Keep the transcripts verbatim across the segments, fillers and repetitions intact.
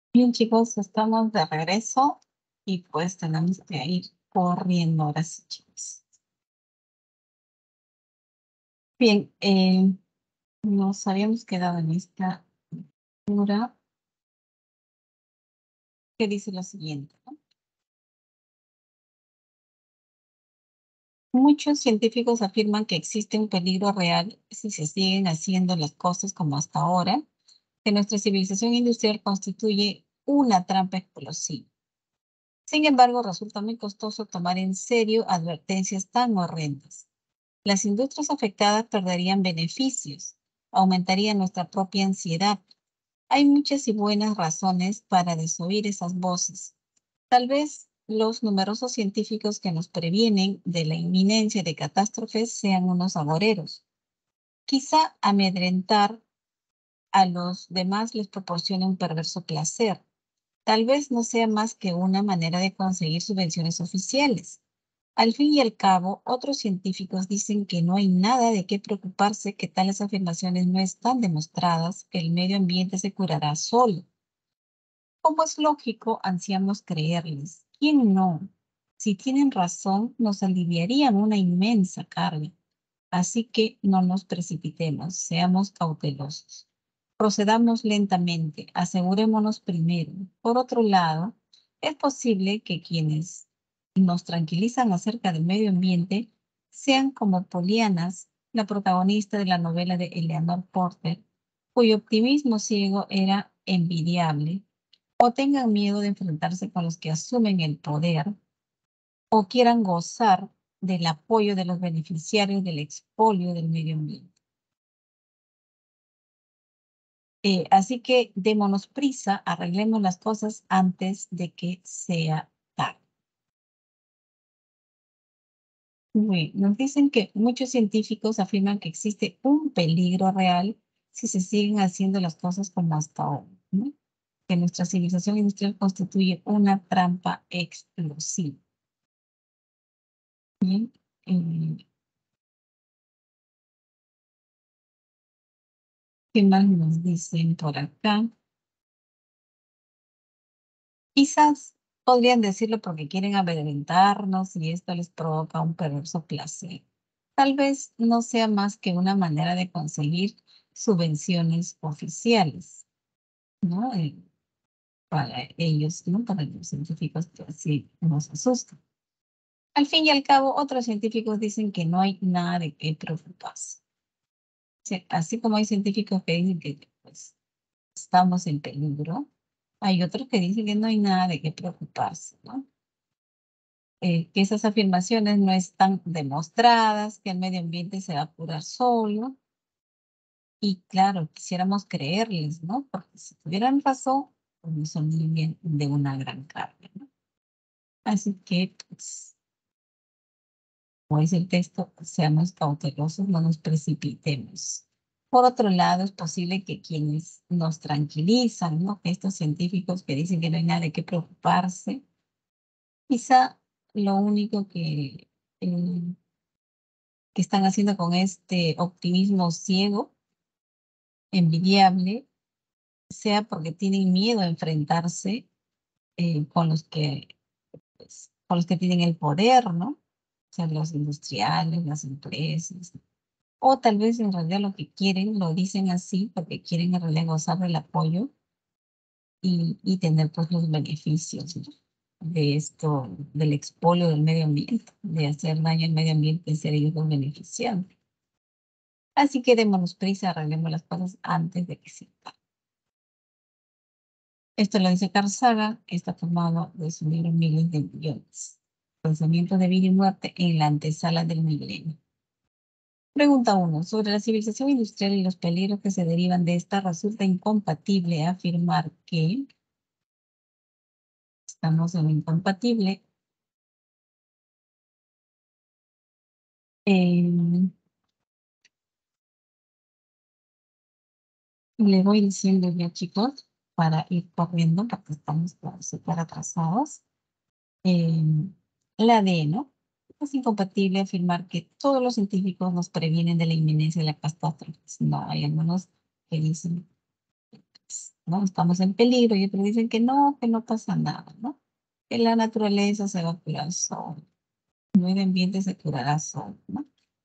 Bien, chicos, estamos de regreso y pues tenemos que ir corriendo ahora sí, chicos. Bien, eh, nos habíamos quedado en esta lectura que dice lo siguiente, ¿no? Muchos científicos afirman que existe un peligro real si se siguen haciendo las cosas como hasta ahora, que nuestra civilización industrial constituye una trampa explosiva. Sin embargo, resulta muy costoso tomar en serio advertencias tan horrendas. Las industrias afectadas perderían beneficios, aumentaría nuestra propia ansiedad. Hay muchas y buenas razones para desoír esas voces. Tal vez los numerosos científicos que nos previenen de la inminencia de catástrofes sean unos agoreros. Quizá amedrentar a los demás les proporcione un perverso placer. Tal vez no sea más que una manera de conseguir subvenciones oficiales. Al fin y al cabo, otros científicos dicen que no hay nada de qué preocuparse, que tales afirmaciones no están demostradas, que el medio ambiente se curará solo. Como es lógico, ansiamos creerles. ¿Quién no? Si tienen razón, nos aliviarían una inmensa carga. Así que no nos precipitemos, seamos cautelosos. Procedamos lentamente, asegurémonos primero. Por otro lado, es posible que quienes nos tranquilizan acerca del medio ambiente sean como Polianas, la protagonista de la novela de Eleanor Porter, cuyo optimismo ciego era envidiable, o tengan miedo de enfrentarse con los que asumen el poder, o quieran gozar del apoyo de los beneficiarios del expolio del medio ambiente. Eh, así que démonos prisa, arreglemos las cosas antes de que sea tarde. Muy bien. Nos dicen que muchos científicos afirman que existe un peligro real si se siguen haciendo las cosas como hasta ahora, ¿no? Que nuestra civilización industrial constituye una trampa explosiva. Bien. Eh, ¿Qué más nos dicen por acá? Quizás podrían decirlo porque quieren amedrentarnos y esto les provoca un perverso placer. Tal vez no sea más que una manera de conseguir subvenciones oficiales, ¿no? Eh, para ellos, ¿no? Para los científicos que así nos asustan. Al fin y al cabo, otros científicos dicen que no hay nada de qué preocuparse. Sí, así como hay científicos que dicen que pues, estamos en peligro, hay otros que dicen que no hay nada de qué preocuparse, ¿no? Eh, que esas afirmaciones no están demostradas, que el medio ambiente se va a curar solo. Y claro, quisiéramos creerles, ¿no? Porque si tuvieran razón, pues nos alivian de una gran carga, ¿no? Así que, pues, como dice el texto, seamos cautelosos, no nos precipitemos. Por otro lado, es posible que quienes nos tranquilizan, ¿no? Estos científicos que dicen que no hay nada de qué preocuparse, quizá lo único que, eh, que están haciendo con este optimismo ciego, envidiable, sea porque tienen miedo a enfrentarse eh, con los que, pues, con los que tienen el poder, ¿no? O sea, los industriales, las empresas. O tal vez en realidad lo que quieren, lo dicen así porque quieren en realidad gozar del apoyo y, y tener pues los beneficios, ¿no? De esto, del expolio del medio ambiente, de hacer daño al medio ambiente y ser ellos los beneficiados. Así que démonos prisa, arreglemos las cosas antes de que sea tarde. Esto lo dice Carl Sagan, está tomado de su libro Miles de Millones. Pensamiento de vida y muerte en la antesala del milenio. Pregunta uno. Sobre la civilización industrial y los peligros que se derivan de esta, resulta incompatible afirmar que estamos en lo incompatible. Eh, le voy diciendo ya, chicos, para ir corriendo, porque estamos súper atrasados. Eh, la D, ¿no? Es incompatible afirmar que todos los científicos nos previenen de la inminencia de la catástrofe. No, hay algunos que dicen ¿no? Estamos en peligro y otros dicen que no, que no pasa nada, ¿no? Que la naturaleza se va a curar sola, el medio ambiente se curará solo, ¿no?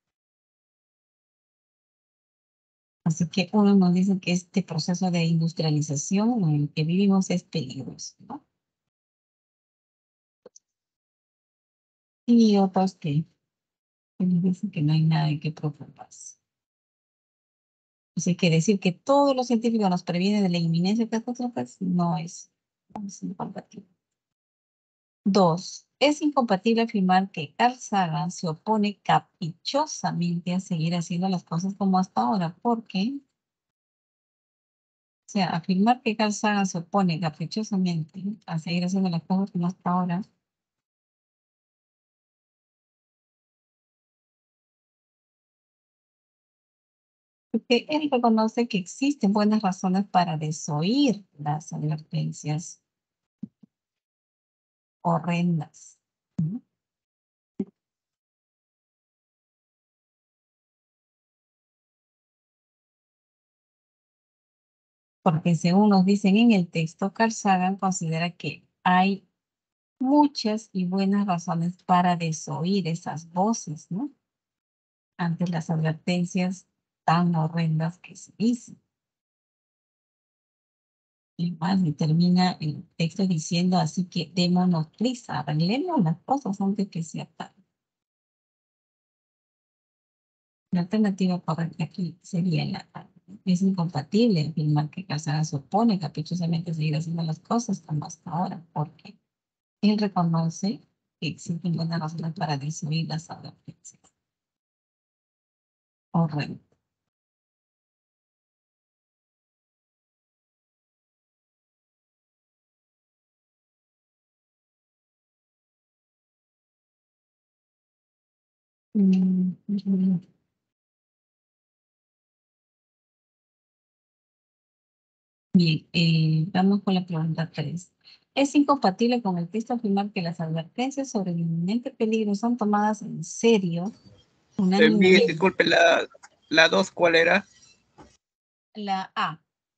Así que uno nos dice que este proceso de industrialización en el que vivimos es peligroso, ¿no? Y otros que, que nos dicen que no hay nada de qué preocuparse. Así que decir que todos los científicos nos previenen de la inminencia de catástrofes no es, no es incompatible. Dos, es incompatible afirmar que Carl Sagan se opone caprichosamente a seguir haciendo las cosas como hasta ahora, porque, o sea, afirmar que Carl Sagan se opone caprichosamente a seguir haciendo las cosas como hasta ahora, porque él reconoce que existen buenas razones para desoír las advertencias horrendas, ¿no? Porque según nos dicen en el texto, Carl Sagan considera que hay muchas y buenas razones para desoír esas voces, ¿no? Ante las advertencias tan horrendas que se dicen. Y más, y termina el texto diciendo, así que démonos prisa, arreglemos las cosas antes que sea tarde. La alternativa correcta aquí sería la A. Es incompatible afirmar que Casada se opone caprichosamente a seguir haciendo las cosas como hasta ahora, porque él reconoce que existen buenas razones para destruir las advertencias. Horrendo. Mm, mm, Bien, eh, vamos con la pregunta tres. ¿Es incompatible con el texto afirmar que las advertencias sobre el inminente peligro son tomadas en serio Eh, mi- unánimemente? disculpe, la, la dos, ¿cuál era? La A.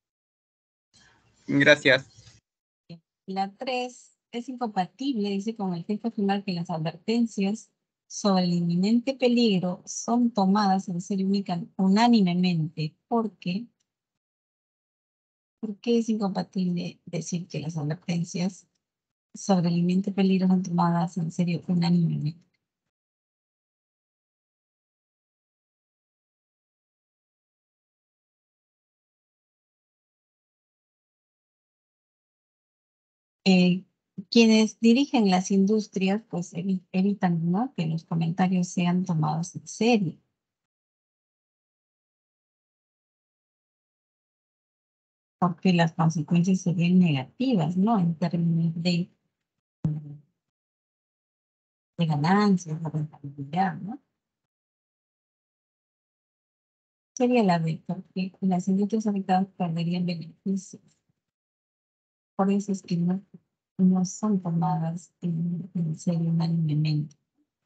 Gracias. La tres es incompatible, dice, con el texto afirmar que las advertencias sobre el inminente peligro son tomadas en serio única- unánimemente. ¿Por qué? ¿Por qué es incompatible decir que las advertencias sobre el inminente peligro son tomadas en serio unánimemente? Eh, Quienes dirigen las industrias, pues evi- evitan, ¿no?, que los comentarios sean tomados en serio, porque las consecuencias serían negativas, ¿no?, en términos de, de ganancias, de rentabilidad, ¿no? Sería la B, porque las industrias afectadas perderían beneficios. Por eso es que no, no son tomadas en, en serio unánimemente.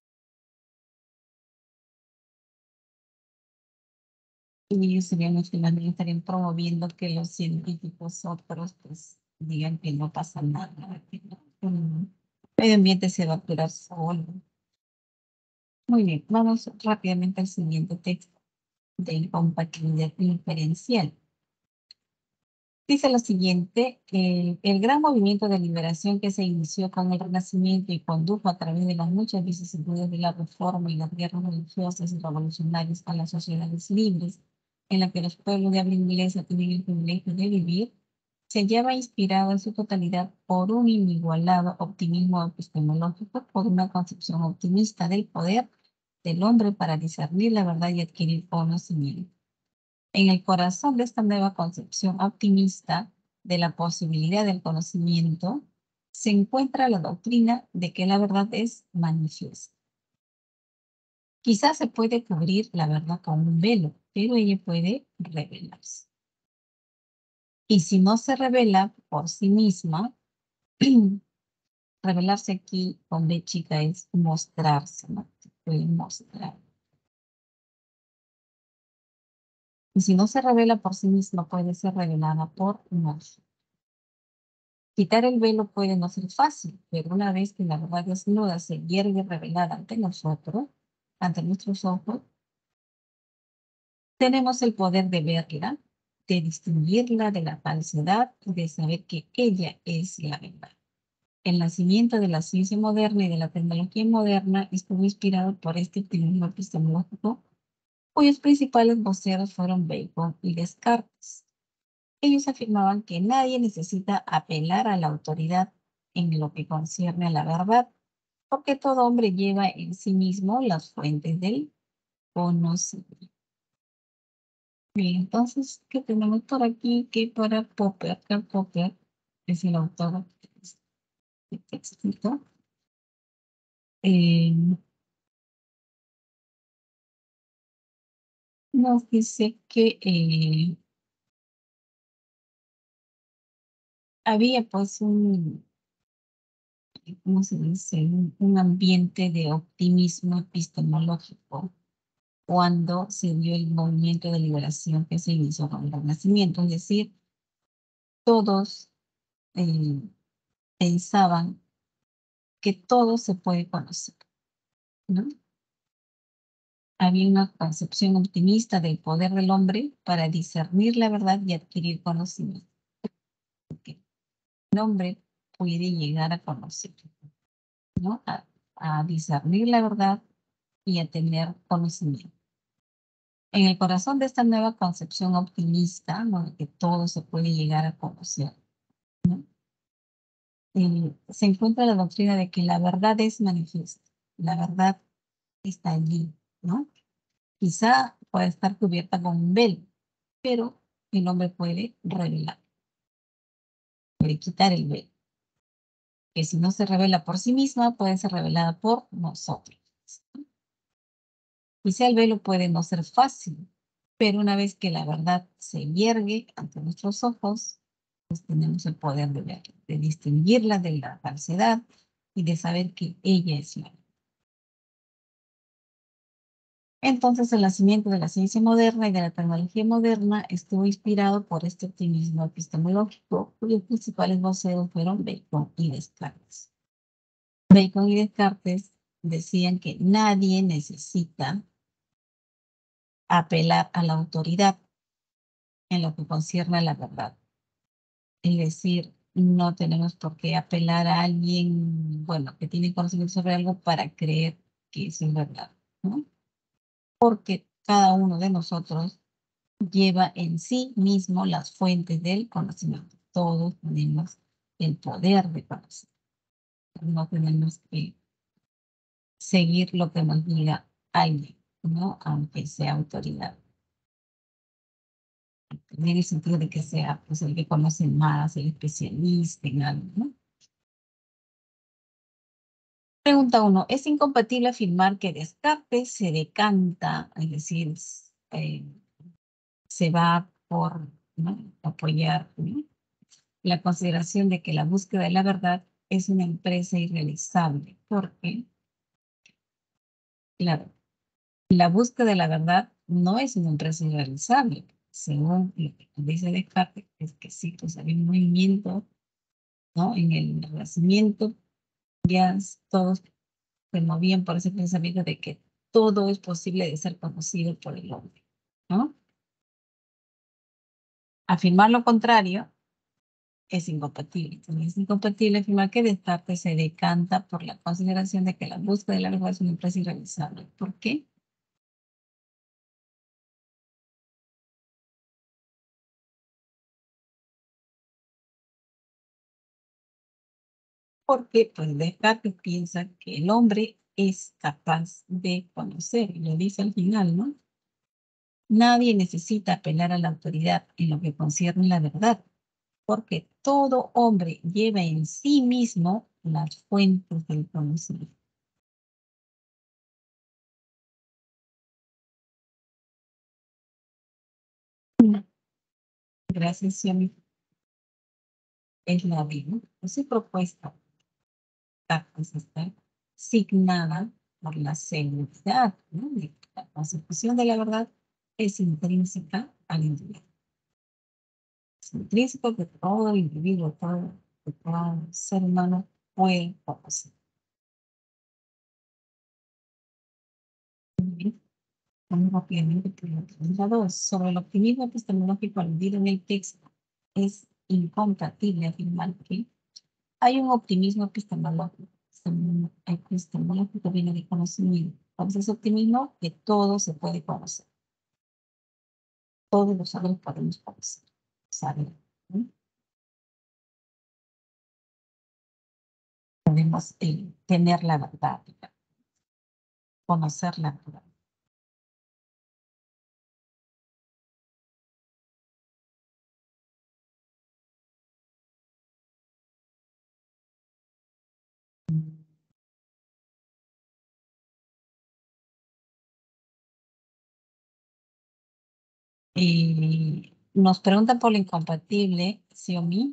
Y ellos serían los que más bien estarían promoviendo que los científicos otros pues digan que no pasa nada, que no, que el medio ambiente se va a curar solo. Muy bien, vamos rápidamente al siguiente texto de incompatibilidad inferencial. Dice lo siguiente, eh, el gran movimiento de liberación que se inició con el Renacimiento y condujo a través de las muchas vicisitudes de la reforma y las guerras religiosas y revolucionarias a las sociedades libres, en las que los pueblos de habla inglesa tienen el privilegio de vivir, se lleva inspirado en su totalidad por un inigualado optimismo epistemológico, por una concepción optimista del poder del hombre para discernir la verdad y adquirir conocimiento. En el corazón de esta nueva concepción optimista de la posibilidad del conocimiento se encuentra la doctrina de que la verdad es manifiesta. Quizás se puede cubrir la verdad con un velo, pero ella puede revelarse. Y si no se revela por sí misma, revelarse aquí con B chica es mostrarse, ¿no? Se puede mostrar. Y si no se revela por sí misma, puede ser revelada por nosotros. Quitar el velo puede no ser fácil, pero una vez que la verdad desnuda se hierve revelada ante nosotros, ante nuestros ojos, tenemos el poder de verla, de distinguirla de la falsedad y de saber que ella es la verdad. El nacimiento de la ciencia moderna y de la tecnología moderna estuvo inspirado por este optimismo epistemológico, cuyos principales voceros fueron Bacon y Descartes. Ellos afirmaban que nadie necesita apelar a la autoridad en lo que concierne a la verdad, porque todo hombre lleva en sí mismo las fuentes del conocimiento. Bien, entonces, ¿qué tenemos por aquí? Que para Popper, Karl Popper es el autor de este textito. Eh, nos dice que eh, había pues un, ¿cómo se dice? Un, un ambiente de optimismo epistemológico cuando se dio el movimiento de liberación que se inició con el Renacimiento. Es decir, todos eh, pensaban que todo se puede conocer, ¿no? Había una concepción optimista del poder del hombre para discernir la verdad y adquirir conocimiento. Porque el hombre puede llegar a conocer, ¿no? A, a discernir la verdad y a tener conocimiento. En el corazón de esta nueva concepción optimista, ¿no? De que todo se puede llegar a conocer, ¿no? Eh, se encuentra la doctrina de que la verdad es manifiesta, la verdad está allí, ¿no? Quizá puede estar cubierta con un velo, pero el hombre puede revelar, puede quitar el velo, que si no se revela por sí misma, puede ser revelada por nosotros. Quizá el velo puede no ser fácil, pero una vez que la verdad se hiergue ante nuestros ojos, pues tenemos el poder de verla, de distinguirla de la falsedad y de saber que ella es la verdad. Entonces, el nacimiento de la ciencia moderna y de la tecnología moderna estuvo inspirado por este optimismo epistemológico, cuyos principales voceros fueron Bacon y Descartes. Bacon y Descartes decían que nadie necesita apelar a la autoridad en lo que concierne a la verdad. Es decir, no tenemos por qué apelar a alguien, bueno, que tiene conocimiento sobre algo para creer que eso es verdad, ¿no? Porque cada uno de nosotros lleva en sí mismo las fuentes del conocimiento. Todos tenemos el poder de conocer. No tenemos que seguir lo que nos diga alguien, ¿no? Aunque sea autoridad. En el sentido de que sea pues, el que conoce más, el especialista en algo, ¿no? Pregunta uno, ¿es incompatible afirmar que Descartes se decanta, es decir, eh, se va por, ¿no? apoyar, ¿no? la consideración de que la búsqueda de la verdad es una empresa irrealizable? Porque, claro, la búsqueda de la verdad no es una empresa irrealizable. Según lo que dice Descartes, es que sí, pues había un movimiento, ¿no? En el Renacimiento ya todos se movían por ese pensamiento de que todo es posible de ser conocido por el hombre, ¿no? Afirmar lo contrario es incompatible. Entonces, es incompatible afirmar que Descartes se decanta por la consideración de que la búsqueda de la verdad es una empresa irrealizable. ¿Por qué? Porque pues, Descartes piensa que el hombre es capaz de conocer, y lo dice al final, ¿no? Nadie necesita apelar a la autoridad en lo que concierne la verdad, porque todo hombre lleva en sí mismo las fuentes del conocimiento. Gracias, Xiaomi. Es la vida. Su propuesta pues, está signada por la seguridad, ¿no? De que la consecución de la verdad es intrínseca al individuo. Es intrínseco que todo individuo, todo, que todo ser humano puede conocer. Vamos rápidamente por la pregunta dos. Sobre el optimismo epistemológico aludido en el texto, es incompatible afirmar que hay un optimismo epistemológico. Epistemológico viene de conocimiento. Entonces, optimismo que todo se puede conocer. Todos los saberes podemos conocer. Saber, ¿no? Podemos eh, tener la verdad, conocer la verdad. Y nos preguntan por lo incompatible, sí o mí.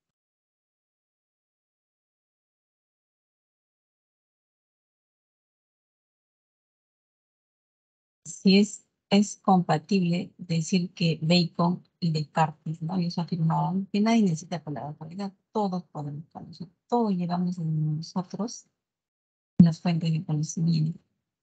Si es, es compatible decir que Bacon y Descartes, ¿no? Ellos afirmaban que nadie necesita palabra de autoridad, todos podemos conocer, todos llevamos en nosotros las fuentes de conocimiento.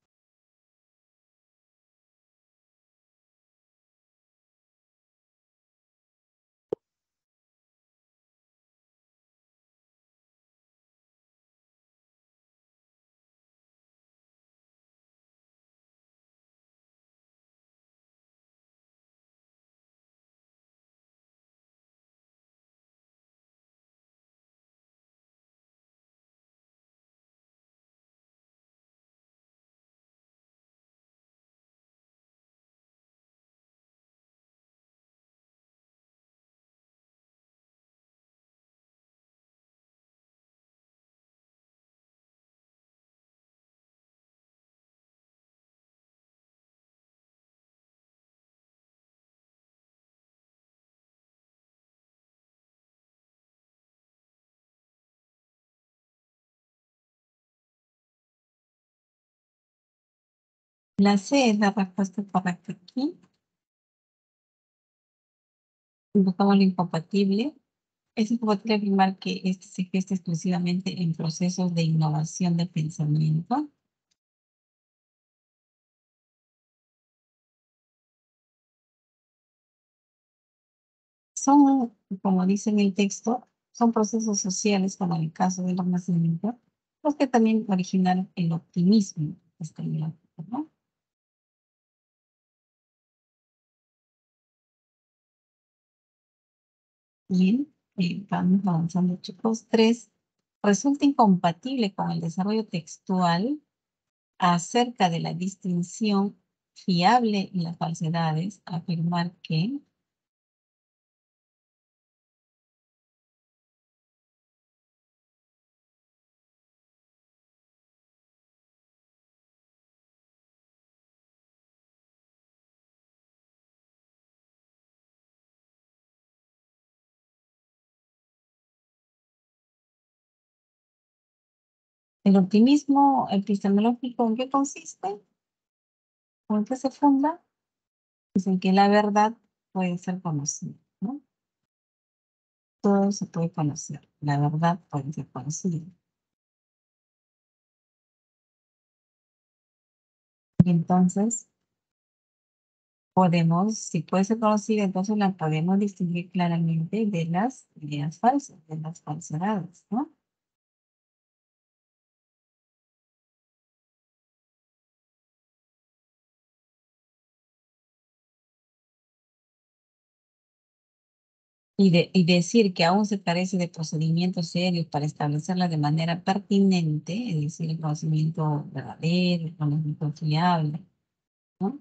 La C es la respuesta correcta aquí. Buscamos lo incompatible. Es incompatible afirmar que este se gesta exclusivamente en procesos de innovación de pensamiento. Son, como dice en el texto, son procesos sociales, como en el caso del Renacimiento, los que también originaron el optimismo epistemológico, ¿no? Bien, eh, vamos avanzando, chicos. Tres, resulta incompatible con el desarrollo textual acerca de la distinción fiable y las falsedades, afirmar que el optimismo epistemológico, ¿en qué consiste? ¿En qué se funda? Pues en que la verdad puede ser conocida, ¿no? Todo se puede conocer, la verdad puede ser conocida. Y entonces podemos, si puede ser conocida, entonces la podemos distinguir claramente de las ideas falsas, de las falsedades, ¿no? Y, de, y decir que aún se carece de procedimientos serios para establecerla de manera pertinente, es decir, el conocimiento verdadero, el conocimiento fiable, ¿no?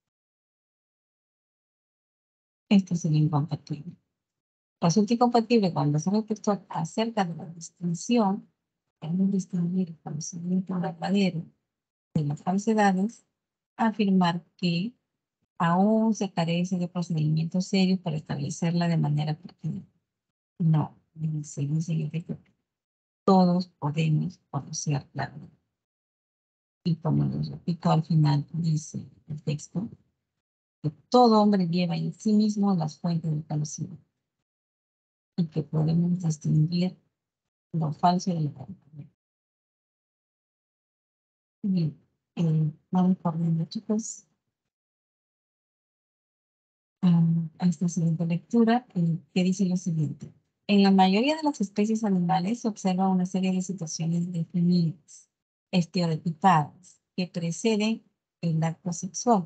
Esto sería incompatible. Resulta incompatible cuando se respecto acerca de la distinción, debemos distinguir el conocimiento verdadero de las falsedades, afirmar que aún se carece de procedimientos serios para establecerla de manera pertinente. No, se dice que todos podemos conocer la verdad. Y como lo repito al final, dice el texto, que todo hombre lleva en sí mismo las fuentes del conocimiento y que podemos distinguir lo falso de lo verdadero. Bien, eh, vamos corriendo, chicos, a, a esta siguiente lectura, eh, que dice lo siguiente. En la mayoría de las especies animales se observa una serie de situaciones definidas, estereotipadas, que preceden el acto sexual.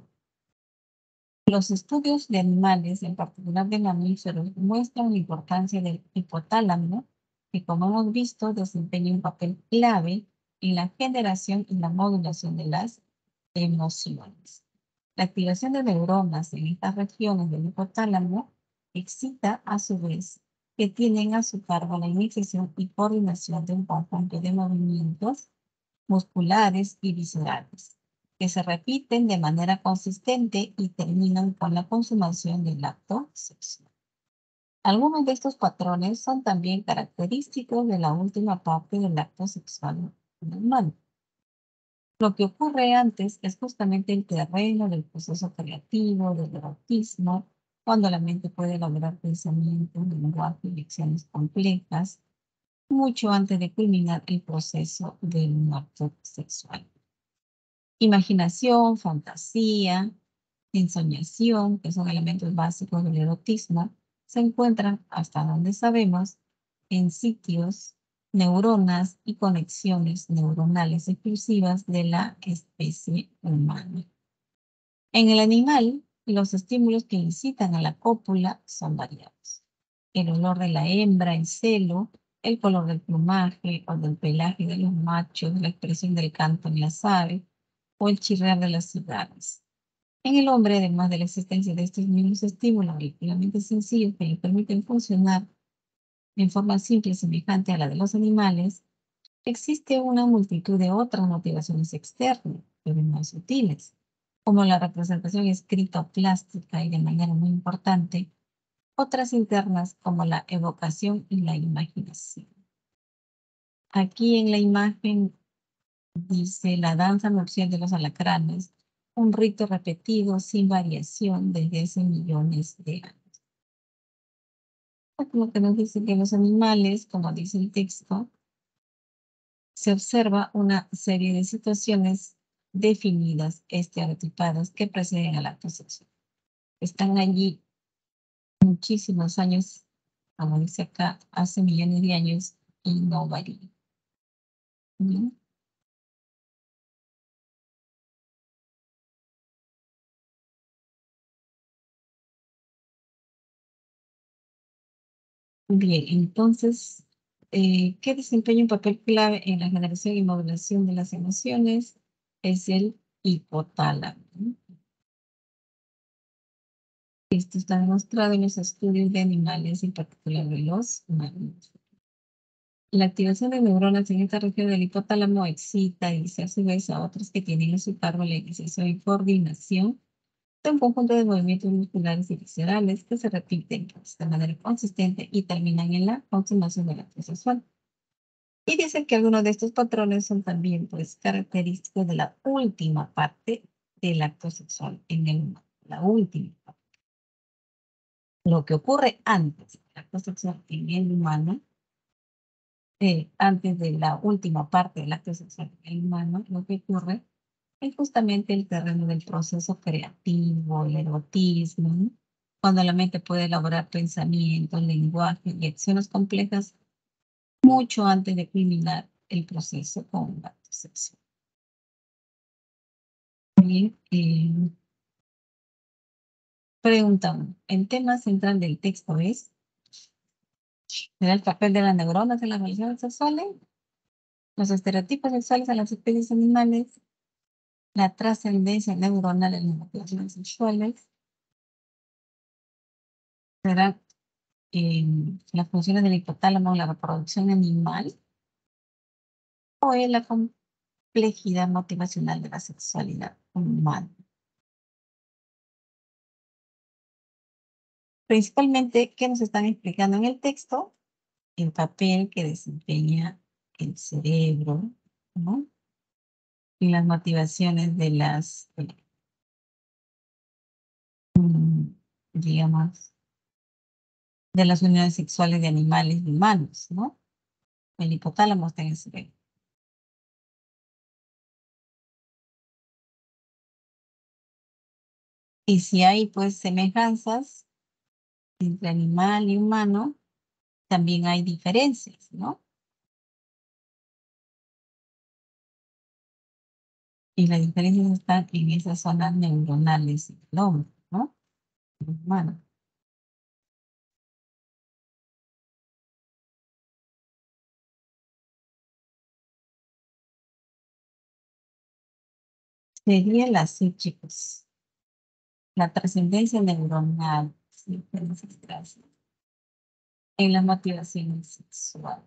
Los estudios de animales, en particular de mamíferos, muestran la importancia del hipotálamo, que como hemos visto desempeña un papel clave en la generación y la modulación de las emociones. La activación de neuronas en estas regiones del hipotálamo excita a su vez que tienen a su cargo la iniciación y coordinación de un conjunto de movimientos musculares y viscerales, que se repiten de manera consistente y terminan con la consumación del acto sexual. Algunos de estos patrones son también característicos de la última parte del acto sexual humano. Lo que ocurre antes es justamente el terreno del proceso creativo, del erotismo, cuando la mente puede lograr pensamientos, lenguaje y acciones complejas, mucho antes de culminar el proceso de un acto sexual. Imaginación, fantasía, ensoñación, que son elementos básicos del erotismo, se encuentran, hasta donde sabemos, en sitios, neuronas y conexiones neuronales exclusivas de la especie humana. En el animal, los estímulos que incitan a la cópula son variados. El olor de la hembra, el celo, el color del plumaje o del pelaje de los machos, la expresión del canto en las aves o el chirrar de las cigarras. En el hombre, además de la existencia de estos mismos estímulos relativamente sencillos que le permiten funcionar en forma simple y semejante a la de los animales, existe una multitud de otras motivaciones externas, pero más sutiles, como la representación escrita o plástica y de manera muy importante, otras internas como la evocación y la imaginación. Aquí en la imagen dice la danza nupcial de los alacranes, un rito repetido sin variación desde hace millones de años. Lo que nos dice que los animales, como dice el texto, se observa una serie de situaciones definidas, estereotipadas, que preceden al acto sexual. Están allí muchísimos años, como dice acá, hace millones de años, y no varían. ¿Mm? Bien, entonces, eh, ¿qué desempeña un papel clave en la generación y modulación de las emociones? Es el hipotálamo. Esto está demostrado en los estudios de animales, en particular de los humanos. La activación de neuronas en esta región del hipotálamo excita y dice a su vez a otros que tienen a su cargo la iniciación y coordinación de un conjunto de movimientos musculares y viscerales que se repiten de manera consistente y terminan en la consumación del acto sexual. Y dice que algunos de estos patrones son también pues, característicos de la última parte del acto sexual en el humano, la última parte. Lo que ocurre antes del acto sexual en el humano, eh, antes de la última parte del acto sexual en el humano, lo que ocurre es justamente el terreno del proceso creativo, el erotismo, ¿no? Cuando la mente puede elaborar pensamientos, lenguaje y acciones complejas mucho antes de culminar el proceso con un acto sexual. Bien, eh, pregunta uno. El tema central del texto es, ¿será el papel de las neuronas en las relaciones sexuales? Los estereotipos sexuales en las especies animales, la trascendencia neuronal en las relaciones sexuales, será eh, las funciones del hipotálamo en la reproducción animal, o es la complejidad motivacional de la sexualidad humana. Principalmente, ¿qué nos están explicando en el texto? El papel que desempeña el cerebro, ¿no? Y las motivaciones de las, digamos, de las uniones sexuales de animales y humanos, ¿no? El hipotálamo está en ese cerebro. Y si hay, pues, semejanzas entre animal y humano, también hay diferencias, ¿no? Y las diferencias están en esas zonas neuronales del hombre, ¿no? El humano. Sería la sí, chicos. La trascendencia neuronal. Sí, diferencias, gracias. En la motivación sexual.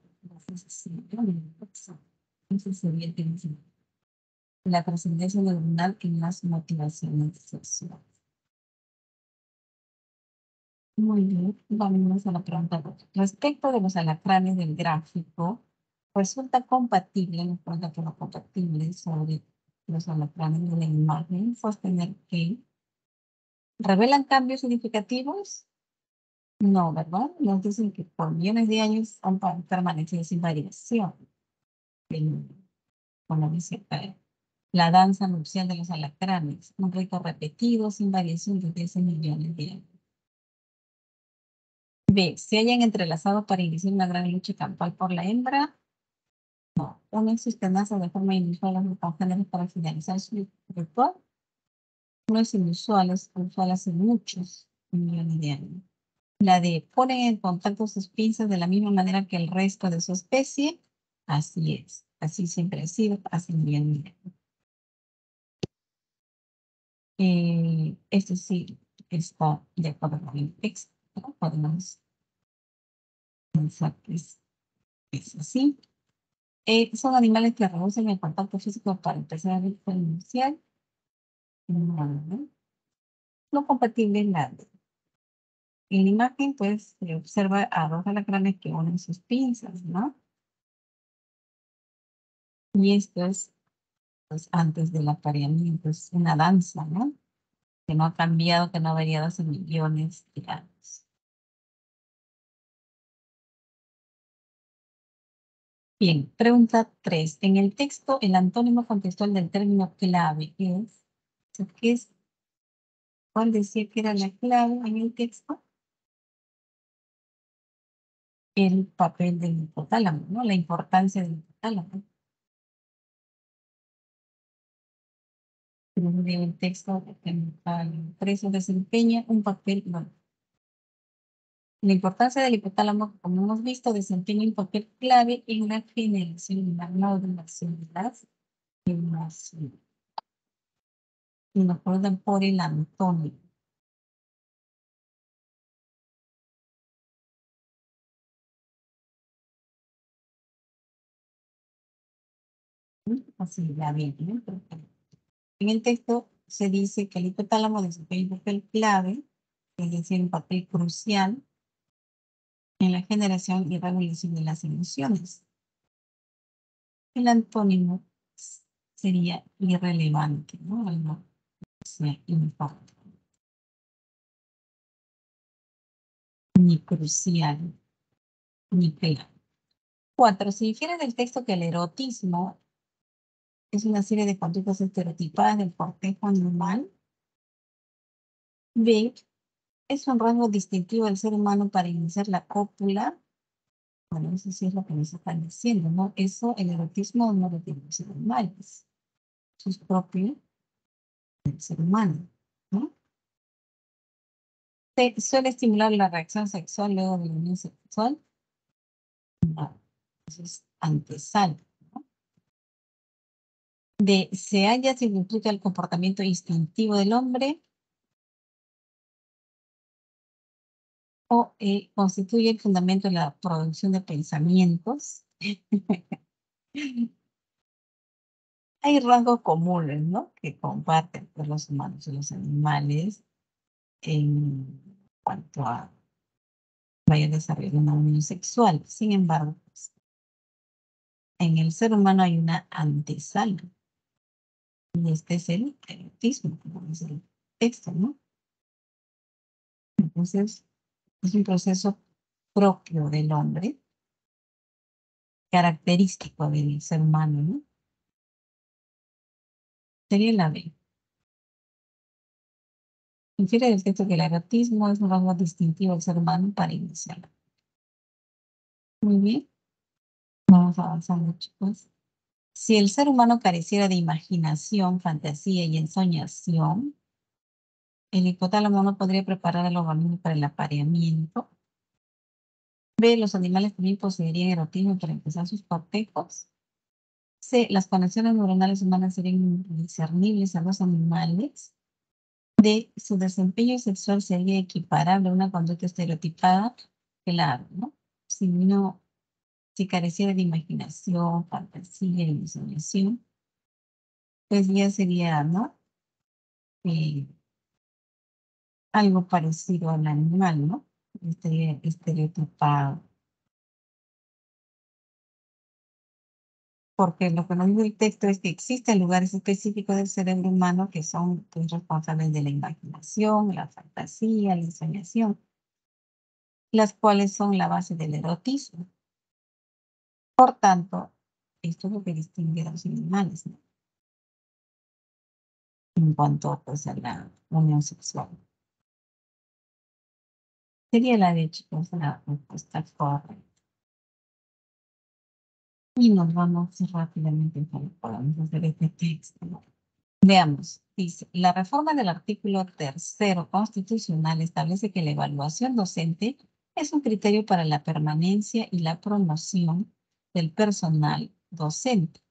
Eso sería el principio. La trascendencia neuronal en las motivaciones sexuales. Muy bien, vamos a la pregunta dos. Respecto de los alacranes del gráfico, resulta compatible, nos pregunta que no compatible sobre los alacranes de la imagen, sostener que revelan cambios significativos. No, ¿verdad? Nos dicen que por millones de años han pa- permanecido sin variación. En- Como dice acá, la danza nupcial de los alacranes, un rito repetido sin variación desde hace millones de años. B. Se hayan entrelazado para iniciar una gran lucha campal por la hembra. No. Unen sus tenazas de forma inusual a los congéneres para finalizar su ritual. No es inusual, es usual hace muchos millones de años. La de ponen en contacto sus pinzas de la misma manera que el resto de su especie. Así es. Así siempre ha sido, hace millones de años. Eh, esto sí está de acuerdo con el texto, ¿no? Podemos pensar que es, es así. Eh, son animales que reducen el contacto físico para empezar a diferenciar. No, ¿no? No compatible en la, en la imagen, pues se observa a dos alacranes que unen sus pinzas, ¿no? Y esto es pues, antes del apareamiento, es una danza, ¿no? Que no ha cambiado, que no ha variado hace millones de años. Bien, pregunta tres. En el texto, el antónimo contextual del término clave es, ¿qué es? ¿Cuál decía que era la clave en el texto? El papel del hipotálamo, ¿no? La importancia del hipotálamo. En el texto, el preso desempeña un papel, bueno, la importancia del hipotálamo, como hemos visto, desempeña un papel clave en la generación y la maduración de las emociones. Y nos preguntan por el antónimo. Así ya bien, ¿no? En el texto se dice que el hipotálamo desempeña un papel clave, es decir, un papel crucial en la generación y regulación de las emociones. El antónimo sería irrelevante, ¿no? Algo que sea importante. Ni crucial, ni clave. Cuatro, se difiere del texto que el erotismo es una serie de conductas estereotipadas del cortejo animal. B, es un rasgo distintivo del ser humano para iniciar la cópula. Bueno, eso sí es lo que nos están diciendo, ¿no? Eso, el erotismo no lo tienen los animales. Eso es propio del ser humano, ¿no? Se suele estimular la reacción sexual luego de la unión sexual. No, eso es antesal, ¿no? De se halla significa el comportamiento instintivo del hombre o eh, constituye el fundamento de la producción de pensamientos. Hay rasgos comunes, ¿no? Que comparten pues, los humanos y los animales en cuanto a vaya a desarrollar una unión sexual. Sin embargo, pues, en el ser humano hay una antesala. Y este es el erotismo, como dice el texto, ¿no? Entonces, es un proceso propio del hombre, característico del ser humano, ¿no? Sería la B. Infiere del texto que el erotismo es un rasgo distintivo del ser humano para iniciarlo. Muy bien. Vamos avanzando, chicos. Si el ser humano careciera de imaginación, fantasía y ensoñación, el hipotálamo no podría preparar al organismo para el apareamiento. B. Los animales también poseerían erotismo para empezar sus cortejos. C. Las conexiones neuronales humanas serían discernibles a los animales. D. Su desempeño sexual sería equiparable a una conducta estereotipada. Claro, ¿no? Si no, si careciera de imaginación, fantasía y imaginación, pues ya sería, ¿no? Eh, algo parecido al animal, ¿no? Estaría estereotipado. Porque lo que nos dice el texto es que existen lugares específicos del cerebro humano que son pues, responsables de la imaginación, la fantasía, la ensoñación, las cuales son la base del erotismo. Por tanto, esto es lo que distingue a los animales, ¿no? En cuanto pues, a la unión sexual. Sería la de chicos, la respuesta correcta. Y nos vamos rápidamente para que podamos hacer este texto, ¿no? Veamos, dice, la reforma del artículo tercero constitucional establece que la evaluación docente es un criterio para la permanencia y la promoción del personal docente.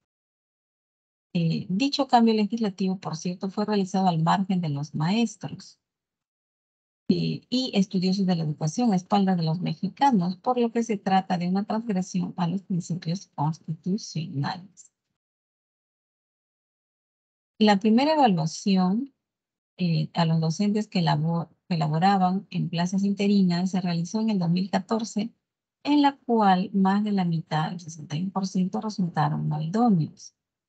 Eh, dicho cambio legislativo, por cierto, fue realizado al margen de los maestros eh, y estudiosos de la educación a espaldas de los mexicanos, por lo que se trata de una transgresión a los principios constitucionales. La primera evaluación eh, a los docentes que, labor, que laboraban en plazas interinas se realizó en el dos mil catorce, en la cual más de la mitad, el sesenta y uno por ciento, resultaron no idóneos.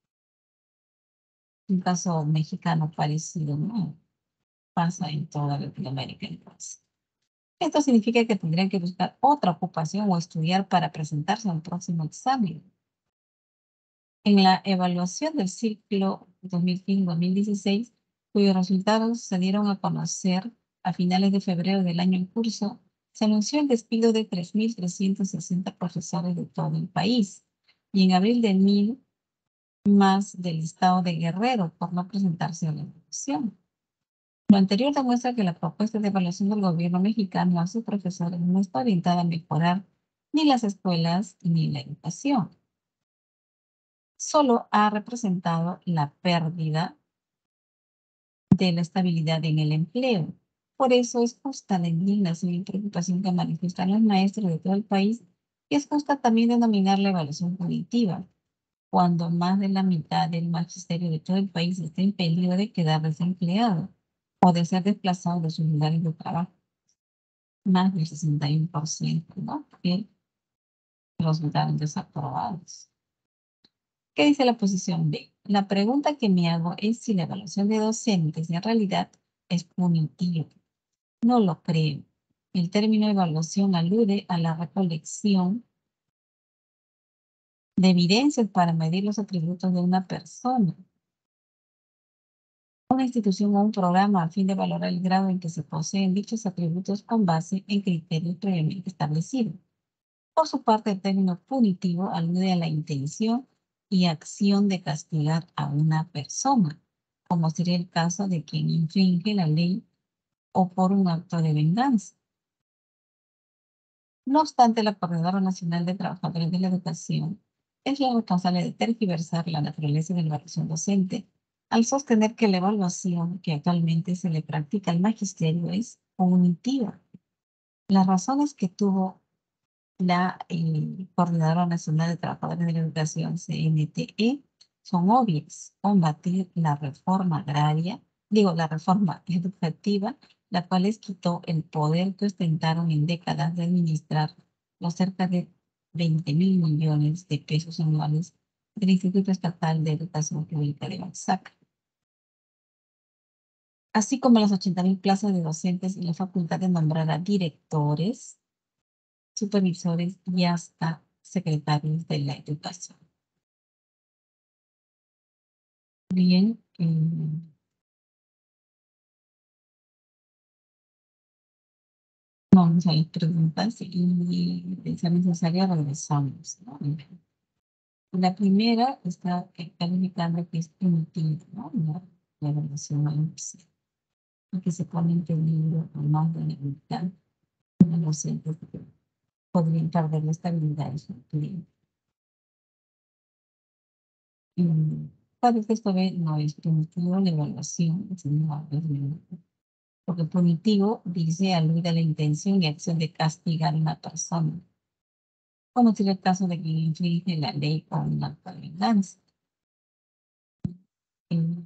Un caso mexicano parecido, ¿no? Pasa en toda Latinoamérica entonces. Esto significa que tendrían que buscar otra ocupación o estudiar para presentarse al próximo examen. En la evaluación del ciclo dos mil quince dos mil dieciséis, cuyos resultados se dieron a conocer a finales de febrero del año en curso, se anunció el despido de tres mil trescientos sesenta profesores de todo el país y en abril de mil más del estado de Guerrero por no presentarse a la evaluación. Lo anterior demuestra que la propuesta de evaluación del gobierno mexicano a sus profesores no está orientada a mejorar ni las escuelas ni la educación. Solo ha representado la pérdida de la estabilidad en el empleo. Por eso es justa la indignación y preocupación que manifiestan los maestros de todo el país y es justa también denominar la evaluación punitiva, cuando más de la mitad del magisterio de todo el país está en peligro de quedar desempleado o de ser desplazado de sus lugares de trabajo. Más del sesenta y uno por ciento, ¿no? Que resultaron desaprobados. ¿Qué dice la posición B? La pregunta que me hago es si la evaluación de docentes en realidad es punitiva. No lo creo. El término evaluación alude a la recolección de evidencias para medir los atributos de una persona, una institución o un programa a fin de valorar el grado en que se poseen dichos atributos con base en criterios previamente establecidos. Por su parte, el término punitivo alude a la intención y acción de castigar a una persona, como sería el caso de quien infringe la ley o por un acto de venganza. No obstante, la Coordinadora Nacional de Trabajadores de la Educación es la responsable de tergiversar la naturaleza de la evaluación docente al sostener que la evaluación que actualmente se le practica al magisterio es punitiva. Las razones que tuvo la eh, Coordinadora Nacional de Trabajadores de la Educación, C N T E, son obvias. Combatir la reforma agraria, digo, la reforma educativa, la cual les quitó el poder que ostentaron en décadas de administrar los cerca de veinte mil millones de pesos anuales del Instituto Estatal de Educación Pública de Oaxaca. así como las ochenta mil plazas de docentes y la facultad de nombrar a directores, supervisores y hasta secretarios de la educación. Bien, eh, vamos a las preguntas y de ser necesaria regresamos, ¿no? La primera está calificando que es primitiva, ¿no? La, la evaluación al índice, porque se pone en peligro a más de la mitad de los docentes que podrían perder la estabilidad de su empleo. Mm, Para el texto B no es primitivo la evaluación, sino porque punitivo dice alude a la intención y acción de castigar a una persona, como sería el caso de quien infringe la ley con una acto de venganza. Eh,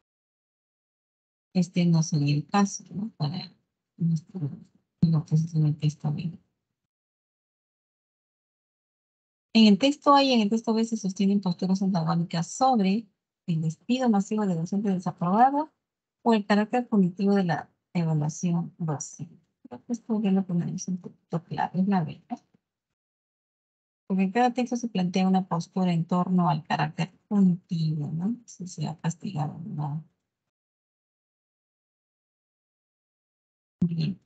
Este no sería el caso, ¿no? Para nuestro, lo que es en el texto B. En el texto A y en el texto B se sostienen posturas antagónicas sobre el despido masivo de docentes desaprobados o el carácter punitivo de la evaluación docente. Creo que esto ya lo ponemos un poquito claro, es la B, ¿no? Porque en cada texto se plantea una postura en torno al carácter punitivo, ¿no? Si se ha castigado o no. Bien.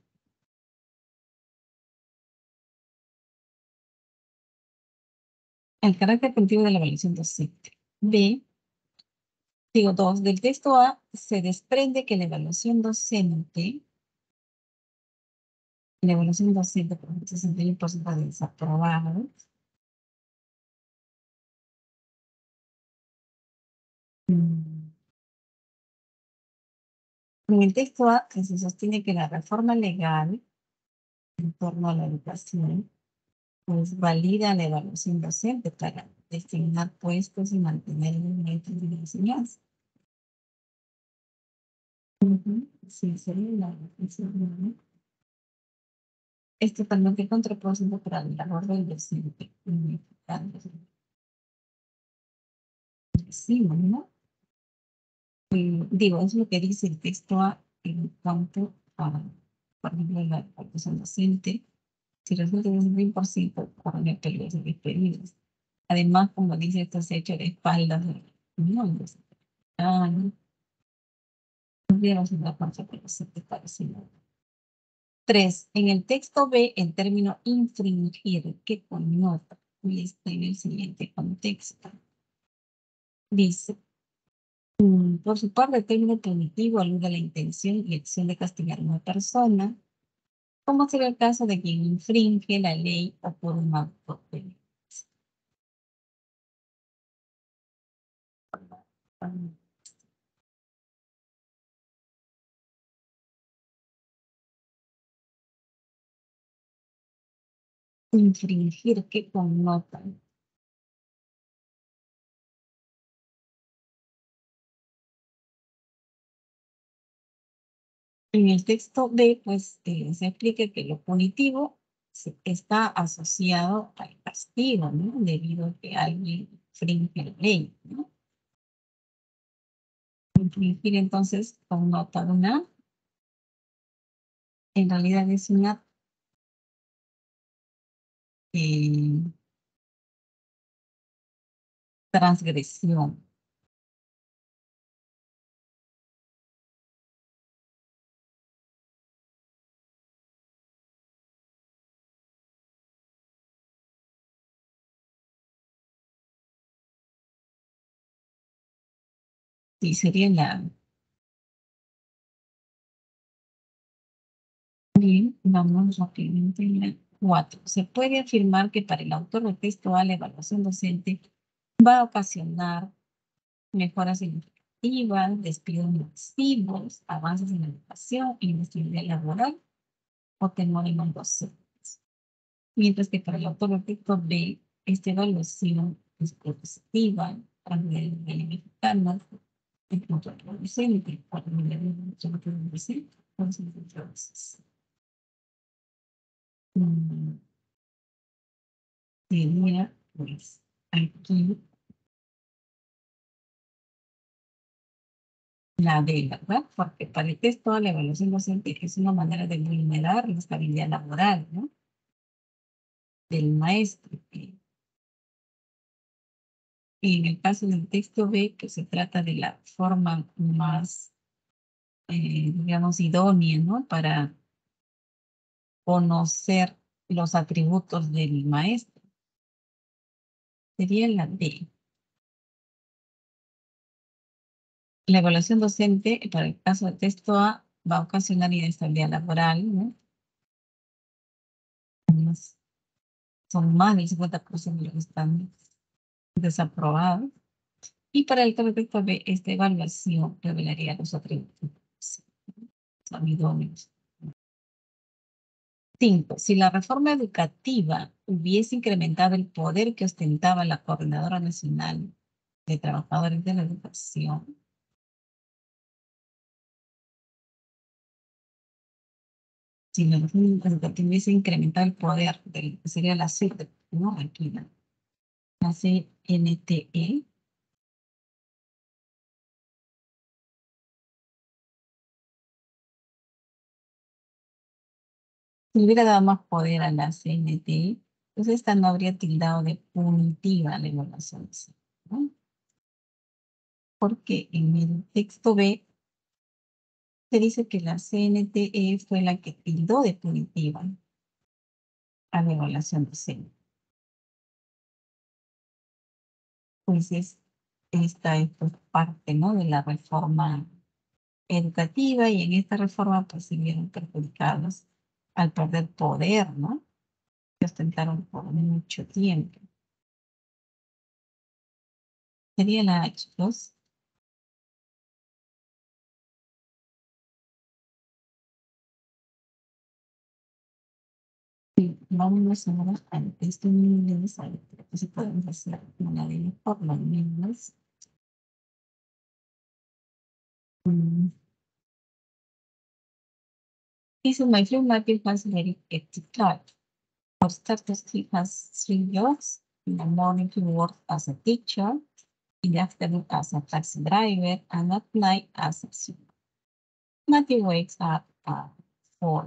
El carácter punitivo de la evaluación docente. B. Digo, dos, del texto A se desprende que la evaluación docente, la evaluación docente por el sesenta y uno por ciento de desaprobados, mm, en el texto A se sostiene que la reforma legal en torno a la educación pues valida la evaluación docente para designar puestos y mantener el método de la enseñanza. Uh-huh. Sí, sería la evaluación. Es totalmente contraproducente para el labor del docente. Sí, ¿no? Eh, digo, es lo que dice el texto A en cuanto a, por ejemplo, la evaluación docente. Si resulta de un veinte por ciento, corren peligros de despedidos. Además, como dice, esto se ha hecho de espaldas de no, entonces, ah, no, no hubiéramos una parte que no se te parece nada. Tres, en el texto B, el término infringir, que connota, y está en el siguiente contexto. Dice, mm, por su parte, el término punitivo alude a la intención y acción de castigar a una persona, como será el caso de quien infringe la ley o por un acto de violencia. Infringir, que connota. En el texto B, pues eh, se explica que lo punitivo se- está asociado al castigo, ¿no? Debido a que alguien infringe la ley, ¿no? Infringir entonces connota una, en realidad es una eh, transgresión. Sí, sería la... Bien, vamos rápidamente a la cuatro. Se puede afirmar que para el autor del texto A la evaluación docente va a ocasionar mejoras significativas, despidos masivos, avances en la educación, inestabilidad laboral o temor en los docentes. Mientras que para el autor del texto B, esta evaluación es positiva a nivel mexicano, en cuanto al docente, a nivel de docente, entonces, mm, sería, pues, aquí La D, ¿verdad? Porque para el texto la evaluación docente es una manera de vulnerar la estabilidad laboral, ¿no? Del maestro. Y en el caso del texto B, que se trata de la forma más, eh, digamos, idónea, ¿no? Para conocer los atributos del maestro. Sería la D. La evaluación docente, para el caso de texto A, va a ocasionar inestabilidad laboral, ¿no? Además, son más del cincuenta por ciento de los que están desaprobados. Y para el caso de texto B, esta evaluación revelaría los atributos son idóneos. Cinco. Si la reforma educativa hubiese incrementado el poder que ostentaba la Coordinadora Nacional de Trabajadores de la Educación, si la reforma educativa hubiese incrementado el poder del que sería la C T, ¿no? Aquí, la, la C N T E, si le hubiera dado más poder a la C N T E, pues esta no habría tildado de punitiva la evaluación, ¿no? Porque en el texto B se dice que la C N T E fue la que tildó de punitiva a la evaluación docente. Pues es, esta es pues, parte, ¿no? De la reforma educativa y en esta reforma pues se vieron perjudicados al perder poder, ¿no? Que ostentaron por mucho tiempo. Sería la H dos. Vamos ahora al texto en inglés, a ver si podemos hacer una de las por lo menos. Mm. He said, my friend Matthew has a very active life. For starters, he has three jobs. In the morning, he works as a teacher. In the afternoon, as a taxi driver. And at night, as a singer. Matthew wakes up at four.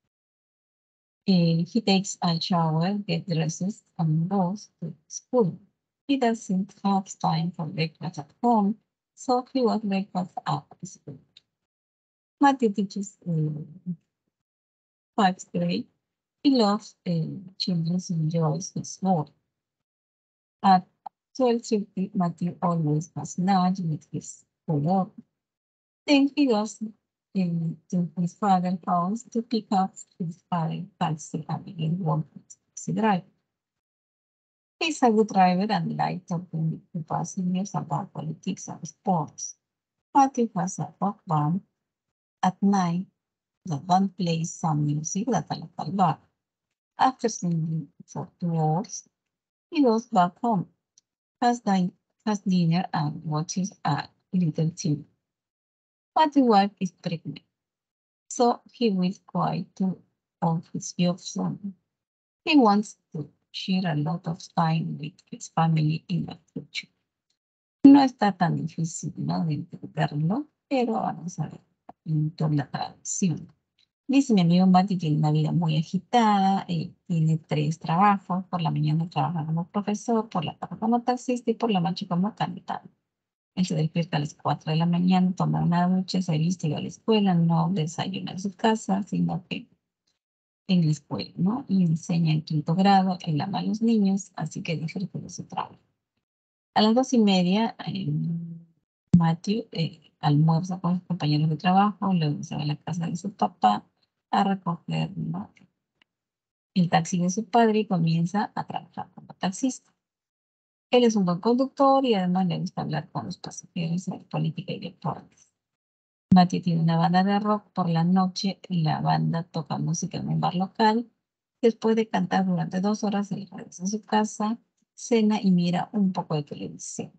Uh, he takes a shower, gets dressed, and goes to school. He doesn't have time for breakfast at home, so he was breakfast at school. Matthew teaches uh, fifth grade. He loves uh, children and enjoys his work. At twelve thirty, Matthew always has lunch with his homework. Then he goes in to his father's house to pick up his father's taxi and begin working as a taxi driver. He's a good driver and likes talking to passengers about politics and sports. Matthew has a rock band. At night, the band plays some music at a local bar. After singing for two hours, he goes back home, has, din has dinner, and watches a little T V. Matthew's wife is pregnant, so he will quit two of his jobs soon. He wants to share a lot of time with his family in the future. No está tan difícil, ¿no?, de entenderlo, pero vamos a ver toda la traducción. Dice mi amigo Mati que tiene una vida muy agitada, eh, tiene tres trabajos, por la mañana trabaja como profesor, por la tarde como taxista y por la noche como cantante. Él se despierta a las cuatro de la mañana, toma una ducha, se viste y va a la escuela, no desayuna en su casa, sino que en la escuela, ¿no? Y enseña en quinto grado, él ama a los niños, así que disfruta de su trabajo. A las dos y media, eh, Matthew eh, almuerza con sus compañeros de trabajo, luego se va a la casa de su papá a recoger, ¿no?, el taxi de su padre y comienza a trabajar como taxista. Él es un buen conductor y además le gusta hablar con los pasajeros de política y deportes. Matthew tiene una banda de rock. Por la noche, la banda toca música en un bar local. Después de cantar durante dos horas, él regresa a su casa, cena y mira un poco de televisión.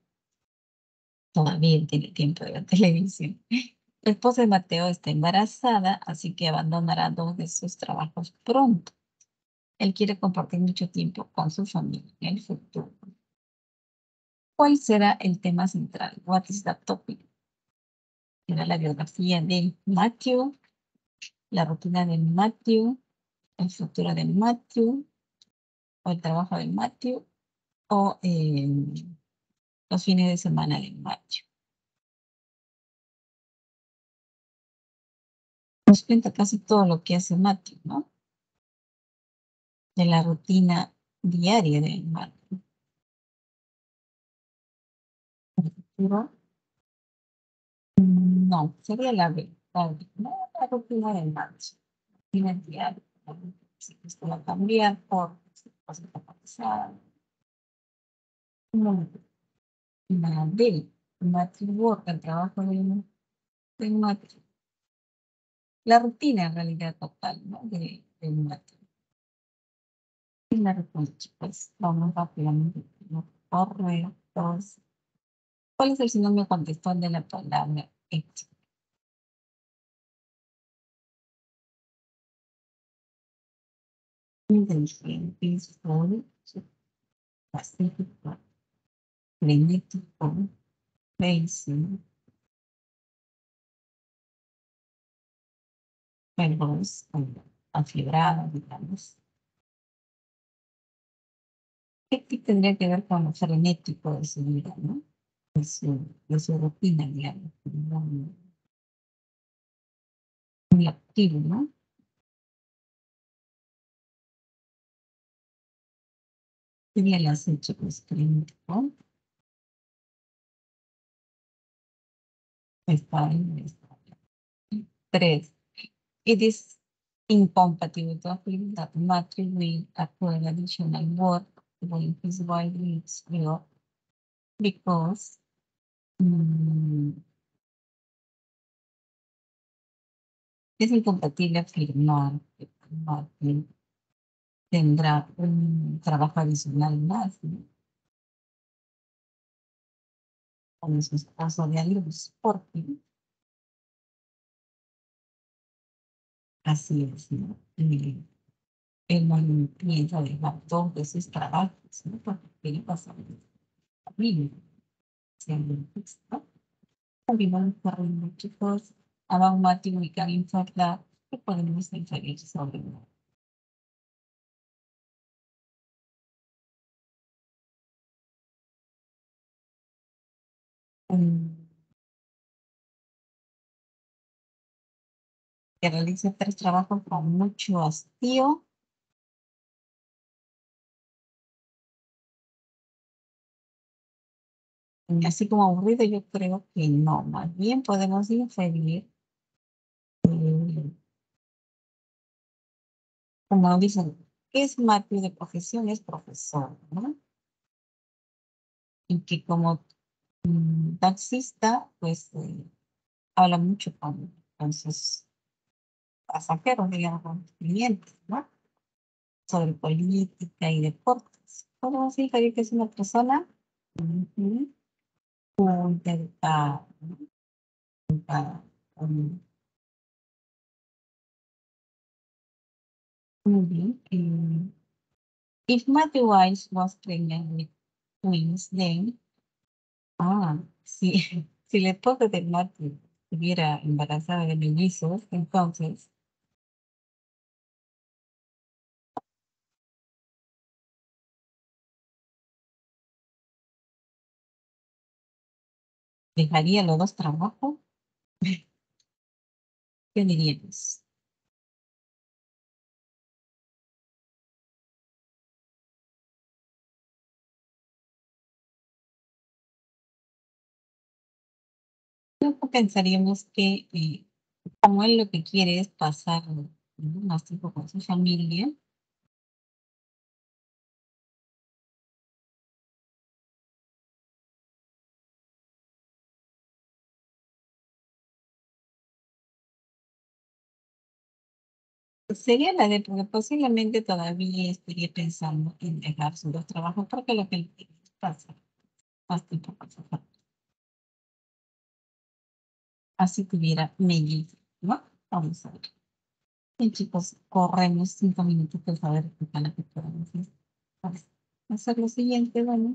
Todavía tiene tiempo de ver televisión. La esposa de Mateo está embarazada, así que abandonará dos de sus trabajos pronto. Él quiere compartir mucho tiempo con su familia en el futuro. ¿Cuál será el tema central? What is the topic? será la biografía de Matthew, la rutina de Matthew, el futuro de Matthew, o el trabajo de Matthew, o eh, los fines de semana de Matthew. Nos cuenta casi todo lo que hace Matthew, ¿no? De la rutina diaria de Matthew. ¿El futuro? No, sería la, la, no, la rutina de Matthew. Rutina diaria. Si esto va a cambiar por cosas que pasan. No, la de Matthew Work, el trabajo de, de Matthew. La rutina en realidad total, ¿no? De, de Matthew. Y la rutina, chicos, vamos rápidamente. Correctos. ¿Cuál es el sinónimo contextual de la palabra hecho? Inteligente, full, pacífico, frenético, crazy, verbos, afiebrado, digamos. ¿Qué tendría que ver con lo frenético de su vida, ¿no? De su, de su rutina, digamos. Muy, muy activo, ¿no? Sería el acecho, pues, frenético. Está bien, está bien. Tres. It is incompatible to affirm that Matthew will acquire additional work when his wife leaves Europe because mm, es incompatible afirmar que Matthew tendrá un trabajo adicional más, ¿no? Con su esposo de luz, porque así es, ¿no? Y él no piensa dejar dos de sus trabajos, ¿no? Porque quiere pasar la familia, siendo un texto. Continuamos corriendo, chicos. About Matthew, we can infer that que podemos inferir sobre él. Um, que realice tres trabajos con mucho hastío. Así como aburrido, yo creo que no. Más bien podemos inferir, eh, como dicen, ¿qué es Matthew de profesión? Es profesor, ¿no? Y que como mm, taxista, pues eh, habla mucho con, con sus pasajeros, digamos, con sus clientes, ¿no? Sobre política y deportes. Podemos inferir que es una persona ujú, muy dedicada, ¿no? Dedicada, um, muy bien. Eh, if Matthew Weiss was pregnant with twins, then, ah, sí, si la esposa de Matthew estuviera embarazada de mellizos, entonces dejaría los dos trabajos. ¿Qué diríamos? Luego pensaríamos que eh, como él lo que quiere es pasar, ¿no?, más tiempo con su familia, sería la de, porque posiblemente todavía estaría pensando en dejar sus dos trabajos porque lo que él quiere es pasar más tiempo con su familia. Así tuviera mellizos, ¿no? Vamos a ver. Bien, chicos, corremos cinco minutos para ver qué tal que podemos hacer lo siguiente, bueno.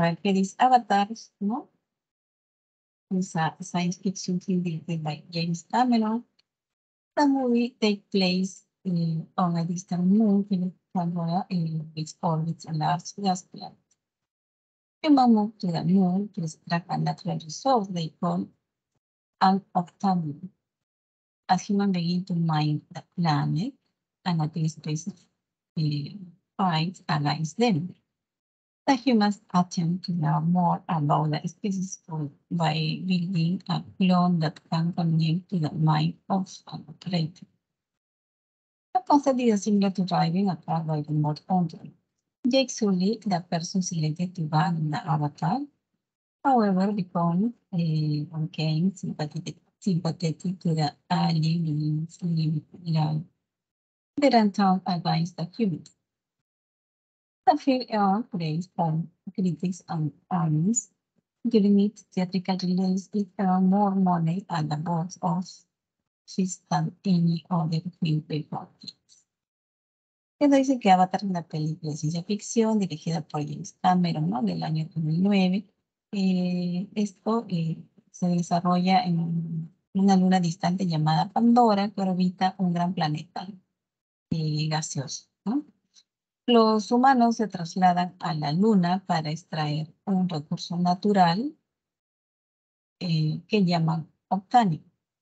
ver, ¿qué dice? Avatar, ¿no? Es a science fiction film directed by James Cameron. The movie takes place uh, on a distant moon in Pandora, in which orbits a large gas planet. Human move to the moon to extract a natural resource they call unobtainium. As humans begin to mine the planet, and at least space uh, fights against them. The humans attempt to learn more about the species by building a clone that can connect to the mind of an operator. The concept is similar to driving a car by remote control. Jake Sully, the person selected to ban the avatar, however, becomes uh, became sympathetic, sympathetic to the alien beings living life that are turned against the humans. The film earned praise from critics and armies. During its theatrical release, it earned more money at the box office than any other film before it. Esto dice que Avatar es una película de ciencia ficción dirigida por James Cameron, ¿no? Del año dos mil nueve. Eh, esto eh, se desarrolla en una luna distante llamada Pandora, que orbita un gran planeta eh, gaseoso, ¿no? Los humanos se trasladan a la luna para extraer un recurso natural eh, que llaman obtanio.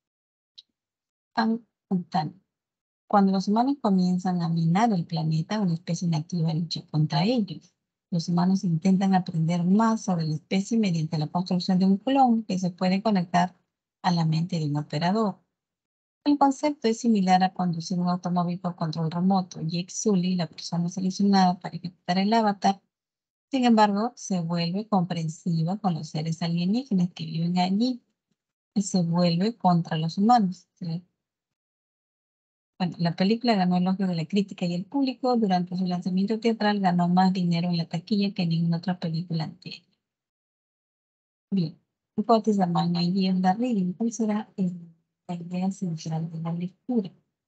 Obtanio. Cuando los humanos comienzan a minar el planeta, una especie nativa lucha contra ellos. Los humanos intentan aprender más sobre la especie mediante la construcción de un clon que se puede conectar a la mente de un operador. El concepto es similar a conducir un automóvil por control remoto. Jake Sully, la persona seleccionada para ejecutar el avatar, sin embargo, se vuelve comprensiva con los seres alienígenas que viven allí y se vuelve contra los humanos. ¿Sí? Bueno, la película ganó elogios de la crítica y el público. Durante su lanzamiento teatral ganó más dinero en la taquilla que ninguna otra película anterior. Bien, what is the main idea of the reading? ¿Cuál será el, la idea central de la lectura?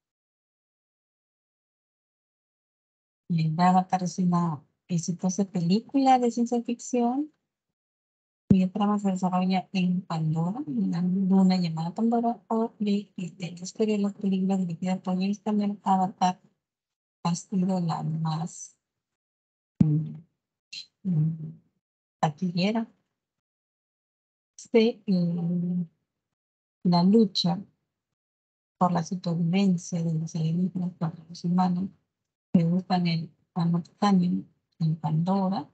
Avatar es una exitosa película de ciencia ficción cuya trama se desarrolla en Pandora, en una luna llamada Pandora, o de la historia de las películas dirigidas por James Cameron. Avatar ha sido la más mm, mm, taquillera. Se, eh, la lucha por la supervivencia de los alienígenas contra los humanos que buscan el unobtainium en Pandora.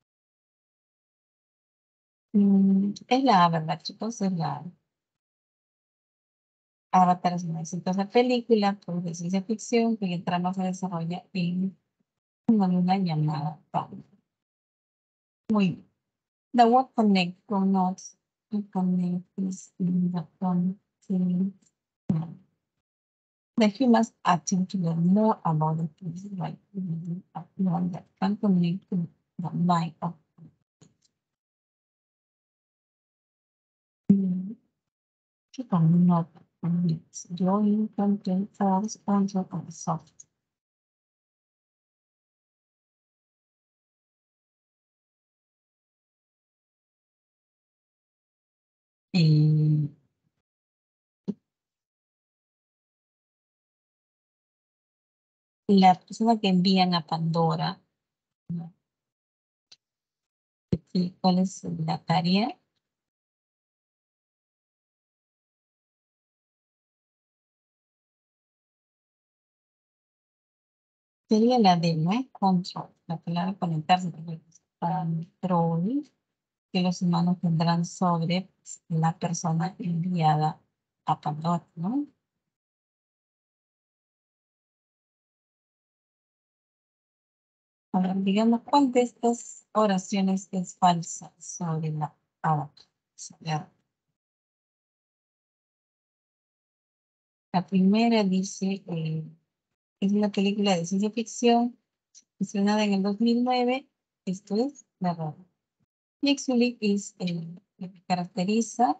Mm, es la verdad, chicos, es la Avatar es una exitosa película pues, de ciencia ficción cuya trama se desarrolla en una luna llamada Pandora. Muy bien. The word connect connotes to connect is in the concept. The humans attempt to learn more about the place by building a clone that can connect to the mind of que cannot connect. Drawing content falls onto a soft. Eh, la persona que envían a Pandora, ¿no? ¿Cuál es la tarea? Sería la de no control, la palabra conectarse, control que los humanos tendrán sobre la persona enviada a Pandora, ¿no? A ver, digamos, ¿cuál de estas oraciones es falsa sobre la Avatar? La primera dice, eh, es una película de ciencia ficción estrenada en el dos mil nueve. Esto es verdad. Jake Sully es el lo que caracteriza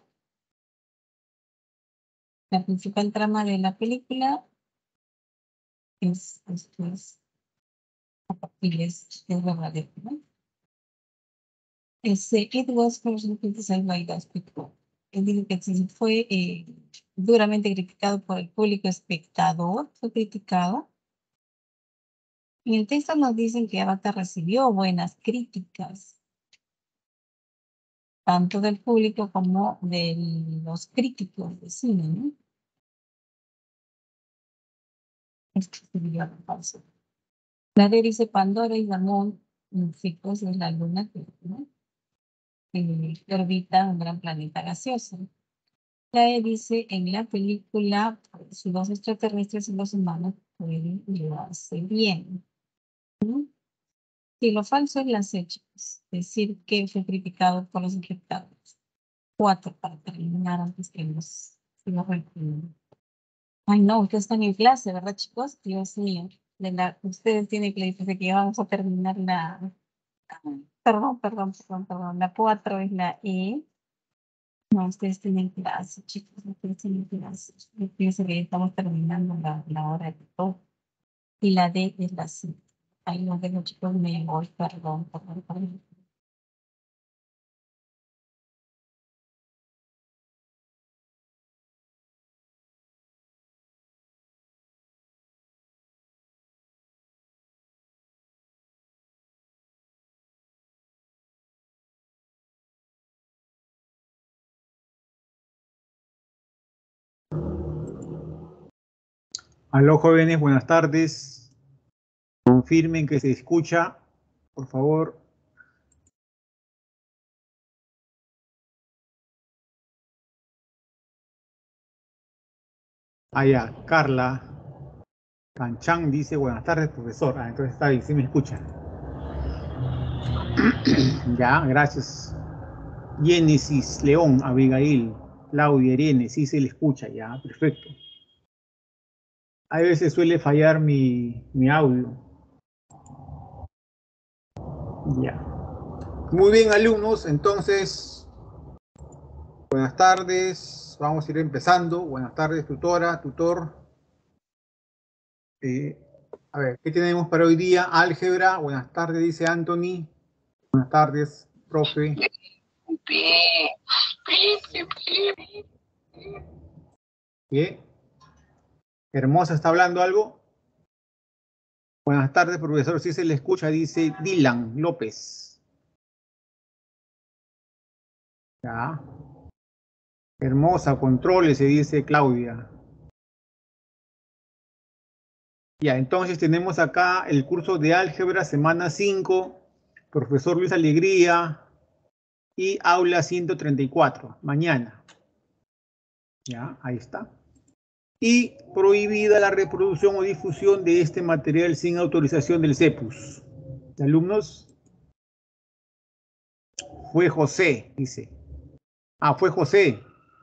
la principal trama de la película. Es, esto es, y es, es verdadero, ¿no? Ese, it was first criticized by those people. Él dice que sí fue eh, duramente criticado por el público espectador, fue criticado. En el texto nos dicen que Avatar recibió buenas críticas, tanto del público como de los críticos de cine, ¿no? Esto sería falso. Nadie dice Pandora y Ramón, chicos, es la luna, ¿no? Eh, que orbita un gran planeta gaseoso. Clay dice en la película, si los extraterrestres y los humanos pueden llevarse bien. ¿No? Y lo falso es las hechos, es decir, que fue criticado por los espectadores. Cuatro para terminar antes que los siga reprimiendo. Ay, no, ustedes están en clase, ¿verdad, chicos? Dios mío, de la, ustedes tienen que decir que ya vamos a terminar la... Perdón, perdón, perdón, perdón. La cuatro es la E. No, ustedes tienen clase, chicos, ustedes tienen clase. Yo pienso que ya estamos terminando la, la hora de todo. Y la D es la C. Ahí no tengo, chicos, me voy, perdón, perdón, perdón. Aló, jóvenes, buenas tardes. Confirmen que se escucha, por favor. Allá, Carla Canchán dice, buenas tardes, profesor. Ah, entonces está bien, sí me escuchan. Ya, gracias. Génesis, León, Abigail, Claudia, Irene, sí se le escucha, ya, perfecto. A veces suele fallar mi, mi audio. Ya. Muy bien, alumnos, entonces, buenas tardes. Vamos a ir empezando. Buenas tardes, tutora, tutor. Eh, a ver, ¿qué tenemos para hoy día? Álgebra. Buenas tardes, dice Anthony. Buenas tardes, profe. ¿Qué? Hermosa, ¿está hablando algo? Buenas tardes, profesor. Si se le escucha, dice Dylan López. Ya. Hermosa, controles, se dice Claudia. Ya, entonces tenemos acá el curso de álgebra, semana cinco, profesor Luis Alegría y aula ciento treinta y cuatro, mañana. Ya, ahí está. Y prohibida la reproducción o difusión de este material sin autorización del CEPUS. ¿Alumnos? Fue José, dice. Ah, fue José.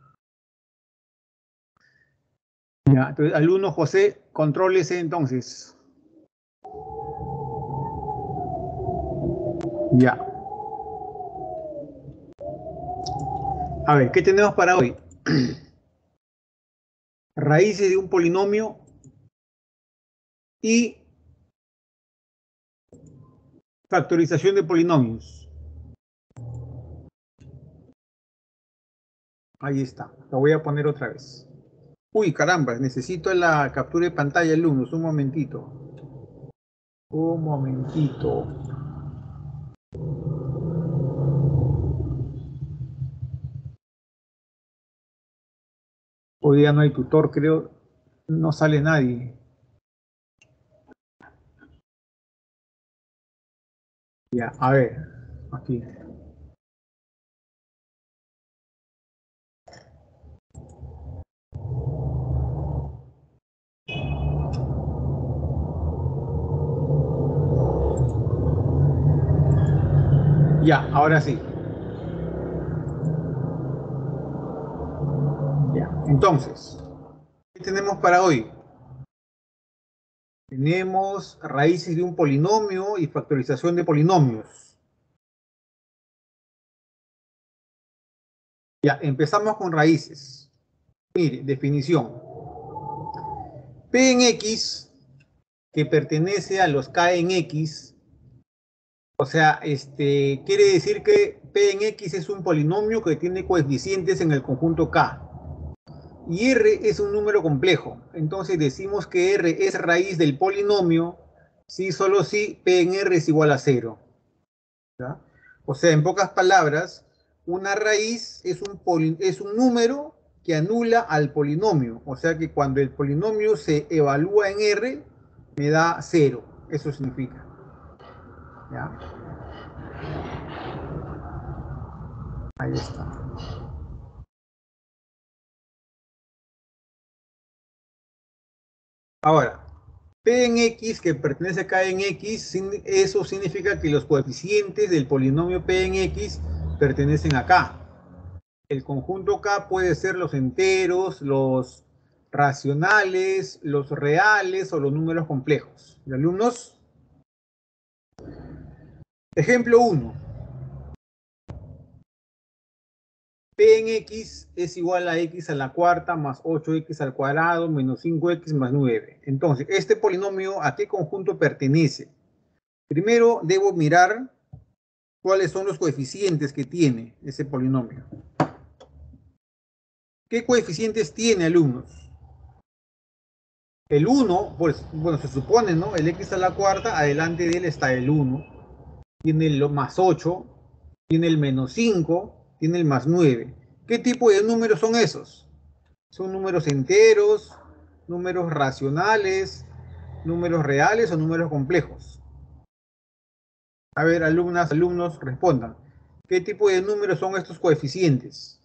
Ya, entonces, alumno José, contrólese entonces. Ya. A ver, ¿qué tenemos para hoy? Raíces de un polinomio y factorización de polinomios. Ahí está. Lo voy a poner otra vez. Uy, caramba, necesito la captura de pantalla, alumnos. Un momentito. Un momentito. Hoy día no hay tutor, creo. No sale nadie. Ya, a ver. Aquí. Ya, ahora sí. Ya, entonces, ¿qué tenemos para hoy? Tenemos raíces de un polinomio y factorización de polinomios. Ya, empezamos con raíces. Mire, definición. P en X, que pertenece a los K en X, o sea, este, quiere decir que P en X es un polinomio que tiene coeficientes en el conjunto K. Y R es un número complejo. Entonces decimos que R es raíz del polinomio si solo si P en R es igual a cero. ¿Ya? O sea, en pocas palabras, una raíz es un, poli, es un número que anula al polinomio. O sea que cuando el polinomio se evalúa en R, me da cero. Eso significa. ¿Ya? Ahí está. Ahora, P en X, que pertenece a K en X, eso significa que los coeficientes del polinomio P en X pertenecen a K. El conjunto K puede ser los enteros, los racionales, los reales o los números complejos. ¿Y alumnos? Ejemplo uno. P en X es igual a X a la cuarta más ocho X al cuadrado menos cinco X más nueve. Entonces, ¿este polinomio a qué conjunto pertenece? Primero debo mirar cuáles son los coeficientes que tiene ese polinomio. ¿Qué coeficientes tiene, alumnos? El uno, pues, bueno, se supone, ¿no? El X a la cuarta, adelante de él está el uno. Tiene el más ocho, tiene el menos cinco, tiene el más nueve. ¿Qué tipo de números son esos? ¿Son números enteros, números racionales, números reales o números complejos? A ver, alumnas, alumnos, respondan. ¿Qué tipo de números son estos coeficientes?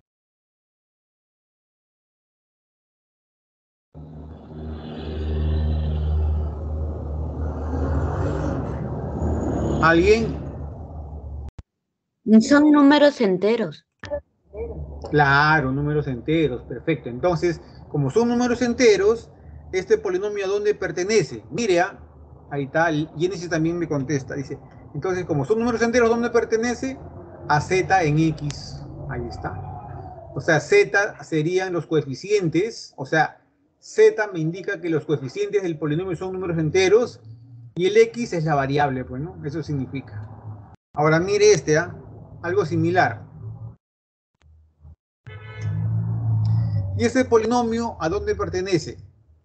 ¿Alguien? Son números enteros. Claro, números enteros, perfecto. Entonces, como son números enteros, ¿este polinomio a dónde pertenece? Mire, ¿ah? Ahí está, Génesis también me contesta, dice, entonces, como son números enteros, ¿dónde pertenece? A Z en X, ahí está. O sea, Z serían los coeficientes, o sea, Z me indica que los coeficientes del polinomio son números enteros y el X es la variable, pues, ¿no? Eso significa. Ahora, mire este, ¿ah? Algo similar. ¿Y ese polinomio a dónde pertenece?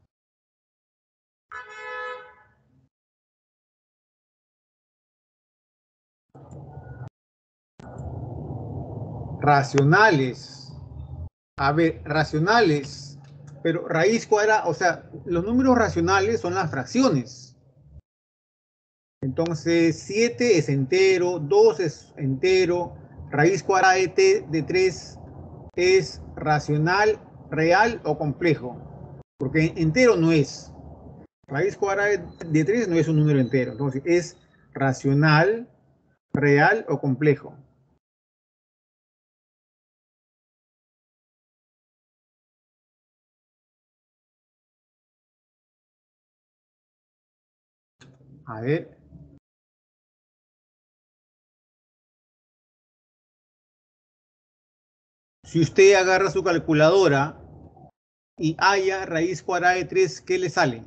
Racionales. A ver, racionales. Pero raíz cuadrada, o sea, los números racionales son las fracciones. Entonces, siete es entero, dos es entero, raíz cuadrada de, t, de tres es racional, real o complejo. Porque entero no es. Raíz cuadrada de tres no es un número entero. Entonces, es racional, real o complejo. A ver. Si usted agarra su calculadora y halla raíz cuadrada de tres, ¿qué le sale?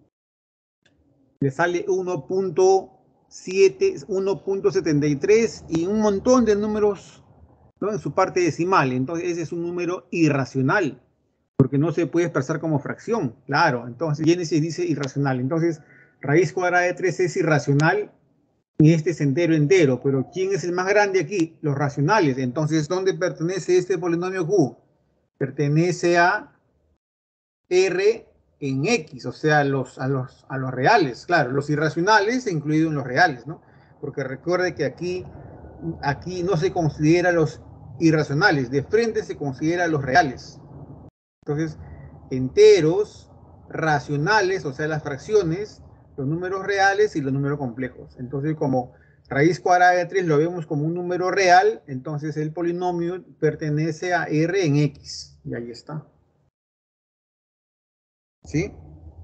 Le sale uno punto siete, uno punto setenta y tres y un montón de números, ¿no? En su parte decimal. Entonces ese es un número irracional, porque no se puede expresar como fracción. Claro, entonces Génesis dice irracional. Entonces raíz cuadrada de tres es irracional y este es entero entero. Pero ¿quién es el más grande aquí? Los racionales. Entonces, ¿dónde pertenece este polinomio Q? Pertenece a R en X, o sea, los, a, los, a los reales. Claro, los irracionales incluidos en los reales, ¿no? Porque recuerde que aquí, aquí no se considera los irracionales, de frente se considera los reales. Entonces, enteros, racionales, o sea, las fracciones, los números reales y los números complejos. Entonces, como raíz cuadrada de tres lo vemos como un número real, entonces el polinomio pertenece a R en X. Y ahí está. ¿Sí?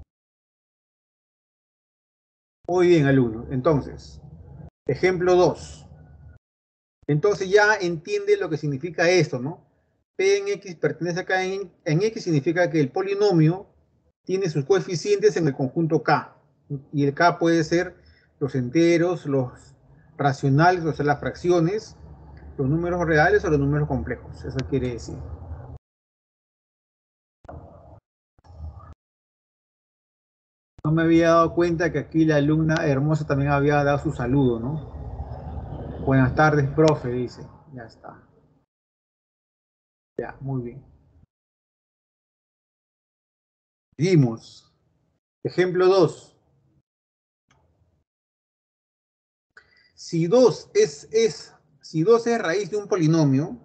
Muy bien, alumnos. Entonces, ejemplo dos. Entonces ya entiende lo que significa esto, ¿no? P en X pertenece acá en, en X, significa que el polinomio tiene sus coeficientes en el conjunto K. Y el K puede ser los enteros, los racionales, o sea, las fracciones, los números reales o los números complejos, eso quiere decir. No me había dado cuenta que aquí la alumna hermosa también había dado su saludo, ¿no? Buenas tardes, profe, dice. Ya está. Ya, muy bien. Seguimos. Ejemplo dos. Si dos es, es, si dos es raíz de un polinomio,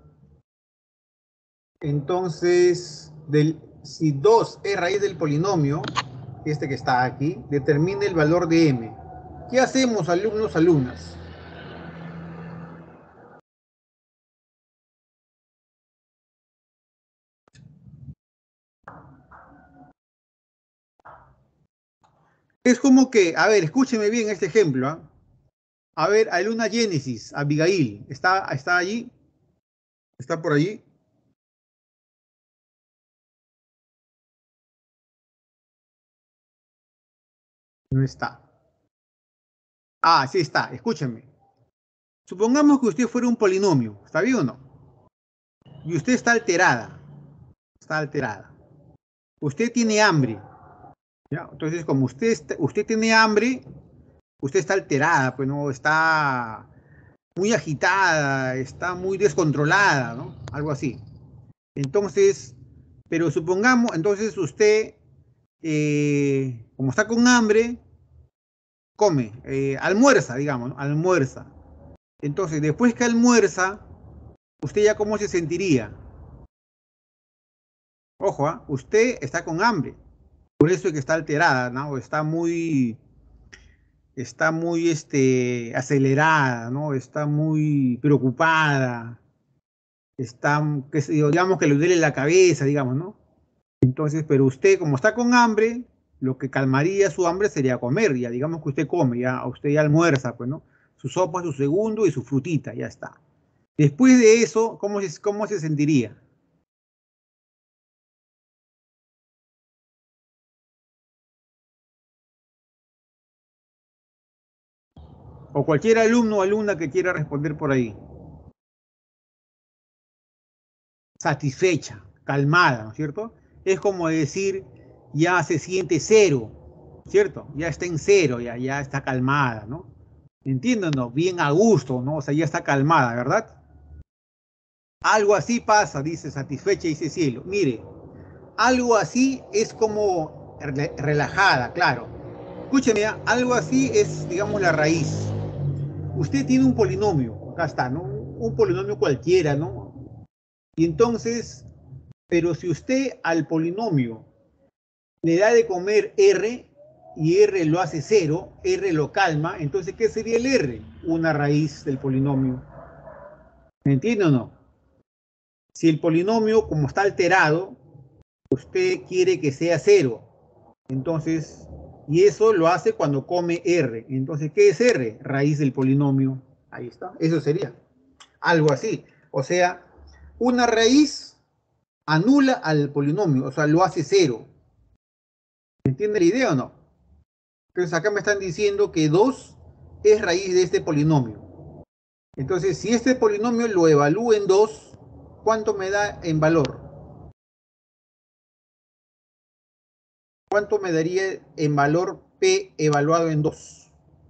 entonces, del, si dos es raíz del polinomio, este que está aquí, determina el valor de m. ¿Qué hacemos, alumnos, alumnas? Es como que, a ver, escúcheme bien este ejemplo, ¿eh? A ver, alumna Génesis, Abigail, ¿está, está allí? ¿Está por allí? No está. Ah, sí está, escúcheme. Supongamos que usted fuera un polinomio, ¿está bien o no? Y usted está alterada, está alterada. Usted tiene hambre, ¿ya? Entonces, como usted, está, usted tiene hambre, usted está alterada, pues no, está muy agitada, está muy descontrolada, ¿no? Algo así. Entonces, pero supongamos, entonces usted, eh, como está con hambre, come, eh, almuerza, digamos, ¿no? Almuerza. Entonces, después que almuerza, ¿usted ya cómo se sentiría? Ojo, ¿eh? Usted está con hambre, por eso es que está alterada, ¿no? Está muy, está muy, este, acelerada, ¿no? Está muy preocupada, está, que, digamos que le duele la cabeza, digamos, ¿no? Entonces, pero usted, como está con hambre, lo que calmaría su hambre sería comer, ya digamos que usted come, ya usted ya almuerza, pues, ¿no? Su sopa, su segundo y su frutita, ya está. Después de eso, ¿cómo se, cómo se sentiría? O cualquier alumno o alumna que quiera responder por ahí. Satisfecha, calmada, ¿no es cierto? Es como decir, ya se siente cero, ¿cierto? Ya está en cero, ya, ya está calmada, ¿no? ¿Entienden? ¿No? Bien a gusto, ¿no? O sea, ya está calmada, ¿verdad? Algo así pasa, dice satisfecha, dice cielo. Mire, algo así es como re relajada, claro. Escúcheme, algo así es, digamos, la raíz. Usted tiene un polinomio, acá está, ¿no? Un polinomio cualquiera, ¿no? Y entonces, pero si usted al polinomio le da de comer R y R lo hace cero, R lo calma, entonces, ¿qué sería el R? Una raíz del polinomio. ¿Me entiende o no? Si el polinomio, como está alterado, usted quiere que sea cero, entonces, y eso lo hace cuando come R. Entonces, ¿qué es R? Raíz del polinomio. Ahí está, eso sería. Algo así. O sea, una raíz anula al polinomio, o sea, lo hace cero. ¿Entiende la idea o no? Entonces acá me están diciendo que dos es raíz de este polinomio. Entonces, si este polinomio lo evalúo en dos, ¿cuánto me da en valor? ¿Cuánto me daría en valor P evaluado en dos?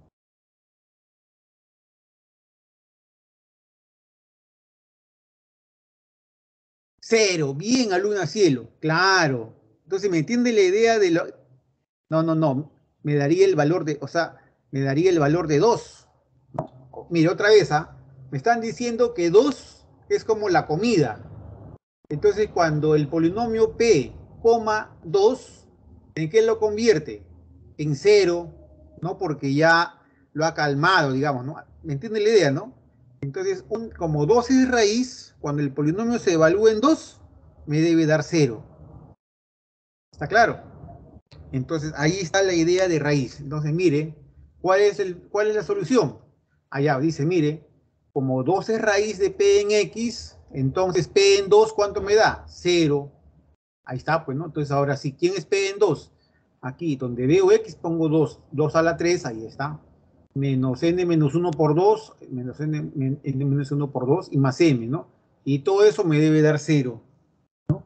Cero. Bien, alumna cielo. Claro. Entonces, ¿me entiende la idea de lo...? No, no, no. Me daría el valor de... O sea, me daría el valor de dos. No. Mire, otra vez, ¿ah? Me están diciendo que dos es como la comida. Entonces, cuando el polinomio P, dos, ¿en qué lo convierte? En cero, ¿no? Porque ya lo ha calmado, digamos, ¿no? ¿Me entiende la idea, no? Entonces, un, como dos es raíz, cuando el polinomio se evalúa en dos, me debe dar cero. ¿Está claro? Entonces, ahí está la idea de raíz. Entonces, mire, ¿cuál es, el, cuál es la solución? Allá dice, mire, como dos es raíz de P en X, entonces P en dos, ¿cuánto me da? cero. Ahí está, pues, ¿no? Entonces, ahora sí, ¿quién es P en dos? Aquí, donde veo X, pongo dos. dos a la tres, ahí está. menos n menos uno por dos, menos n, n menos uno por dos y más m, ¿no? Y todo eso me debe dar cero, ¿no?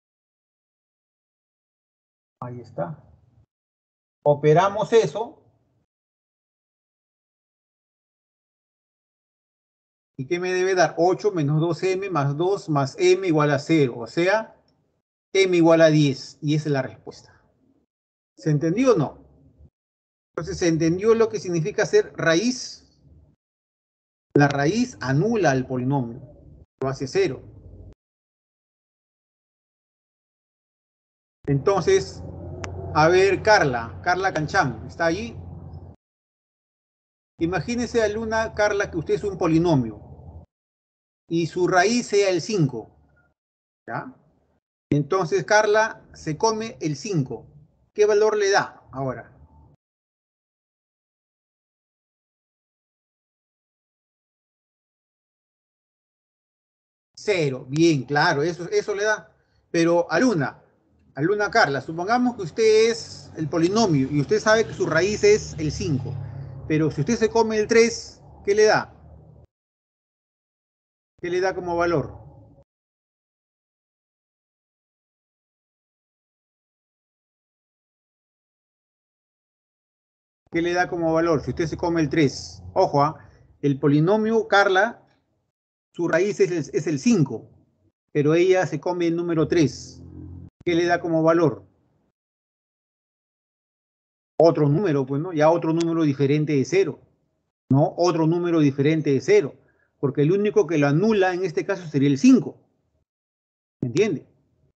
Ahí está. Operamos eso. ¿Y qué me debe dar? ocho menos dos eme más dos más m igual a cero. O sea, m igual a diez. Y esa es la respuesta. ¿Se entendió o no? Entonces, ¿se entendió lo que significa hacer raíz? La raíz anula al polinomio. Lo hace cero. Entonces, a ver, Carla. Carla Canchán, ¿está allí? Imagínese, alumna Carla, que usted es un polinomio. Y su raíz sea el cinco. ¿Ya? Entonces, Carla se come el cinco. ¿Qué valor le da ahora? Cero. Bien, claro, eso, eso le da. Pero, alumna, alumna Carla, supongamos que usted es el polinomio y usted sabe que su raíz es el cinco. Pero si usted se come el tres, ¿qué le da? ¿Qué le da como valor? ¿Qué le da como valor? Si usted se come el tres. Ojo, ¿eh? El polinomio, Carla, su raíz es el, es el cinco, pero ella se come el número tres. ¿Qué le da como valor? Otro número, pues, ¿no? Ya otro número diferente de cero, ¿no? Otro número diferente de cero, porque el único que lo anula en este caso sería el cinco. ¿Me entiende?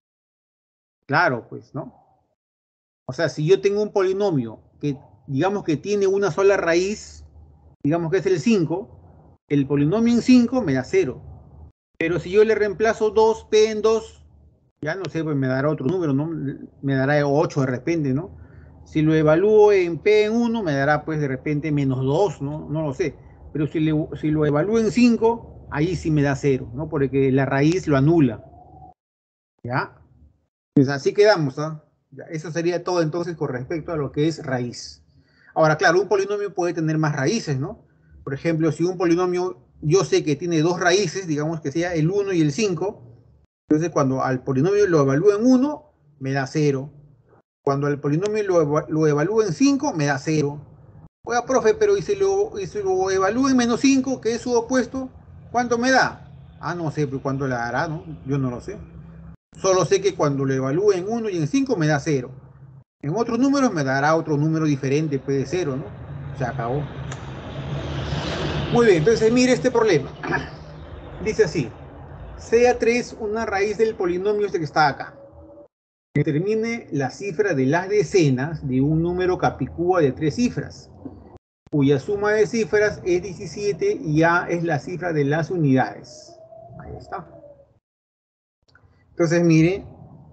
Claro, pues, ¿no? O sea, si yo tengo un polinomio que, digamos que tiene una sola raíz, digamos que es el cinco, el polinomio en cinco me da cero. Pero si yo le reemplazo dos pe en dos, ya no sé, pues me dará otro número, ¿no? Me dará ocho de repente, ¿no? Si lo evalúo en pe en uno, me dará pues de repente menos dos, ¿no? No lo sé. Pero si, le, si lo evalúo en cinco, ahí sí me da cero, ¿no? Porque la raíz lo anula. ¿Ya? Pues así quedamos, ¿ah? Ya, eso sería todo entonces con respecto a lo que es raíz. Ahora, claro, un polinomio puede tener más raíces, ¿no? Por ejemplo, si un polinomio yo sé que tiene dos raíces, digamos que sea el uno y el cinco, entonces cuando al polinomio lo evalúo en uno, me da cero. Cuando al polinomio lo, eva lo evalúo en cinco, me da cero. Oiga, profe, pero ¿y si lo, y si lo evalúo en menos cinco, que es su opuesto? ¿Cuánto me da? Ah, no sé, pues cuánto le dará, ¿no? Yo no lo sé. Solo sé que cuando lo evalúo en uno y en cinco me da cero. En otros números me dará otro número diferente, puede cero, ¿no? Se acabó. Muy bien, entonces mire este problema. Dice así. Sea tres una raíz del polinomio este que está acá. Determine la cifra de las decenas de un número capicúa de tres cifras, cuya suma de cifras es diecisiete y A es la cifra de las unidades. Ahí está. Entonces, mire,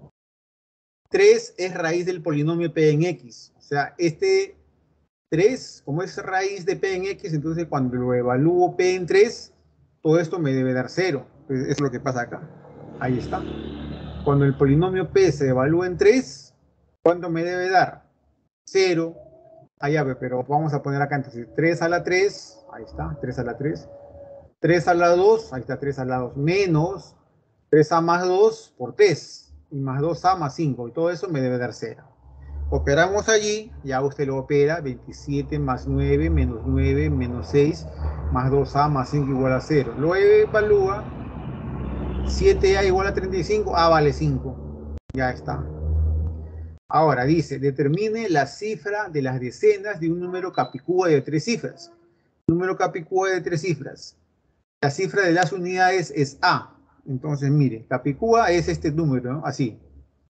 tres es raíz del polinomio P en X. O sea, este tres, como es raíz de P en X, entonces cuando lo evalúo P en tres, todo esto me debe dar cero. Pues eso es lo que pasa acá. Ahí está. Cuando el polinomio P se evalúa en tres, ¿cuánto me debe dar? cero. Ah, ya, pero vamos a poner acá entonces tres a la tres, ahí está, tres a la tres. tres a la dos, ahí está, tres a la dos, menos tres a más dos por tres, y más dos a más cinco, y todo eso me debe dar cero. Operamos allí, ya usted lo opera, veintisiete más nueve, menos nueve, menos seis, más dos a más cinco igual a cero. Lo evalúa, siete a igual a treinta y cinco, A vale cinco, ya está. Ahora dice, determine la cifra de las decenas de un número capicúa de tres cifras. Número capicúa de tres cifras. La cifra de las unidades es A. Entonces, mire, capicúa es este número, ¿no? Así.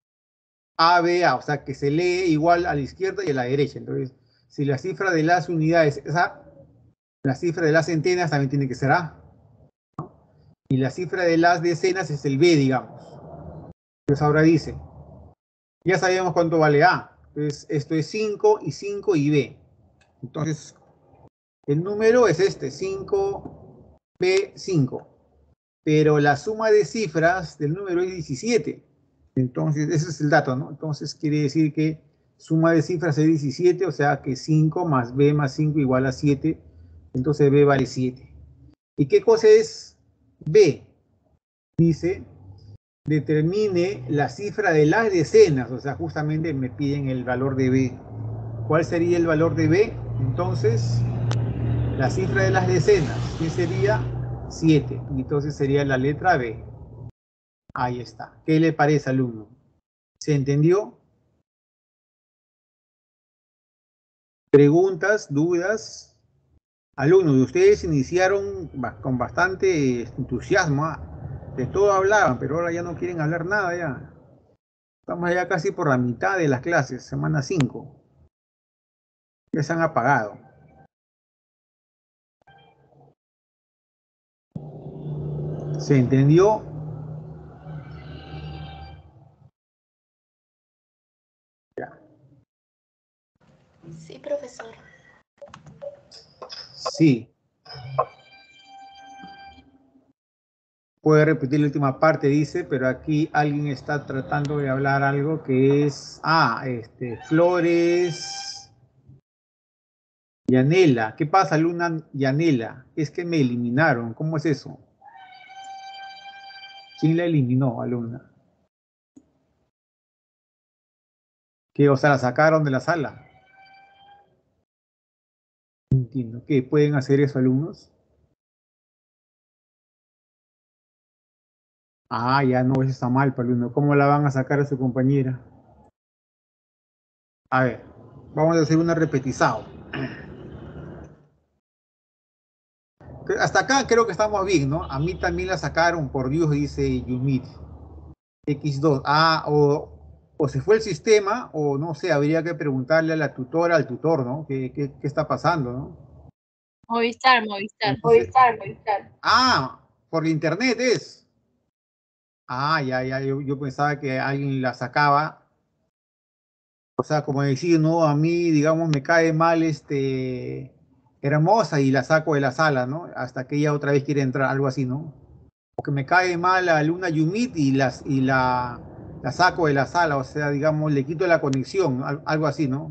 A, B, A, o sea que se lee igual a la izquierda y a la derecha. Entonces, si la cifra de las unidades es A, la cifra de las centenas también tiene que ser A, ¿no? Y la cifra de las decenas es el B, digamos. Entonces ahora dice, ya sabemos cuánto vale A. Entonces, esto es cinco y cinco y B. Entonces, el número es este, cinco pe cinco. Pero la suma de cifras del número es diecisiete. Entonces, ese es el dato, ¿no? Entonces, quiere decir que Suma de cifras es diecisiete, o sea que cinco más b más cinco igual a siete. Entonces b vale siete. ¿Y qué cosa es b? Dice, determine la cifra de las decenas, o sea, justamente me piden el valor de b. ¿Cuál sería el valor de b? Entonces, la cifra de las decenas, ¿qué sería? siete. Entonces sería la letra b. Ahí está. ¿Qué le parece, alumno? ¿Se entendió? ¿Preguntas, dudas? Alumnos, ustedes iniciaron con bastante entusiasmo, ¿ah? De todo hablaban, pero ahora ya no quieren hablar nada ya. Estamos ya casi por la mitad de las clases, semana cinco. Ya se han apagado. ¿Se entendió? Ya. Sí, profesor. Sí. Puede repetir la última parte, dice, pero aquí alguien está tratando de hablar algo que es... Ah, este, Flores... Yanela. ¿Qué pasa, Luna Yanela? Es que me eliminaron. ¿Cómo es eso? ¿Quién la eliminó, alumna? ¿Qué? O sea, la sacaron de la sala. No entiendo. ¿Qué? ¿Pueden hacer eso, alumnos? Ah, ya no, eso está mal, alumno. ¿Cómo la van a sacar a su compañera? A ver, vamos a hacer una repetizado. Hasta acá creo que estamos bien, ¿no? A mí también la sacaron, por Dios, dice Yumit. equis dos. Ah, o, o se fue el sistema, o no sé, habría que preguntarle a la tutora, al tutor, ¿no? ¿Qué, qué, qué está pasando, no? Movistar, Movistar. Entonces, Movistar, Movistar. ah, por internet es. Ah, ya, ya, yo, yo pensaba que alguien la sacaba. O sea, como decir, no, a mí, digamos, me cae mal este Hermosa y la saco de la sala, ¿no? Hasta que ella otra vez quiere entrar, algo así, ¿no? Porque me cae mal la Luna Yumit y, las, y la, la saco de la sala, o sea, digamos, le quito la conexión, al- algo así, ¿no?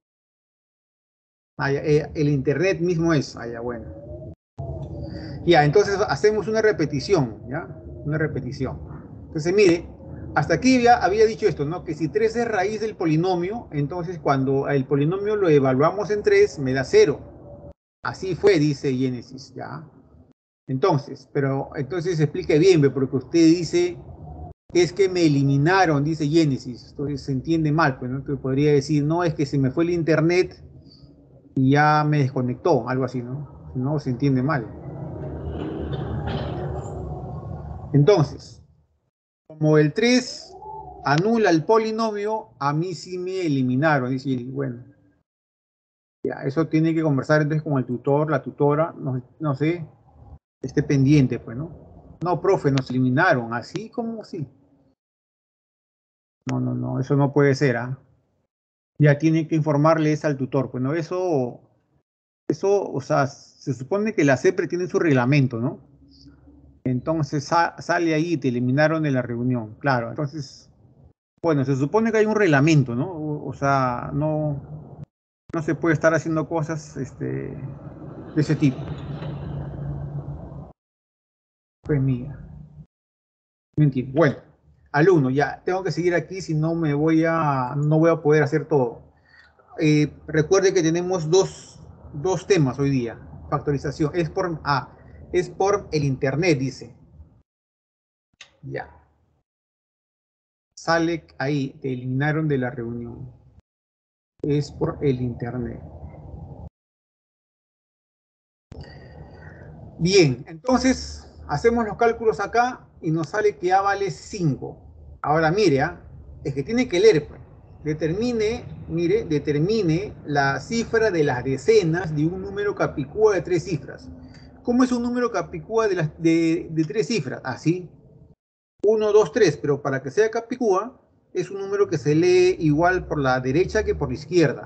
Ah, ya, eh, el internet mismo es, ah, ya, bueno. Ya, entonces hacemos una repetición, ¿ya? Una repetición. Entonces, mire, hasta aquí ya había dicho esto, ¿no? Que si tres es raíz del polinomio, entonces cuando el polinomio lo evaluamos en tres, me da cero. Así fue, dice Génesis, ¿ya? Entonces, pero entonces explique bien, ¿ve? Porque usted dice, es que me eliminaron, dice Génesis. Entonces se entiende mal, pues, ¿no? Entonces podría decir, no, es que se me fue el internet y ya me desconectó, algo así, ¿no? No, se entiende mal. Entonces, como el tres anula el polinomio, a mí sí me eliminaron. Dice, bueno, ya, eso tiene que conversar entonces con el tutor, la tutora, no, no sé, esté pendiente, pues, ¿no? No, profe, nos eliminaron, así como sí. No, no, no, eso no puede ser, ¿ah? Ya tiene que informarles al tutor, pues, ¿no? Eso, eso, o sea, se supone que la CEPRE tiene su reglamento, ¿no? Entonces sa- sale ahí, te eliminaron de la reunión, claro. Entonces, bueno, se supone que hay un reglamento, ¿no? O, o sea, no, no se puede estar haciendo cosas este, de ese tipo. Pues mía, no entiendo. Bueno, alumno, ya tengo que seguir aquí, si no me voy a, no voy a poder hacer todo. Eh, recuerde que tenemos dos, dos temas hoy día. Factorización. Es por, ah, es por el internet, dice. Ya. Sale ahí, te eliminaron de la reunión. Es por el internet. Bien, entonces hacemos los cálculos acá y nos sale que A vale cinco. Ahora mire, ¿ah? Es que tiene que leer, pues. Determine, mire, determine la cifra de las decenas de un número capicúa de tres cifras. ¿Cómo es un número capicúa de, las, de, de tres cifras? Así, uno, dos, tres, pero para que sea capicúa es un número que se lee igual por la derecha que por la izquierda.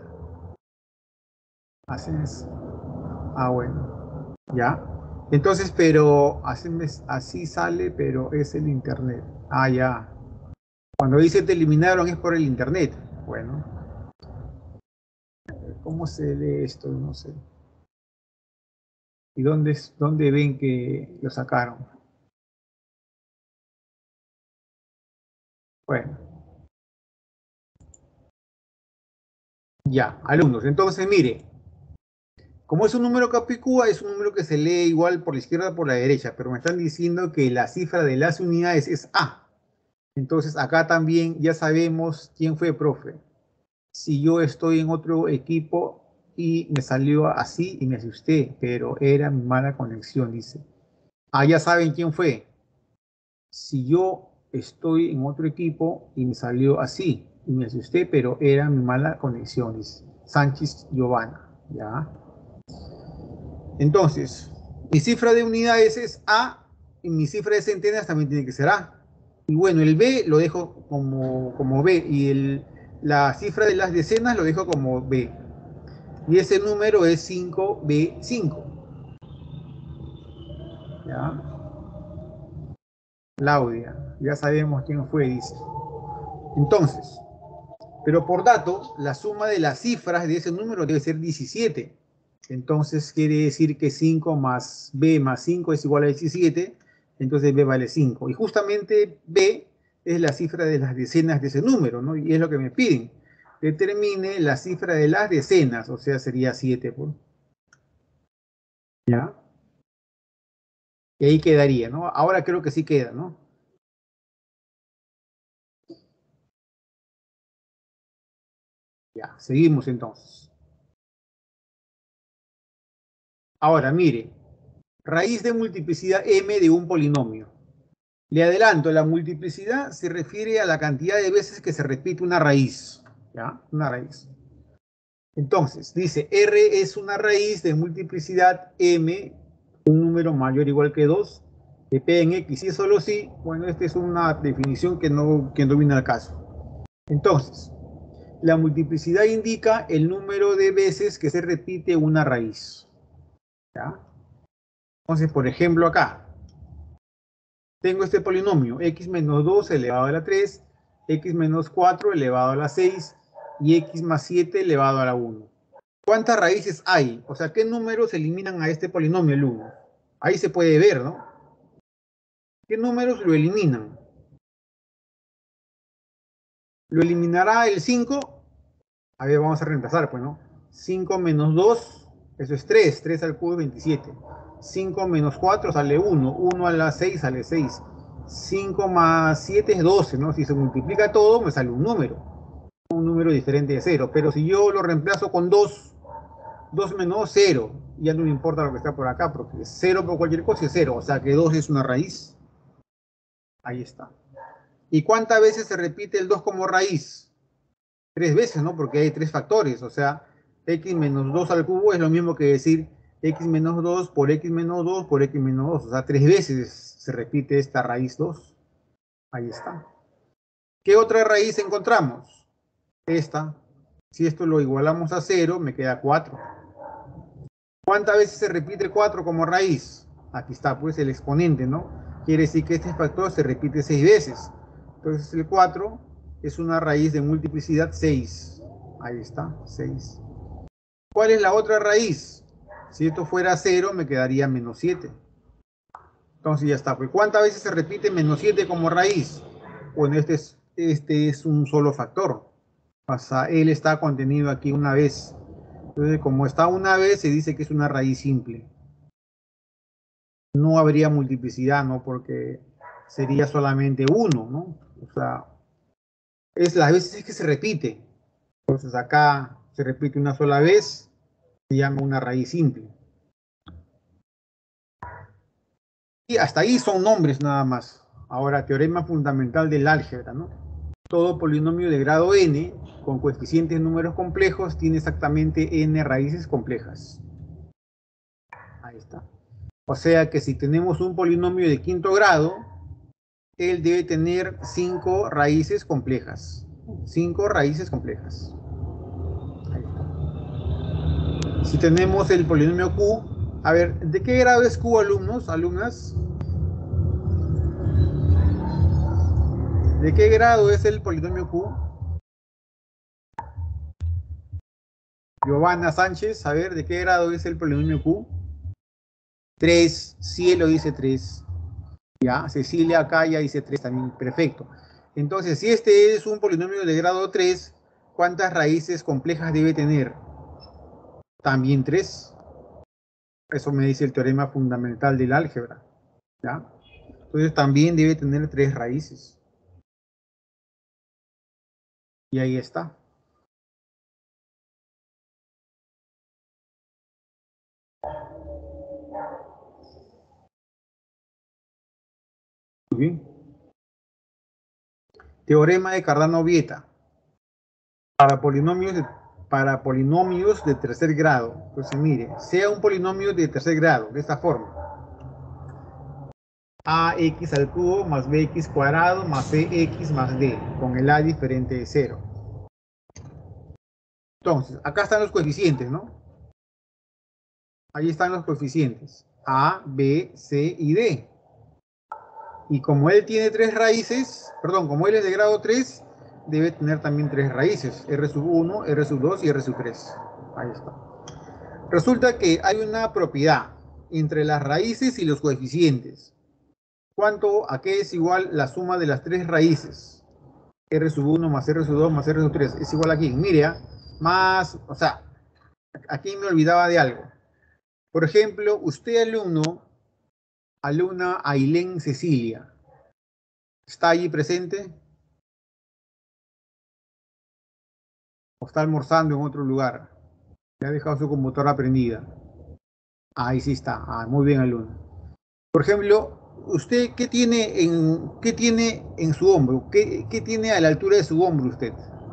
Así es. Ah, bueno, ya. Entonces, pero así, así sale, pero es el internet. Ah, ya. Cuando dice te eliminaron es por el internet. Bueno. ¿Cómo se lee esto? No sé. ¿Y dónde, es- dónde ven que lo sacaron? Bueno. Ya, alumnos. Entonces, mire. Como es un número capicúa, es un número que se lee igual por la izquierda o por la derecha, pero me están diciendo que la cifra de las unidades es A. Entonces, acá también ya sabemos quién fue, profe. Si yo estoy en otro equipo y me salió así y me asusté, pero era mi mala conexión, dice. Ah, ya saben quién fue. Si yo estoy en otro equipo y me salió así y me asusté, pero era mi mala conexión, dice. Sánchez Giovanna, ¿ya? Entonces, mi cifra de unidades es A y mi cifra de centenas también tiene que ser A. Y bueno, el B lo dejo como, como B y el, la cifra de las decenas lo dejo como B. Y ese número es cinco B cinco. ¿Ya? Claudia, ya sabemos quién fue, dice. Entonces, pero por dato, la suma de las cifras de ese número debe ser diecisiete. Entonces quiere decir que cinco más B más cinco es igual a diecisiete. Entonces B vale cinco. Y justamente B es la cifra de las decenas de ese número, ¿no? Y es lo que me piden. Determine la cifra de las decenas, o sea, sería siete. Pues. ¿Ya? Y ahí quedaría, ¿no? Ahora creo que sí queda, ¿no? Ya, seguimos entonces. Ahora, mire, raíz de multiplicidad m de un polinomio. Le adelanto, la multiplicidad se refiere a la cantidad de veces que se repite una raíz, ¿ya? Una raíz. Entonces, dice, R es una raíz de multiplicidad m, un número mayor o igual que dos, de P en X. Si es solo sí, bueno, esta es una definición que no, que no viene al caso. Entonces, la multiplicidad indica el número de veces que se repite una raíz, ¿ya? Entonces, por ejemplo, acá, tengo este polinomio, x menos dos elevado a la tres, x menos cuatro elevado a la seis y x más siete elevado a la uno. ¿Cuántas raíces hay? O sea, ¿qué números eliminan a este polinomio el uno? Ahí se puede ver, ¿no? ¿Qué números lo eliminan? ¿Lo eliminará el cinco? A ver, vamos a reemplazar, pues, ¿no? cinco menos dos, eso es tres, tres al cubo es veintisiete. cinco menos cuatro sale uno, uno a la seis sale seis. cinco más siete es doce, ¿no? Si se multiplica todo, me sale un número. Un número diferente de cero. Pero si yo lo reemplazo con dos, dos menos cero, ya no me importa lo que está por acá, porque cero por cualquier cosa es cero. O sea que dos es una raíz. Ahí está. ¿Y cuántas veces se repite el dos como raíz? Tres veces, ¿no? Porque hay tres factores. O sea, x menos dos al cubo es lo mismo que decir x menos dos por x menos dos por x menos dos. O sea, tres veces se repite esta raíz dos. Ahí está. ¿Qué otra raíz encontramos? Esta. Si esto lo igualamos a cero, me queda cuatro. ¿Cuántas veces se repite cuatro como raíz? Aquí está, pues, el exponente, ¿no? Quiere decir que este factor se repite seis veces. Entonces, el cuatro es una raíz de multiplicidad seis. Ahí está, seis. ¿Cuál es la otra raíz? Si esto fuera cero, me quedaría menos siete. Entonces, ya está. Pues, ¿cuántas veces se repite menos siete como raíz? Bueno, este es, este es un solo factor. O sea, él está contenido aquí una vez. Entonces, como está una vez, se dice que es una raíz simple. No habría multiplicidad, ¿no? Porque sería solamente uno, ¿no? O sea, es las veces que se repite. Entonces, acá se repite una sola vez, se llama una raíz simple. Y hasta ahí son nombres nada más. Ahora, teorema fundamental del álgebra, ¿no? Todo polinomio de grado n con coeficientes números complejos tiene exactamente n raíces complejas. Ahí está. O sea que si tenemos un polinomio de quinto grado, él debe tener cinco raíces complejas. Cinco raíces complejas. Ahí está. Si tenemos el polinomio Q, a ver, ¿de qué grado es Q, alumnos, alumnas? ¿De qué grado es el polinomio Q? Giovanna Sánchez, a ver, ¿de qué grado es el polinomio Q? tres, Cielo dice tres. Ya, Cecilia acá ya dice tres también, perfecto. Entonces, si este es un polinomio de grado tres, ¿cuántas raíces complejas debe tener? También tres. Eso me dice el teorema fundamental del álgebra. ¿Ya? Entonces también debe tener tres raíces. Y ahí está. Muy bien. Teorema de Cardano-Vieta. Para polinomios de, para polinomios de tercer grado. Entonces, mire, sea un polinomio de tercer grado, de esta forma. Ax al cubo más bx cuadrado más cx más d, con el a diferente de cero. Entonces, acá están los coeficientes, ¿no? Ahí están los coeficientes. A, B, C y D. Y como él tiene tres raíces, perdón, como él es de grado tres, debe tener también tres raíces. R sub uno, R sub dos y R sub tres. Ahí está. Resulta que hay una propiedad entre las raíces y los coeficientes. ¿Cuánto, a qué es igual la suma de las tres raíces? R sub uno más R sub dos más R sub tres es igual aquí. Mire, ¿eh? Más, o sea, aquí me olvidaba de algo. Por ejemplo, usted alumno, alumna Ailén Cecilia, ¿está allí presente? ¿O está almorzando en otro lugar? ¿Le ha dejado su computadora prendida? Ahí sí está. Ah, muy bien, alumno. Por ejemplo, ¿usted qué tiene en, qué tiene en su hombro? ¿Qué, qué tiene a la altura de su hombro usted?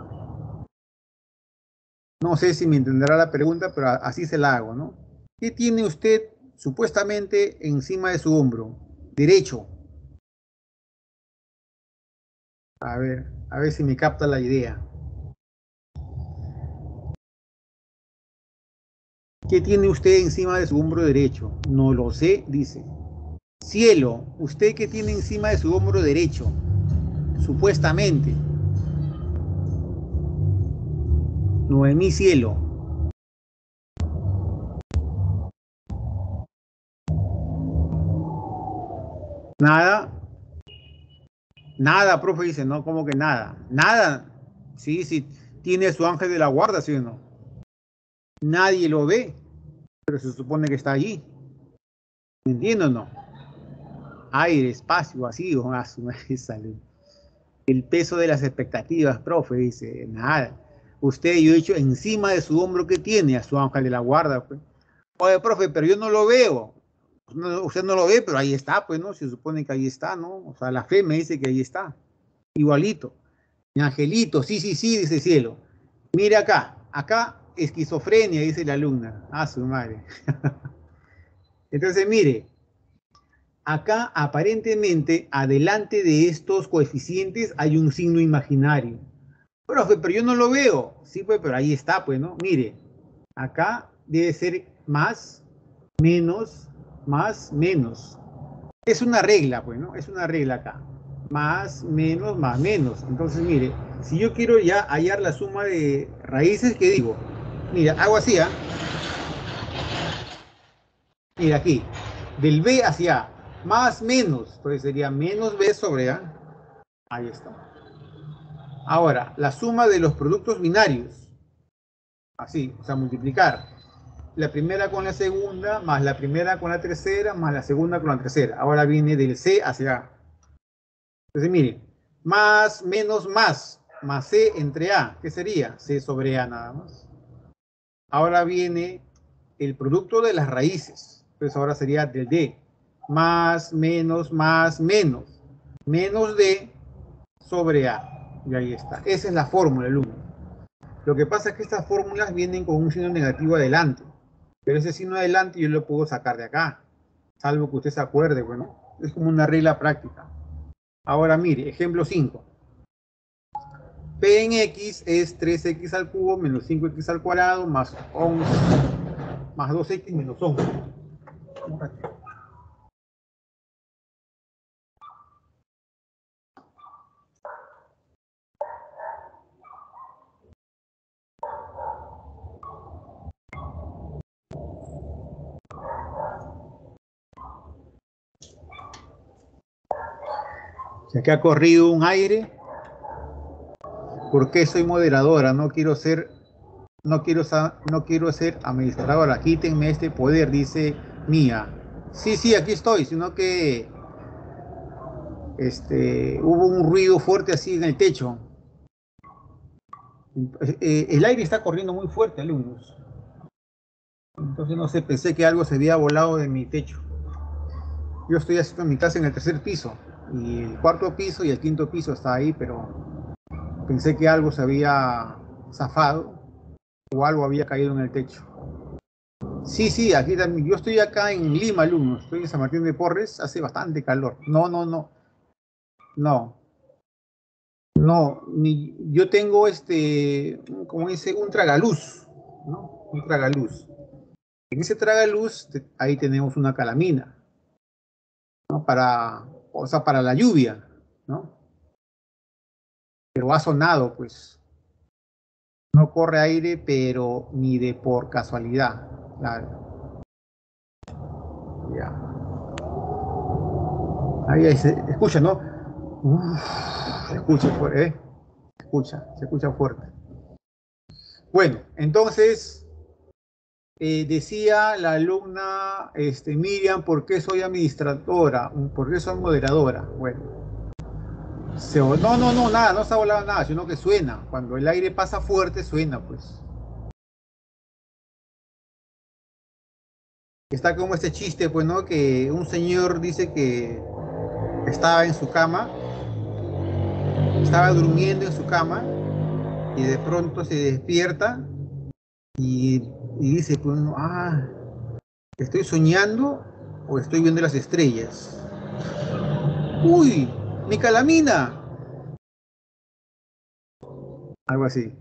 No sé si me entenderá la pregunta, pero así se la hago, ¿no? ¿Qué tiene usted supuestamente encima de su hombro? Derecho. A ver, a ver si me capta la idea. ¿Qué tiene usted encima de su hombro derecho? No lo sé, dice. Cielo, ¿usted qué tiene encima de su hombro derecho? Supuestamente. Noemí Cielo. Nada. Nada, profe, dice, no, como que nada. Nada. Sí, sí, tiene su ángel de la guarda, ¿sí o no? Nadie lo ve, pero se supone que está allí. ¿Me entiendes o no? Aire, espacio, vacío. Ah, su madre, sale. El peso de las expectativas, profe, dice, nada. Usted, yo he dicho, encima de su hombro, ¿qué tiene? A su ángel de la guarda, pues. Oye, profe, pero yo no lo veo. No, usted no lo ve, pero ahí está, pues, ¿no? Se supone que ahí está, ¿no? O sea, la fe me dice que ahí está. Igualito. Mi angelito, sí, sí, sí, dice Cielo. Mire acá, acá, esquizofrenia, dice la alumna. Ah, su madre. Entonces, mire, acá aparentemente, adelante de estos coeficientes hay un signo imaginario. Profe, pero yo no lo veo. Sí, pues, pero ahí está, pues, ¿no? Mire, acá debe ser más, menos, más, menos. Es una regla, pues, ¿no? Es una regla acá. Más, menos, más, menos. Entonces, mire, si yo quiero ya hallar la suma de raíces, ¿qué digo? Mira, hago así, ¿ah? Mira aquí, del B hacia A, más, menos, pues sería menos B sobre A. Ahí está. Ahora, la suma de los productos binarios. Así, o sea, multiplicar la primera con la segunda, más la primera con la tercera, más la segunda con la tercera. Ahora viene del C hacia A. Entonces, miren, más, menos, más, más C entre A. ¿Qué sería? C sobre A nada más. Ahora viene el producto de las raíces. Entonces, ahora sería del D. Más, menos, más, menos. Menos D sobre A. Y ahí está. Esa es la fórmula, alumno. Lo que pasa es que estas fórmulas vienen con un signo negativo adelante. Pero ese signo adelante yo lo puedo sacar de acá. Salvo que usted se acuerde, bueno. Es como una regla práctica. Ahora mire, ejemplo cinco. P en X es tres X al cubo menos cinco X al cuadrado más once más dos X menos once. Ya que ha corrido un aire. ¿Por qué soy moderadora? No quiero ser, no quiero, no quiero ser administradora. Quítenme este poder, dice Mía. Sí, sí, aquí estoy, sino que este, hubo un ruido fuerte así en el techo. Eh, el aire está corriendo muy fuerte, alumnos. Entonces, no sé, pensé que algo se había volado de mi techo. Yo estoy haciendo mi casa en el tercer piso. Y el cuarto piso y el quinto piso está ahí, pero pensé que algo se había zafado o algo había caído en el techo. Sí, sí, aquí también. Yo estoy acá en Lima, alumnos. Estoy en San Martín de Porres. Hace bastante calor. No, no, no. No. No. Ni, yo tengo este, como dice, un tragaluz. ¿No? Un tragaluz. En ese tragaluz, ahí tenemos una calamina. ¿No? Para, o sea, para la lluvia. ¿No? Pero ha sonado, pues. No corre aire, pero ni de por casualidad. Claro. Ya. Ahí, ahí se escucha, ¿no? Uf, se escucha fuerte, ¿eh? Se escucha, se escucha fuerte. Bueno, entonces, eh, decía la alumna este, Miriam, ¿por qué soy administradora? ¿Por qué soy moderadora? Bueno, se, no, no, no, nada, no se ha volado nada, sino que suena. Cuando el aire pasa fuerte, suena, pues. Está como este chiste, pues, ¿no? Que un señor dice que estaba en su cama, estaba durmiendo en su cama, y de pronto se despierta y, y dice, pues, ah, ¿estoy soñando o estoy viendo las estrellas? ¡Uy! ¡Mi calamina! Algo así.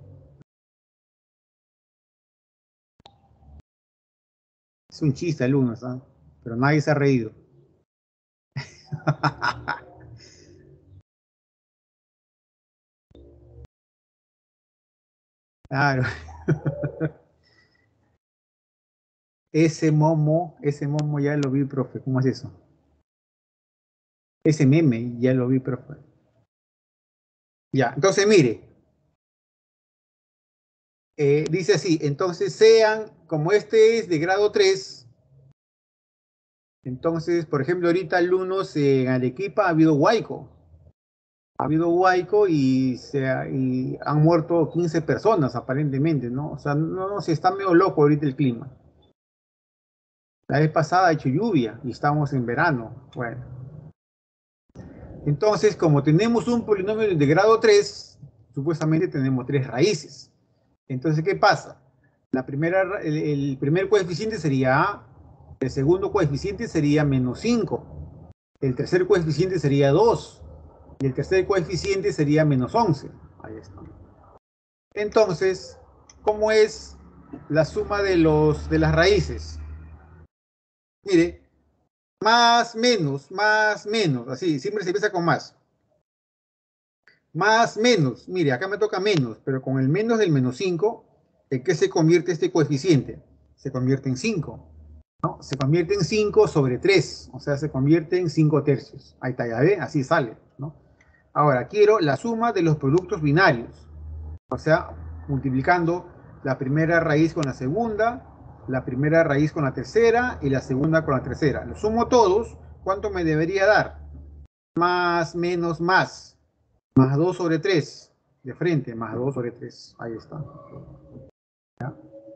Es un chiste, alumnos, ¿no? Pero nadie se ha reído. Claro. Ese momo, ese momo ya lo vi, profe. ¿Cómo es eso? Ese meme ya lo vi, profe. Ya, entonces mire. Eh, dice así, entonces sean, como este es de grado tres, entonces, por ejemplo, ahorita alumnos en Arequipa ha habido huaico. Ha habido huaico y, se ha, y han muerto quince personas aparentemente, ¿no? O sea, no, no, se está medio loco ahorita el clima. La vez pasada ha hecho lluvia y estamos en verano. Bueno. Entonces, como tenemos un polinomio de grado tres, supuestamente tenemos tres raíces. Entonces, ¿qué pasa? La primera, el, el primer coeficiente sería A, el segundo coeficiente sería menos cinco, el tercer coeficiente sería dos, y el tercer coeficiente sería menos once. Ahí está. Entonces, ¿cómo es la suma de, los, de las raíces? Mire, más, menos, más, menos, así, siempre se empieza con más. Más, menos, mire, acá me toca menos, pero con el menos del menos cinco, ¿en qué se convierte este coeficiente? Se convierte en cinco, ¿no? Se convierte en cinco sobre tres, o sea, se convierte en cinco tercios. Ahí está, ya ve, así sale, ¿no? Ahora, quiero la suma de los productos binarios, o sea, multiplicando la primera raíz con la segunda, la primera raíz con la tercera y la segunda con la tercera. Los sumo todos, ¿cuánto me debería dar? Más, menos, más. Más dos sobre tres, de frente, más dos sobre tres. Ahí está. ¿Ya?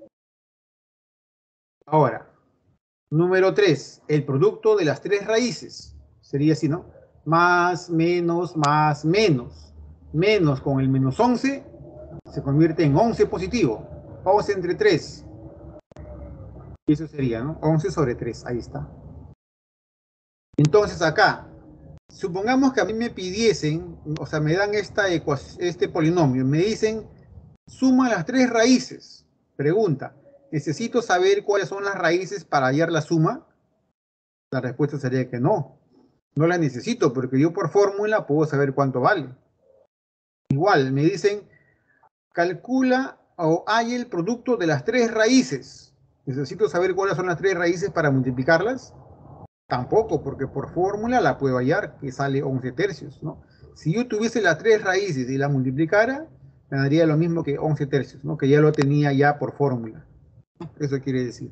Ahora, número tres, el producto de las tres raíces. Sería así, ¿no? Más, menos, más, menos. Menos con el menos once se convierte en once positivo. once entre tres. Y eso sería, ¿no? once sobre tres, ahí está. Entonces acá, supongamos que a mí me pidiesen, o sea, me dan esta este polinomio, me dicen, suma las tres raíces. Pregunta, ¿necesito saber cuáles son las raíces para hallar la suma? La respuesta sería que no. No la necesito porque yo por fórmula puedo saber cuánto vale. Igual, me dicen, calcula o halla el producto de las tres raíces. ¿Necesito saber cuáles son las tres raíces para multiplicarlas? Tampoco, porque por fórmula la puedo hallar, que sale once tercios, ¿no? Si yo tuviese las tres raíces y la multiplicara, me daría lo mismo que once tercios, ¿no? Que ya lo tenía ya por fórmula. Eso quiere decir.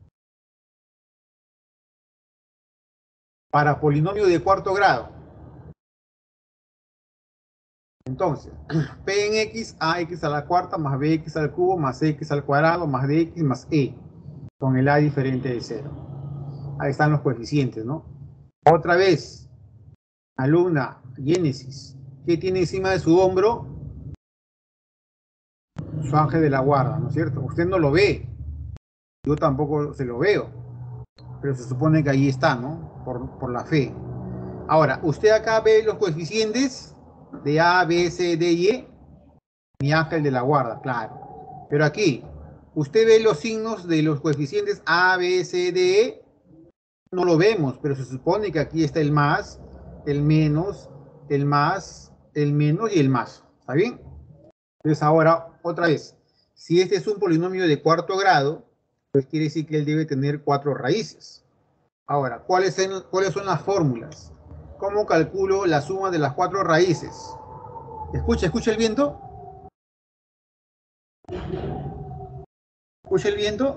Para polinomio de cuarto grado. Entonces, P en X, A X a la cuarta, más B X al cubo, más X al cuadrado, más D X, más E, con el A diferente de cero. Ahí están los coeficientes, ¿no? Otra vez, alumna, Génesis, ¿qué tiene encima de su hombro? Su ángel de la guarda, ¿no es cierto? Usted no lo ve, yo tampoco se lo veo, pero se supone que ahí está, ¿no? Por, por la fe. Ahora, usted acá ve los coeficientes de A, B, C, D y E, mi ángel de la guarda, claro. Pero aquí, usted ve los signos de los coeficientes A, B, C, D, E, no lo vemos, pero se supone que aquí está el más, el menos, el más, el menos y el más. ¿Está bien? Entonces ahora, otra vez, si este es un polinomio de cuarto grado, pues quiere decir que él debe tener cuatro raíces. Ahora, ¿cuáles son, ¿cuáles son las fórmulas? ¿Cómo calculo la suma de las cuatro raíces? Escucha, escucha el viento. ¿Escucha el viento?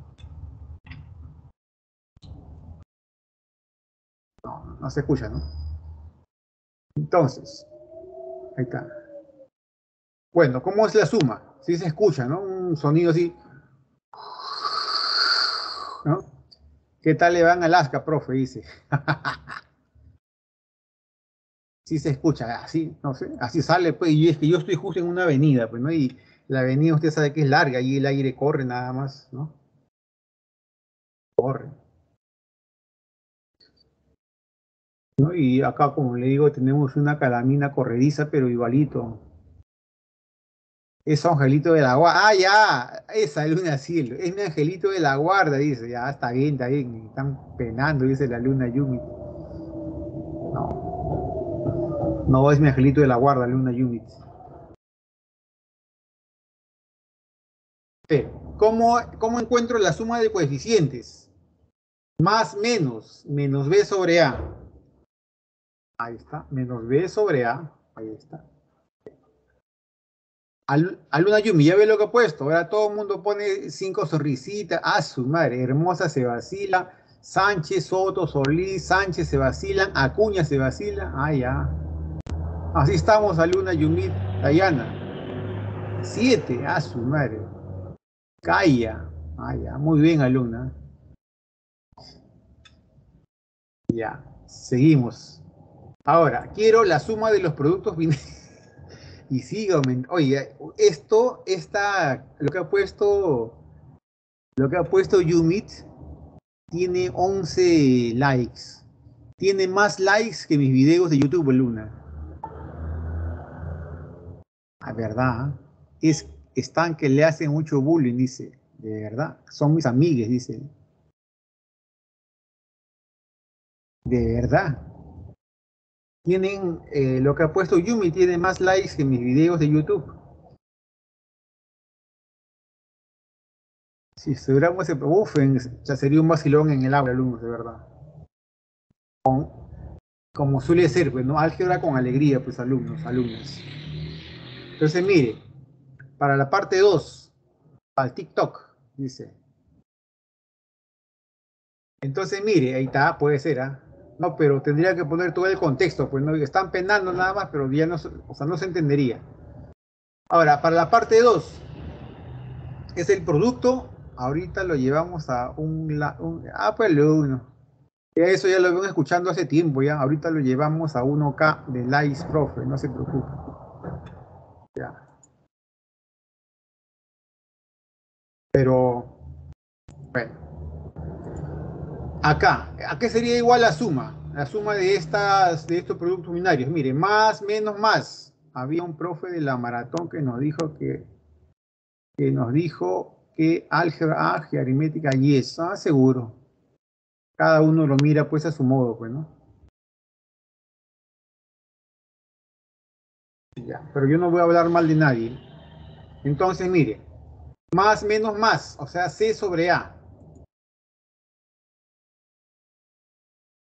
No, no se escucha, ¿no? Entonces, ahí está. Bueno, ¿cómo es la suma? Sí se escucha, ¿no? Un sonido así. ¿No? ¿Qué tal le van a Alaska, profe? Dice. Sí se escucha, así, no sé, así sale, pues, y es que yo estoy justo en una avenida, pues, ¿no? Y la avenida usted sabe que es larga y el aire corre nada más, ¿no? Corre. ¿No? Y acá, como le digo, tenemos una calamina corrediza, pero igualito. Es angelito de la guarda. Ah, ya, esa luna cielo. Es mi angelito de la guarda, dice. Ya, está bien, está bien. Están penando, dice la luna Yumi. No. No, es mi angelito de la guarda, luna Yumi. ¿Cómo, ¿Cómo encuentro la suma de coeficientes? Más menos, menos B sobre A. Ahí está, menos B sobre A. Ahí está. Al, alumna Yumi, ya ve lo que he puesto. Ahora todo el mundo pone cinco sonrisitas. Ah, su madre. Hermosa se vacila. Sánchez, Soto, Solís, Sánchez se vacilan. Acuña se vacila. Ah, ya. Así estamos, alumna Yumi, Dayana. Siete. Ah, su madre. Calla. Ah, ya. Muy bien, alumna. Ya. Seguimos. Ahora, quiero la suma de los productos finales. Y sigue aumentando. Oye, esto, esta, lo que ha puesto, lo que ha puesto Yumit, tiene once likes. Tiene más likes que mis videos de YouTube, Luna. La verdad, es, están que le hacen mucho bullying, dice. De verdad, son mis amigues, dice. De verdad. Tienen, eh, lo que ha puesto Yumi tiene más likes que mis videos de YouTube. Si estuviéramos ese, uf, en, ya sería un vacilón en el aula, alumnos, de verdad. Como, como suele ser, pues, ¿no? Álgebra con alegría, pues, alumnos, alumnas. Entonces, mire, para la parte dos, al TikTok, dice. Entonces, mire, ahí está, puede ser, ¿ah? ¿eh? No, pero tendría que poner todo el contexto, pues, ¿no? Están penando nada más, pero ya no, o sea, no se entendería. Ahora, para la parte dos, es el producto, ahorita lo llevamos a un, un ah, pues, lo uno. Eso ya lo vengo escuchando hace tiempo, ya. Ahorita lo llevamos a uno K de likes, profe, no se preocupe. Ya. Pero, bueno. Acá, ¿a qué sería igual la suma? La suma de, estas, de estos productos binarios. Mire, más, menos, más. Había un profe de la maratón que nos dijo que, que nos dijo que álgebra A, aritmética Y es. Ah, seguro. Cada uno lo mira pues a su modo, pues, ¿no? Ya, pero yo no voy a hablar mal de nadie. Entonces, mire, más, menos, más, o sea, C sobre A.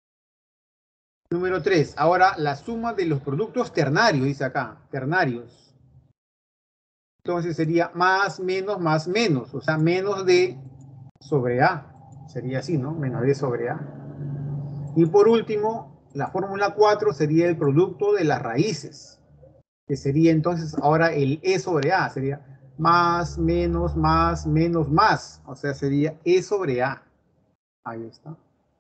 Número tres. Ahora la suma de los productos ternarios, dice acá. Ternarios. Entonces sería más, menos, más, menos. O sea, menos de sobre A. Sería así, ¿no? Menos de sobre A. Y por último, la fórmula cuatro sería el producto de las raíces. Que sería entonces ahora el E sobre A. Sería más, menos, más, menos, más. O sea, sería E sobre A. Ahí está.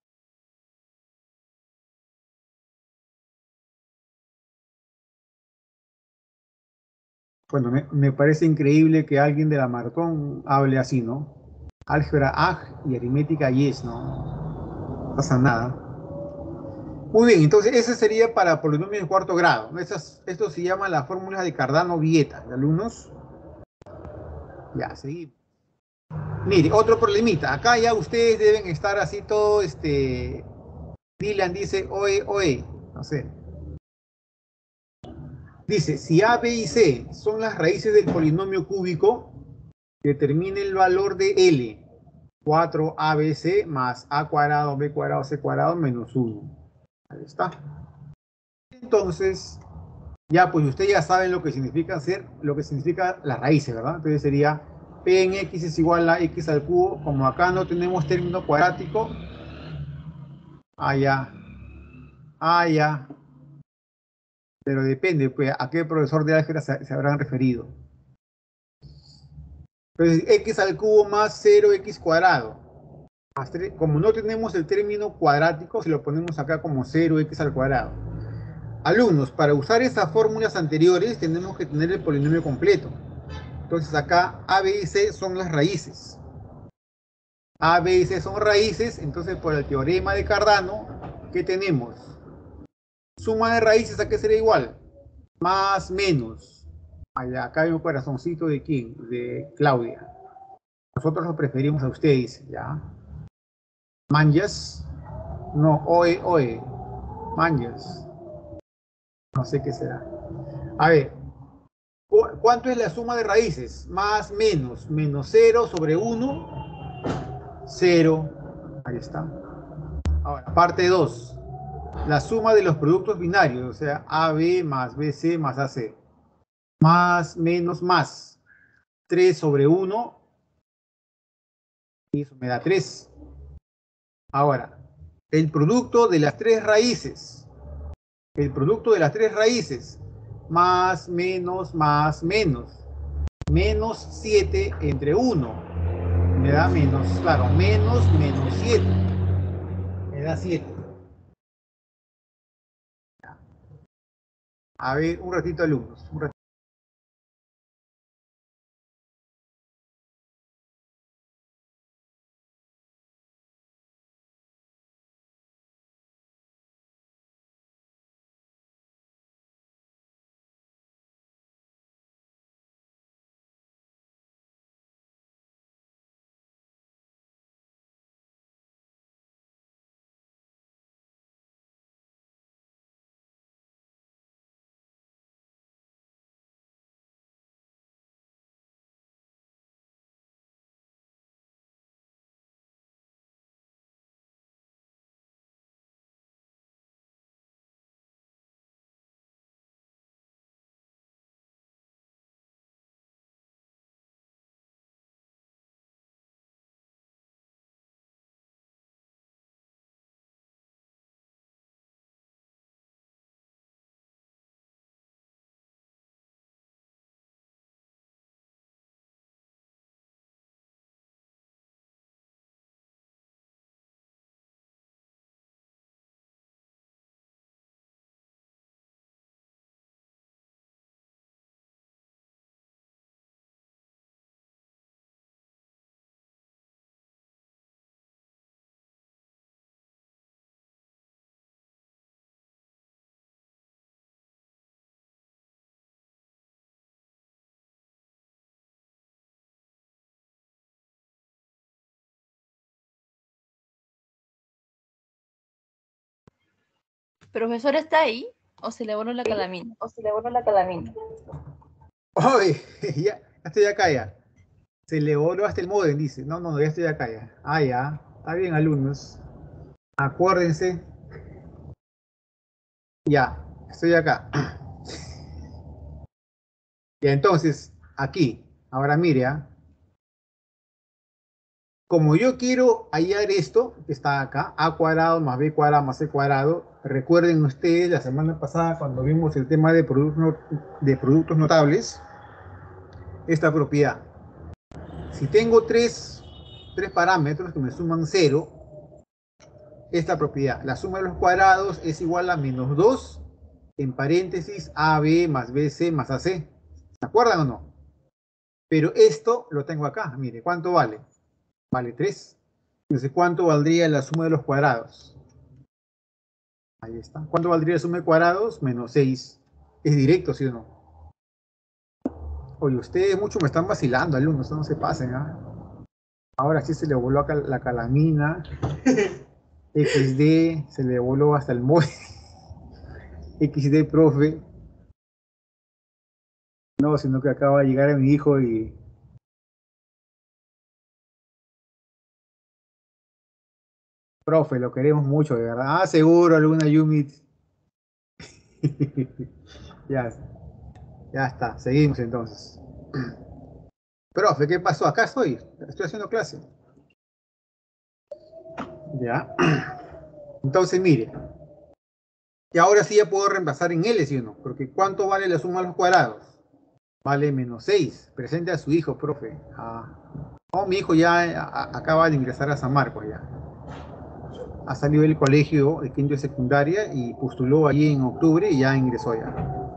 Bueno, me, me parece increíble que alguien de la Maratón hable así, ¿no? Álgebra A G y aritmética yes, ¿no? No pasa nada. Muy bien, entonces ese sería para polinomios de cuarto grado. Estas, esto se llama la fórmula de Cardano-Vieta. ¿De alumnos? Ya, seguimos. Mire, otro problemita. Acá ya ustedes deben estar así todo, este... Dylan dice, oe, oe. No sé. Dice, si A, B y C son las raíces del polinomio cúbico, determine el valor de L. cuatro A B C más A cuadrado, B cuadrado, C cuadrado menos uno. Ahí está. Entonces, ya pues ustedes ya saben lo que significa hacer, lo que significa las raíces, ¿verdad? Entonces sería P en X es igual a X al cubo. Como acá no tenemos término cuadrático, allá, allá. Pero depende, pues, a qué profesor de álgebra se, se habrán referido. Entonces, X al cubo más cero X cuadrado. Más tres, como no tenemos el término cuadrático, se lo ponemos acá como cero X al cuadrado. Alumnos, para usar estas fórmulas anteriores tenemos que tener el polinomio completo. Entonces acá A, B y C son las raíces. A, B y C son raíces, entonces por el teorema de Cardano, ¿qué tenemos? Suma de raíces, ¿a qué sería igual? Más, menos. Allá, acá hay un corazoncito de quién, de Claudia. Nosotros lo preferimos a ustedes, ¿ya? Manjas. No, oe, oe. Manjas. No sé qué será. A ver, ¿cuánto es la suma de raíces? Más, menos. Menos cero sobre uno. cero. Ahí está. Ahora, parte dos. La suma de los productos binarios, o sea, A B más B C más A C. Más, menos, más. tres sobre uno. Y eso me da tres. Ahora, el producto de las tres raíces. El producto de las tres raíces. Más, menos, más, menos. Menos siete entre uno. Me da menos, claro, menos, menos siete. Me da siete. A ver, un ratito, alumnos. Un ratito. ¿Profesor está ahí? ¿O se le voló la calamina? O se le borró la calamina. Oye, ya, ya estoy acá ya. Se le voló hasta el modem, dice. No, no, ya estoy acá ya. Ah, ya. Está bien, alumnos. Acuérdense Ya, estoy acá. Ya, entonces, aquí, ahora mire, ¿ah? Como yo quiero hallar esto, que está acá, a cuadrado más b cuadrado más c cuadrado, recuerden ustedes la semana pasada cuando vimos el tema de productos, no- de productos notables, esta propiedad. Si tengo tres, tres parámetros que me suman cero, esta propiedad, la suma de los cuadrados es igual a menos dos, en paréntesis, a b más bc más ac. ¿Se acuerdan o no? Pero esto lo tengo acá, mire, ¿cuánto vale? Vale tres. Entonces, ¿cuánto valdría la suma de los cuadrados? Ahí está. ¿Cuánto valdría la suma de cuadrados? Menos seis. Es directo, ¿sí o no? Oye, ustedes mucho me están vacilando, alumnos, no se pasen, ¿ah? Ahora sí se le voló acá la calamina. equis de, se le voló hasta el móvil. equis de, profe. No, sino que acaba de llegar a mi hijo y... Profe, lo queremos mucho, de verdad. Ah, seguro, alguna Yumit. Ya, ya está, seguimos entonces. Profe, ¿qué pasó? Acá estoy, estoy haciendo clase. Ya. Entonces, mire. Y ahora sí ya puedo reemplazar en L, ¿sí o no? Porque ¿cuánto vale la suma de los cuadrados? Vale menos seis. Presente a su hijo, profe. Ah. Oh, mi hijo ya a- a- acaba de ingresar a San Marcos ya. Ha salido del colegio de quinto de secundaria y postuló allí en octubre y ya ingresó ya.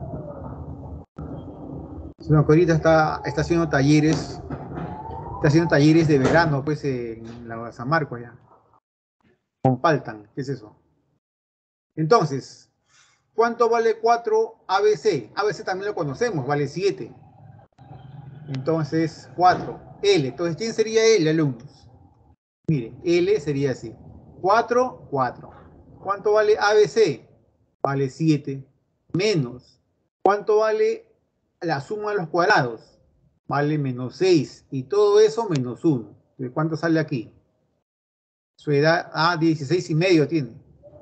Sino que ahorita está, está haciendo talleres, está haciendo talleres de verano, pues, en la San Marcos ya. Con Paltan, ¿qué es eso? Entonces, ¿cuánto vale cuatro A B C? A B C también lo conocemos, vale siete. Entonces, cuatro. L. Entonces, ¿quién sería L, alumnos? Miren, L sería así. cuatro, cuatro. ¿Cuánto vale A B C? Vale siete. Menos. ¿Cuánto vale la suma de los cuadrados? Vale menos seis. Y todo eso menos uno. ¿De cuánto sale aquí? Su edad, ah, dieciséis y medio tiene.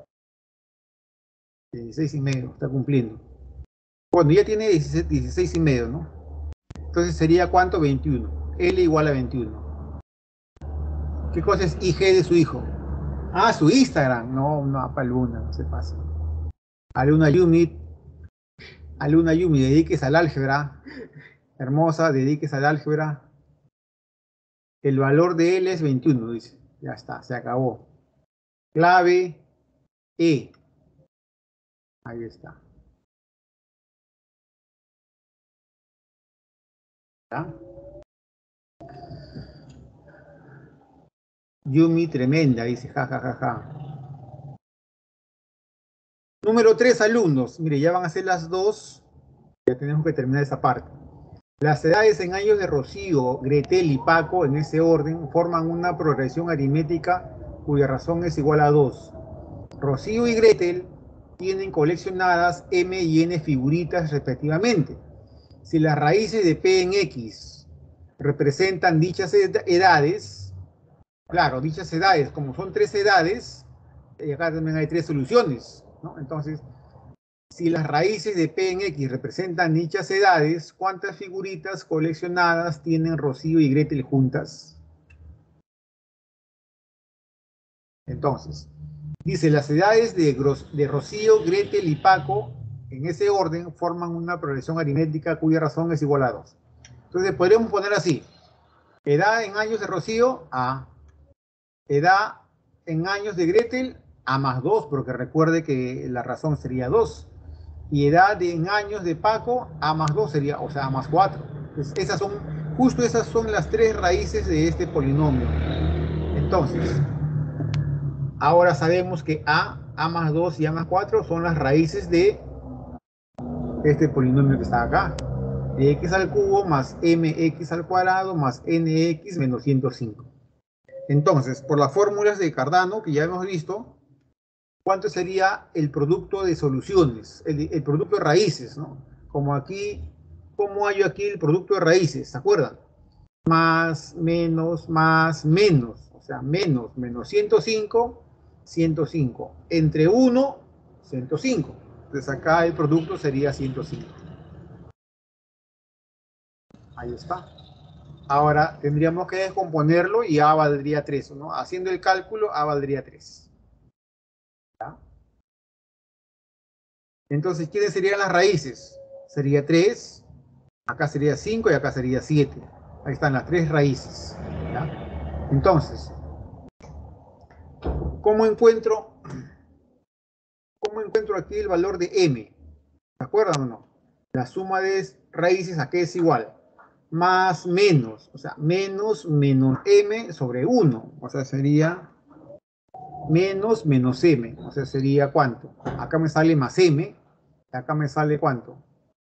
dieciséis y medio, está cumpliendo. Bueno, ya tiene dieciséis, dieciséis y medio, ¿no? Entonces sería ¿cuánto? veintiuno. L igual a veintiuno. ¿Qué cosa es I G de su hijo? Ah, su Instagram. No, no, para Luna, no se pasa. Aluna Yumi, Aluna Yumi, dediques al álgebra. Hermosa, dediques al álgebra. El valor de L es veintiuno, dice. Ya está, se acabó. Clave E. Ahí está. ¿Ya? Yumi tremenda, dice, ja, ja, ja, ja. Número tres, alumnos. Mire, ya van a ser las dos. Ya tenemos que terminar esa parte. Las edades en años de Rocío, Gretel y Paco, en ese orden, forman una progresión aritmética cuya razón es igual a dos. Rocío y Gretel tienen coleccionadas M y N figuritas respectivamente. Si las raíces de P en X representan dichas edades, claro, dichas edades, como son tres edades, y acá también hay tres soluciones, ¿no? Entonces, si las raíces de P en X representan dichas edades, ¿cuántas figuritas coleccionadas tienen Rocío y Gretel juntas? Entonces, dice, las edades de, de Rocío, Gretel y Paco, en ese orden, forman una progresión aritmética cuya razón es igual a dos. Entonces, podríamos poner así. Edad en años de Rocío, A. Edad en años de Gretel, A más dos, porque recuerde que la razón sería dos. Y edad en años de Paco, A más dos sería, o sea, A más cuatro. Entonces, esas son, justo esas son las tres raíces de este polinomio. Entonces, ahora sabemos que A, A más dos y A más cuatro son las raíces de este polinomio que está acá. X al cubo más mx al cuadrado más nx menos ciento cinco. Entonces, por las fórmulas de Cardano que ya hemos visto, ¿cuánto sería el producto de soluciones? El, el producto de raíces, ¿no? Como aquí, ¿cómo hay aquí el producto de raíces? ¿Se acuerdan? Más, menos, más, menos. O sea, menos, menos ciento cinco, ciento cinco. Entre uno, ciento cinco. Entonces acá el producto sería ciento cinco. Ahí está. Ahora tendríamos que descomponerlo y A valdría tres, ¿no? Haciendo el cálculo, A valdría tres. ¿Ya? Entonces, ¿quiénes serían las raíces? Sería tres, acá sería cinco y acá sería siete. Ahí están las tres raíces. ¿Ya? Entonces, ¿cómo encuentro, cómo encuentro aquí el valor de M? ¿Se acuerdan o no? La suma de raíces aquí es igual. Más menos, o sea, menos menos M sobre uno. O sea, sería menos menos M. O sea, sería ¿cuánto? Acá me sale más M. Y acá me sale ¿cuánto?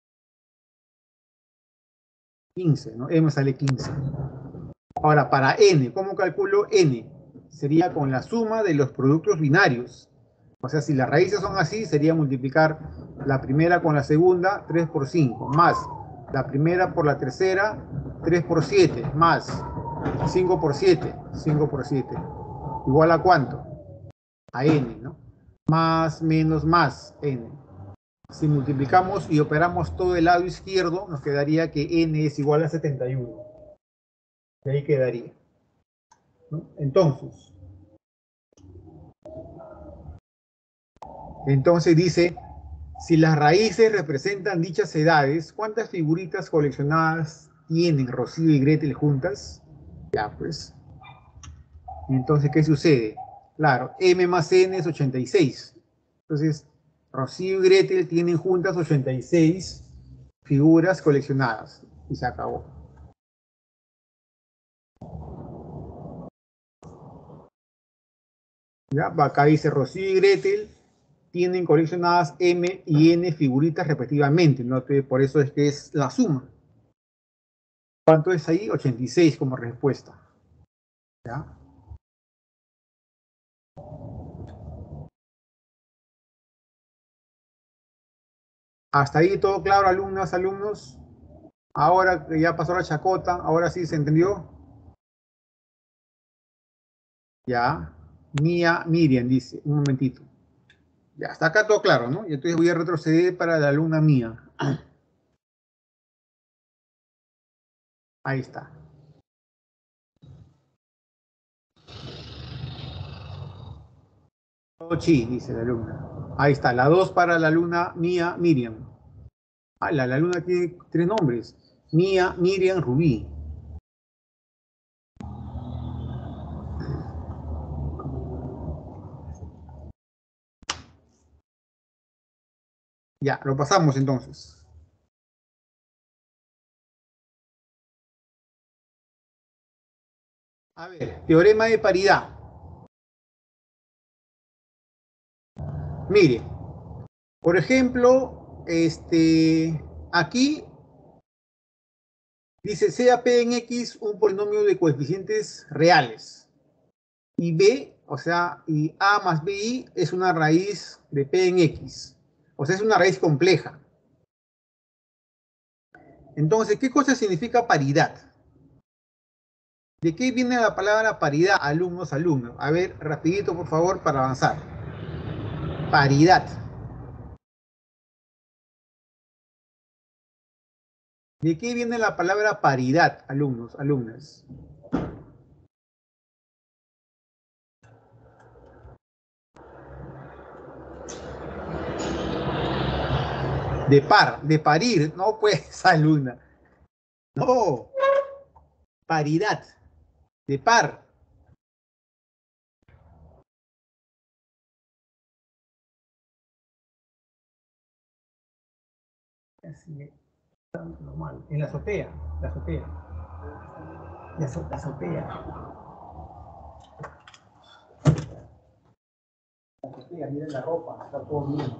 quince, ¿no? M sale quince. Ahora, para N, ¿cómo calculo N? Sería con la suma de los productos binarios. O sea, si las raíces son así, sería multiplicar la primera con la segunda, tres por cinco, más la primera por la tercera, tres por siete, más cinco por siete, cinco por siete. ¿Igual a cuánto? A N, ¿no? Más, menos, más N. Si multiplicamos y operamos todo el lado izquierdo, nos quedaría que N es igual a setenta y uno. De ahí quedaría, ¿no? Entonces, entonces dice, si las raíces representan dichas edades, ¿cuántas figuritas coleccionadas tienen Rocío y Gretel juntas? Ya, pues. Entonces, ¿qué sucede? Claro, M más N es ochenta y seis. Entonces, Rocío y Gretel tienen juntas ochenta y seis figuras coleccionadas. Y se acabó. ¿Ya? Acá dice Rocío y Gretel tienen coleccionadas M y N figuritas respectivamente, ¿no? Entonces, por eso es que es la suma. ¿Cuánto es ahí? ochenta y seis como respuesta. ¿Ya? Hasta ahí todo claro, alumnas, alumnos. Ahora que ya pasó la chacota, ahora sí se entendió. Ya. Mía Miriam dice, un momentito. Ya, está acá todo claro, ¿no? Y entonces voy a retroceder para la alumna mía. Ahí está. Ochi, dice la alumna. Ahí está, la dos para la alumna mía Miriam. Ah, la, la alumna tiene tres nombres. Mía, Miriam, Rubí. Ya, lo pasamos entonces. A ver, teorema de paridad. Mire, por ejemplo, este, aquí dice sea P en X un polinomio de coeficientes reales. Y B, o sea, y A más B I es una raíz de P en X. O sea, es una raíz compleja. Entonces, ¿qué cosa significa paridad? ¿De qué viene la palabra paridad, alumnos, alumnos? A ver, rapidito, por favor, para avanzar. Paridad. ¿De qué viene la palabra paridad, alumnos, alumnas? De par, de parir, no pues, alumna. No, paridad, de par. Así, normal, en la azotea, la azotea. La, azo la azotea. La azotea, mira la ropa, está todo bien.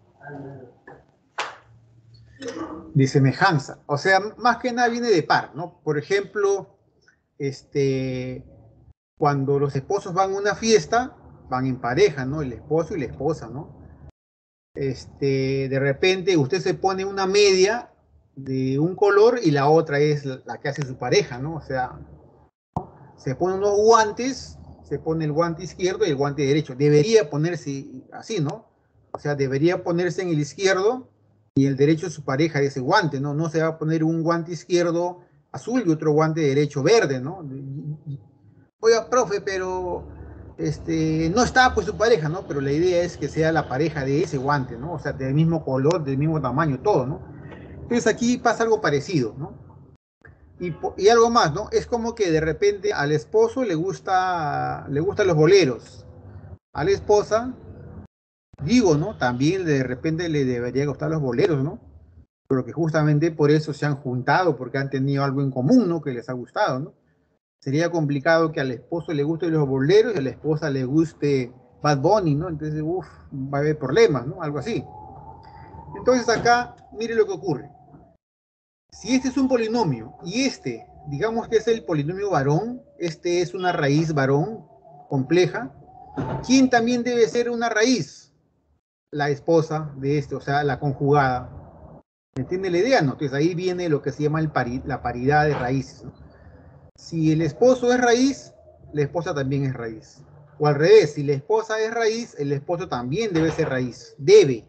De semejanza, o sea, más que nada viene de par, ¿no? Por ejemplo, este, cuando los esposos van a una fiesta, van en pareja, ¿no? El esposo y la esposa, ¿no? Este, de repente usted se pone una media de un color y la otra es la que hace su pareja, ¿no? O sea, ¿no? Se pone unos guantes, se pone el guante izquierdo y el guante derecho. Debería ponerse así, ¿no? O sea, debería ponerse en el izquierdo y el derecho de su pareja de ese guante, ¿no? No se va a poner un guante izquierdo azul y otro guante derecho verde, ¿no? Oiga, profe, pero este, no está pues su pareja, ¿no? Pero la idea es que sea la pareja de ese guante, ¿no? O sea, del mismo color, del mismo tamaño, todo, ¿no? Entonces aquí pasa algo parecido, ¿no? Y, y algo más, ¿no? Es como que de repente al esposo le gusta, le gustan los boleros. A la esposa, digo, ¿no? También de repente le debería gustar los boleros, ¿no? Pero que justamente por eso se han juntado, porque han tenido algo en común, ¿no? Que les ha gustado, ¿no? Sería complicado que al esposo le gusten los boleros y a la esposa le guste Bad Bunny, ¿no? Entonces, uff, va a haber problemas, ¿no? Algo así. Entonces acá, mire lo que ocurre. Si este es un polinomio y este, digamos que es el polinomio varón, este es una raíz varón compleja, ¿quién también debe ser una raíz? La esposa de este, o sea, la conjugada. ¿Entiende la idea? No, entonces ahí viene lo que se llama el pari, la paridad de raíces, ¿no? Si el esposo es raíz, la esposa también es raíz. O al revés, si la esposa es raíz, el esposo también debe ser raíz. Debe.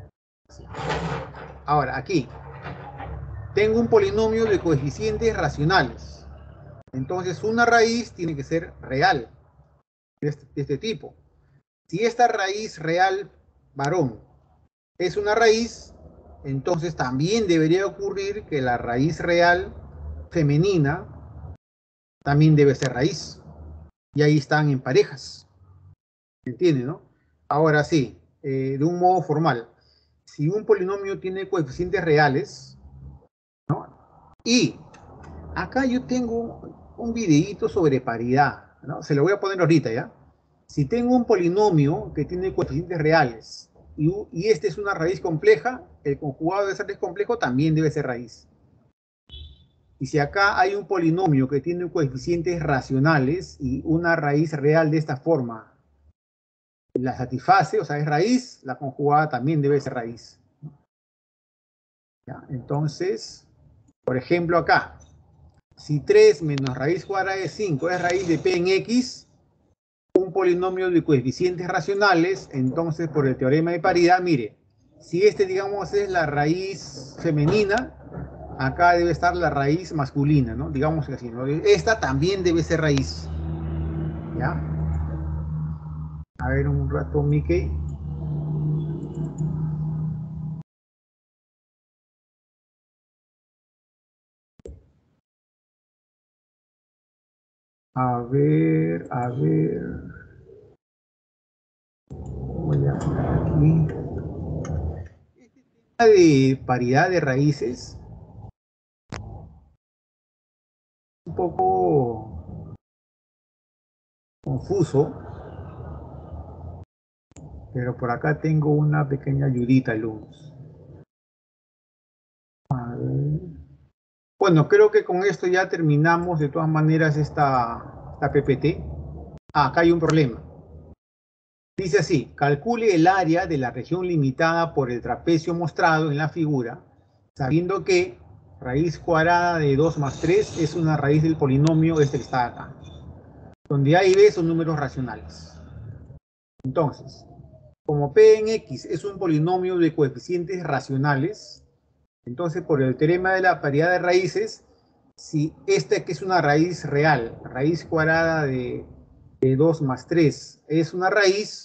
Ahora, aquí. Tengo un polinomio de coeficientes racionales. Entonces, una raíz tiene que ser real. De este, de este tipo. Si esta raíz real varón es una raíz, entonces también debería ocurrir que la raíz real femenina también debe ser raíz. Y ahí están en parejas. ¿Entiende, no? Ahora sí, eh, de un modo formal. Si un polinomio tiene coeficientes reales, ¿no? Y acá yo tengo un videíto sobre paridad, ¿no? Se lo voy a poner ahorita, ¿ya? Si tengo un polinomio que tiene coeficientes reales y, y este es una raíz compleja, el conjugado de esa raíz complejo también debe ser raíz. Y si acá hay un polinomio que tiene coeficientes racionales y una raíz real de esta forma la satisface, o sea, es raíz, la conjugada también debe ser raíz. ¿Ya? Entonces, por ejemplo acá, si tres menos raíz cuadrada de cinco es raíz de P en X, un polinomio de coeficientes racionales, entonces por el teorema de paridad, mire, si este digamos es la raíz femenina, acá debe estar la raíz masculina, ¿no? Digamos que así, ¿no? Esta también debe ser raíz. ¿Ya? A ver un rato, Mickey. A ver, a ver. Voy a poner aquí. Este tema de paridad de raíces un poco confuso, pero por acá tengo una pequeña ayudita, alumnos. A ver. Bueno, creo que con esto ya terminamos de todas maneras esta, esta P P T. Ah, acá hay un problema. Dice así, calcule el área de la región limitada por el trapecio mostrado en la figura, sabiendo que raíz cuadrada de dos más tres es una raíz del polinomio este que está acá, donde A y B son números racionales. Entonces, como P en X es un polinomio de coeficientes racionales, entonces por el teorema de la paridad de raíces, si esta que es una raíz real, raíz cuadrada de, de dos más tres es una raíz,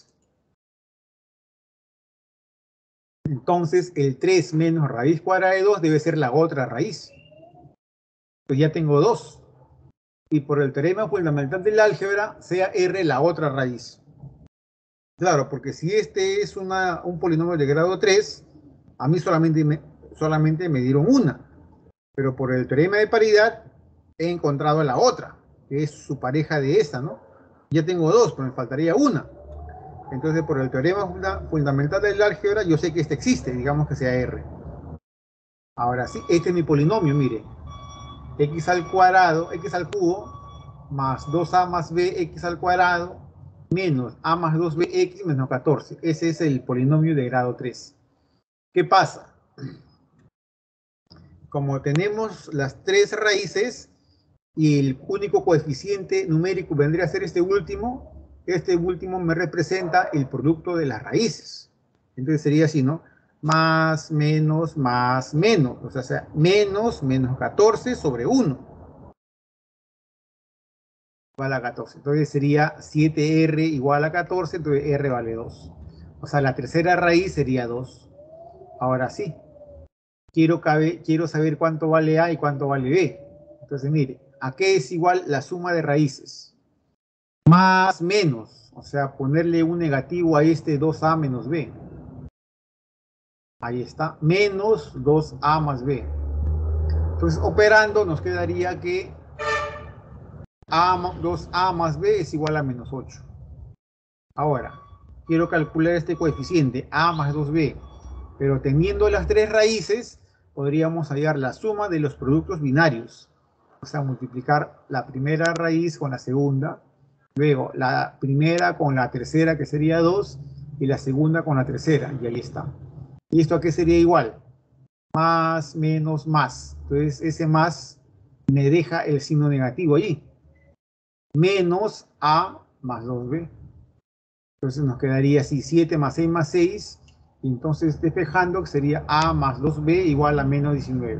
entonces el tres menos raíz cuadrada de dos debe ser la otra raíz. Pues ya tengo dos. Y por el teorema fundamental del álgebra, sea R la otra raíz. Claro, porque si este es una, un polinomio de grado tres, a mí solamente me, solamente me dieron una. Pero por el teorema de paridad he encontrado la otra, que es su pareja de esta, ¿no? Ya tengo dos, pero me faltaría una. Entonces, por el teorema funda fundamental del álgebra, yo sé que este existe, digamos que sea R. Ahora sí, este es mi polinomio, mire. X al cuadrado, X al cubo, más dos A más B, X al cuadrado, menos A más dos B, X menos catorce. Ese es el polinomio de grado tres. ¿Qué pasa? Como tenemos las tres raíces y el único coeficiente numérico vendría a ser este último, este último me representa el producto de las raíces. Entonces sería así, ¿no? Más, menos, más, menos. O sea, sea menos, menos catorce sobre uno. Igual a catorce. Entonces sería siete R igual a catorce, entonces R vale dos. O sea, la tercera raíz sería dos. Ahora sí. Quiero, cabe, quiero saber cuánto vale A y cuánto vale B. Entonces, mire, ¿a qué es igual la suma de raíces? Más, menos. O sea, ponerle un negativo a este dos A menos B. Ahí está, menos dos A más B. Entonces, operando, nos quedaría que A, dos A más B es igual a menos ocho. Ahora, quiero calcular este coeficiente, A más dos B. Pero teniendo las tres raíces, podríamos hallar la suma de los productos binarios. O sea, multiplicar la primera raíz con la segunda, luego la primera con la tercera, que sería dos, y la segunda con la tercera, y ahí está. ¿Y esto a qué sería igual? Más, menos, más. Entonces, ese más me deja el signo negativo allí. Menos A más dos B. Entonces nos quedaría así, siete más seis más seis. Y entonces despejando, que sería A más dos B igual a menos diecinueve.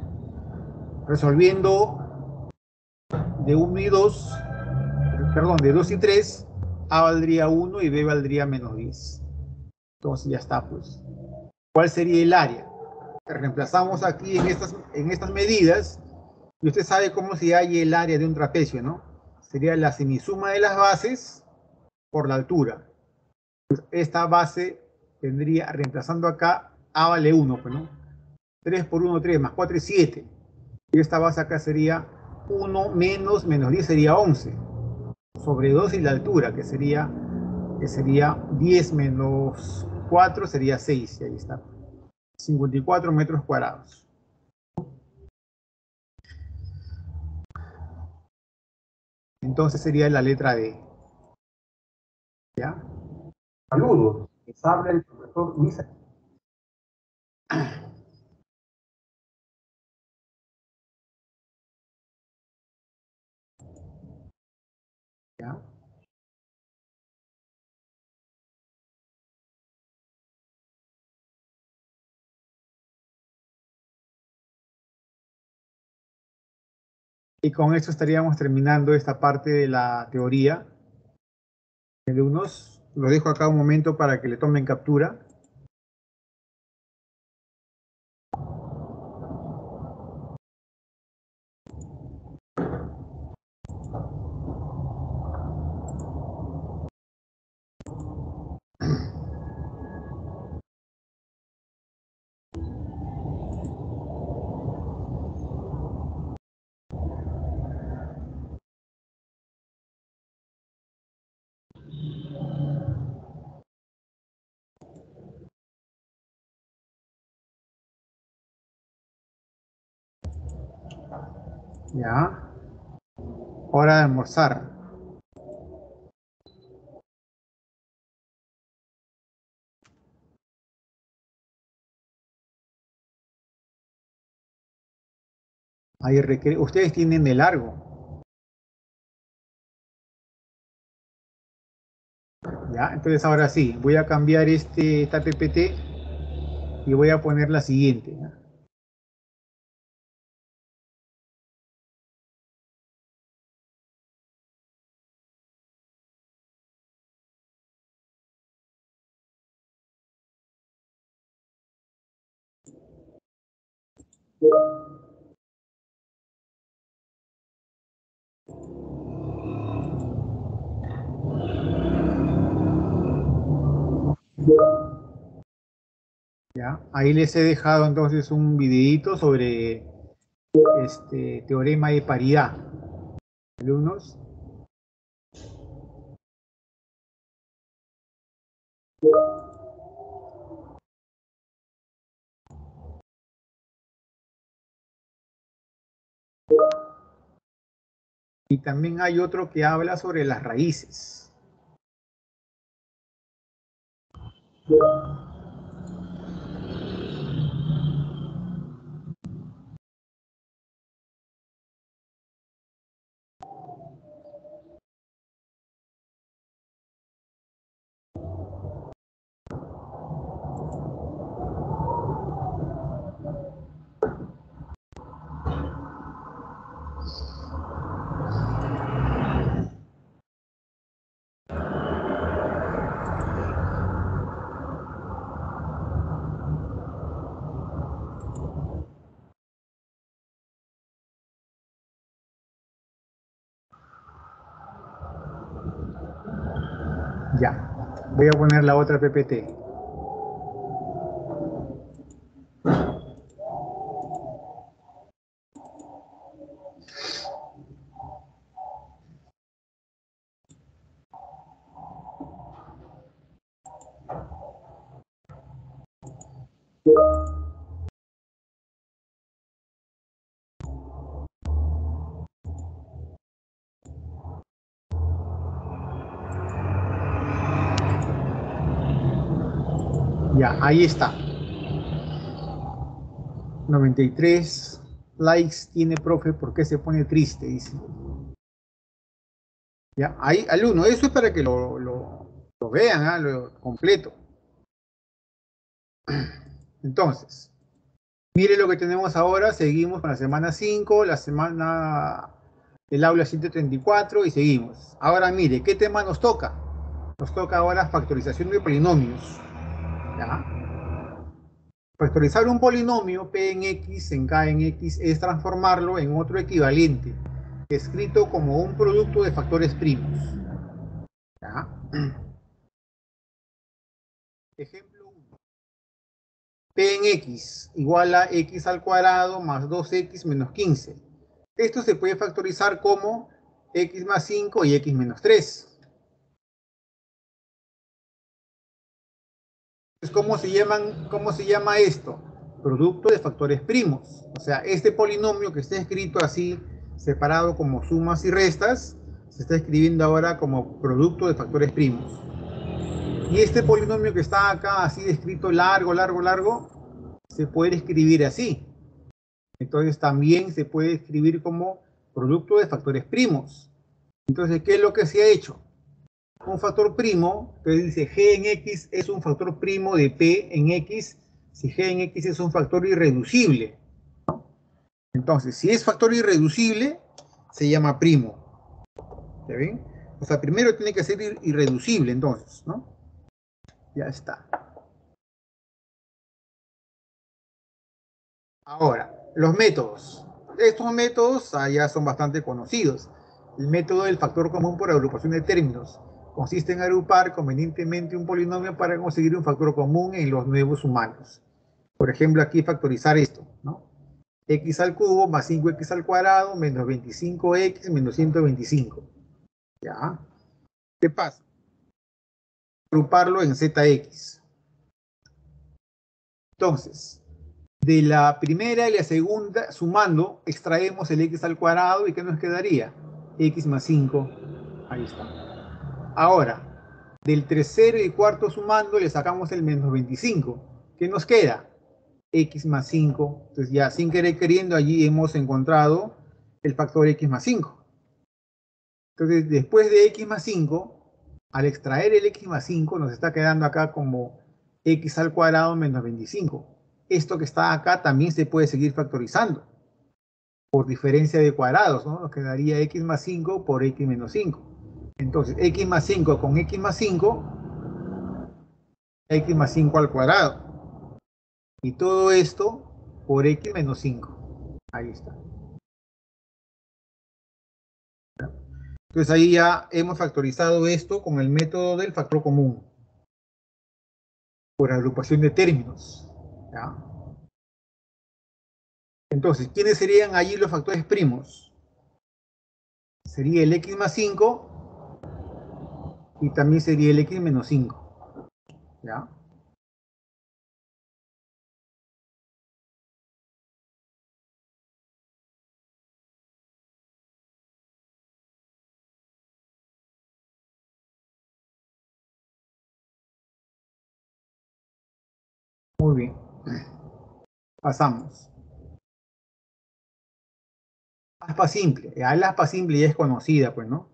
Resolviendo de uno y dos, perdón, de dos y tres, A valdría uno y B valdría menos diez. Entonces ya está, pues. ¿Cuál sería el área? Reemplazamos aquí en estas, en estas medidas, y usted sabe cómo se halla el área de un trapecio, ¿no? Sería la semisuma de las bases por la altura. Pues esta base tendría, reemplazando acá, A vale uno, pues, ¿no? tres por uno, tres, más cuatro es siete. Y esta base acá sería uno menos menos diez sería once. Sobre dos y la altura, que sería, que sería diez menos cuatro sería seis. Y ahí está. cincuenta y cuatro metros cuadrados. Entonces sería la letra D. ¿Ya? Saludos. Les habla el profesor Luis. ¿Ya? Y con esto estaríamos terminando esta parte de la teoría. Alumnos, lo dejo acá un momento para que le tomen captura. Ya. Hora de almorzar. Ahí requiere, ustedes tienen de largo. Ya, entonces ahora sí, voy a cambiar este, esta P P T y voy a poner la siguiente. ¿Ya? ¿Ya? Ahí les he dejado entonces un videito sobre este teorema de paridad. Alumnos. Y también hay otro que habla sobre las raíces. Ya, voy a poner la otra P P T. Ya, ahí está. noventa y tres likes tiene, profe, ¿por qué se pone triste? Dice. Ya, ahí, alumno, eso es para que lo, lo, lo vean, ¿eh? Lo completo. Entonces, mire lo que tenemos ahora, seguimos con la semana cinco, la semana del aula ciento treinta y cuatro y seguimos. Ahora mire, ¿qué tema nos toca? Nos toca ahora factorización de polinomios. ¿Ya? Factorizar un polinomio P en X en K en X es transformarlo en otro equivalente, escrito como un producto de factores primos. ¿Ya? Ejemplo uno. P en X igual a X al cuadrado más dos X menos quince. Esto se puede factorizar como X más cinco y X menos tres. ¿Cómo se llaman, cómo se llama esto? Producto de factores primos. O sea, este polinomio que está escrito así, separado como sumas y restas, se está escribiendo ahora como producto de factores primos. Y este polinomio que está acá así escrito largo, largo, largo, se puede escribir así. Entonces también se puede escribir como producto de factores primos. Entonces, ¿qué es lo que se ha hecho? Un factor primo, entonces dice G en X es un factor primo de P en X, si G en X es un factor irreducible, ¿no? Entonces, si es factor irreducible, se llama primo. ¿Está bien? O sea, primero tiene que ser irreducible, entonces, ¿no? Ya está. Ahora, los métodos. Estos métodos ah, ya son bastante conocidos. El método del factor común por agrupación de términos consiste en agrupar convenientemente un polinomio para conseguir un factor común en los nuevos humanos. Por ejemplo, aquí factorizar esto, ¿no? X al cubo más cinco X al cuadrado menos veinticinco X menos ciento veinticinco. ¿Ya? ¿Qué pasa? Agruparlo en Z X. Entonces, de la primera y la segunda, sumando, extraemos el X al cuadrado y ¿qué nos quedaría? X más cinco. Ahí está. Ahora, del tercero y cuarto sumando, le sacamos el menos veinticinco. ¿Qué nos queda? X más cinco. Entonces ya sin querer queriendo allí hemos encontrado el factor X más cinco. Entonces después de X más cinco, al extraer el X más cinco nos está quedando acá como X al cuadrado menos veinticinco. Esto que está acá también se puede seguir factorizando por diferencia de cuadrados, ¿no? Nos quedaría X más cinco por X menos cinco. Entonces X más cinco con X más cinco, X más cinco al cuadrado. Y todo esto por X menos cinco. Ahí está. Entonces ahí ya hemos factorizado esto con el método del factor común. Por agrupación de términos. ¿Ya? Entonces, ¿quiénes serían allí los factores primos? Sería el X más cinco y también sería el X menos cinco. ¿Ya? Muy bien. Pasamos. Aspa simple. Ya la aspa simple ya es conocida, pues, ¿no?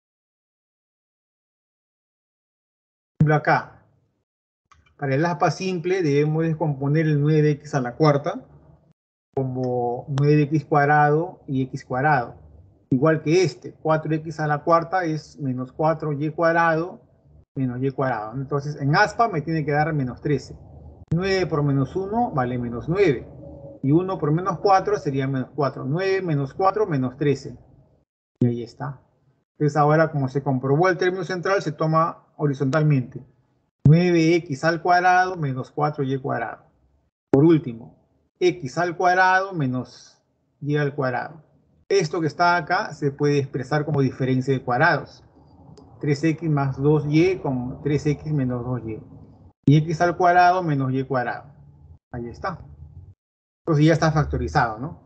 Por ejemplo, acá. Para el aspa simple debemos descomponer el nueve X a la cuarta como nueve X cuadrado y X cuadrado. Igual que este, cuatro X a la cuarta es menos cuatro Y cuadrado menos Y cuadrado. Entonces, en aspa me tiene que dar menos trece. nueve por menos uno vale menos nueve. Y uno por menos cuatro sería menos cuatro. nueve menos cuatro menos trece. Y ahí está. Entonces ahora, como se comprobó el término central, se toma horizontalmente. nueve equis al cuadrado menos cuatro y cuadrado. Por último, x al cuadrado menos y al cuadrado. Esto que está acá se puede expresar como diferencia de cuadrados. tres equis más dos y con tres equis menos dos y. Y x al cuadrado menos y cuadrado. Ahí está. Entonces ya está factorizado, ¿no?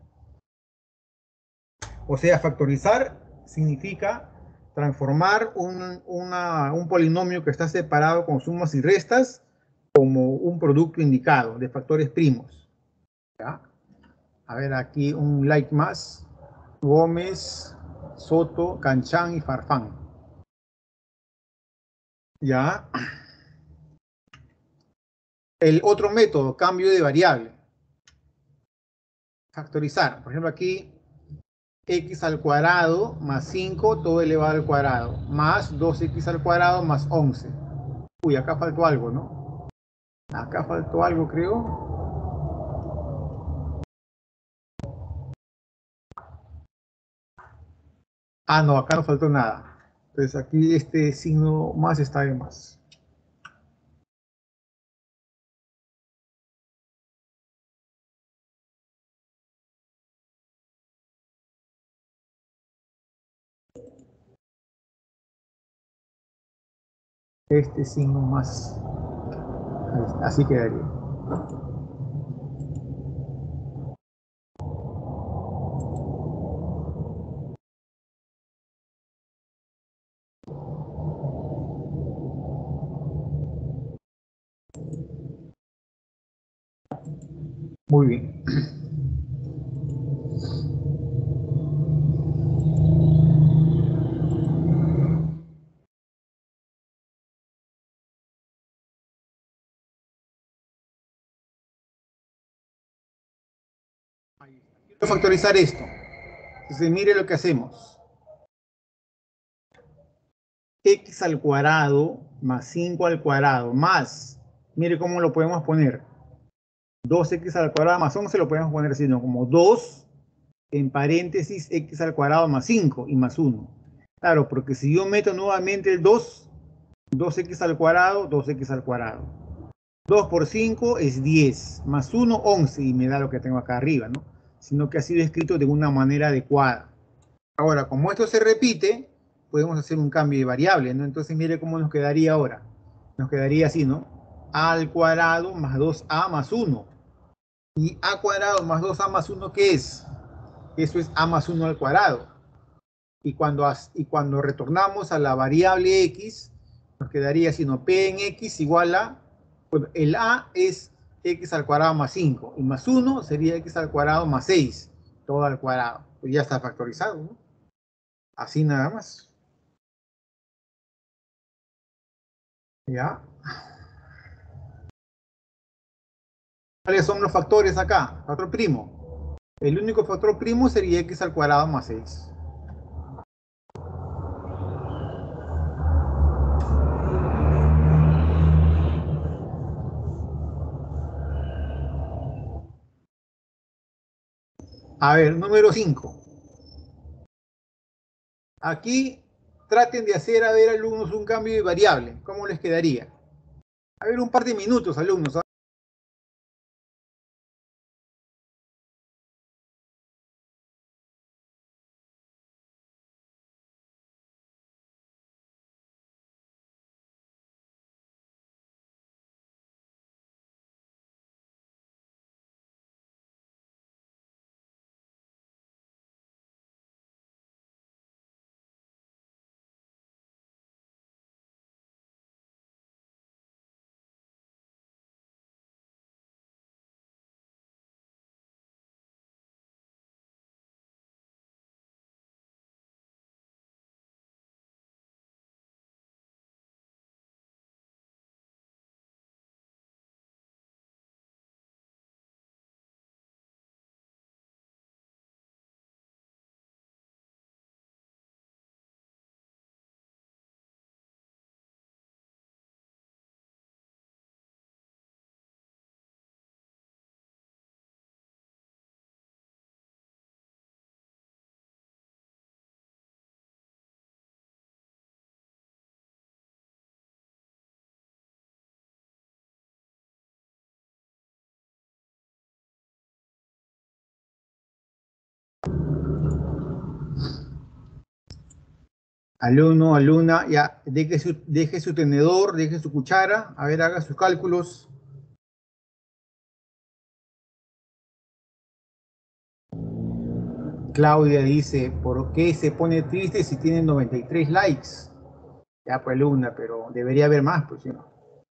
O sea, factorizar significa transformar un, una, un polinomio que está separado con sumas y restas como un producto indicado de factores primos. ¿Ya? A ver, aquí un like más. Gómez, Soto, Canchán y Farfán. ¿Ya? El otro método, cambio de variable. Factorizar. Por ejemplo, aquí x al cuadrado más cinco, todo elevado al cuadrado, más dos equis al cuadrado más once. Uy, acá faltó algo, ¿no? Acá faltó algo, creo. Ah, no, acá no faltó nada. Entonces aquí este signo más está de más. Este signo más. Así quedaría. Muy bien. Quiero factorizar esto. Entonces, mire lo que hacemos. X al cuadrado más cinco al cuadrado más, mire cómo lo podemos poner. dos equis al cuadrado más once lo podemos poner así, ¿no? Como dos en paréntesis x al cuadrado más cinco y más uno. Claro, porque si yo meto nuevamente el dos, dos equis al cuadrado, dos equis al cuadrado. dos por cinco es diez, más uno, once, y me da lo que tengo acá arriba, ¿no? Sino que ha sido escrito de una manera adecuada. Ahora, como esto se repite, podemos hacer un cambio de variable, ¿no? Entonces, mire cómo nos quedaría ahora. Nos quedaría así, ¿no? A al cuadrado más dos a más uno. ¿Y a cuadrado más dos a más uno qué es? Eso es a más uno al cuadrado. Y cuando, y cuando retornamos a la variable x, nos quedaría así, ¿no? P en x igual a, bueno, el a es x al cuadrado más cinco, y más uno sería x al cuadrado más seis, todo al cuadrado. Pues ya está factorizado, ¿no? Así nada más. ¿Ya? ¿Cuáles son los factores acá? Factor primo. El único factor primo sería x al cuadrado más seis. A ver, número cinco. Aquí traten de hacer, a ver, alumnos, un cambio de variable. ¿Cómo les quedaría? A ver, un par de minutos, alumnos. Alumno, alumna, ya, deje su, deje su tenedor, deje su cuchara, a ver, haga sus cálculos. Claudia dice, ¿por qué se pone triste si tiene noventa y tres likes? Ya, pues, alumna, pero debería haber más, pues, ¿sí? ¿No?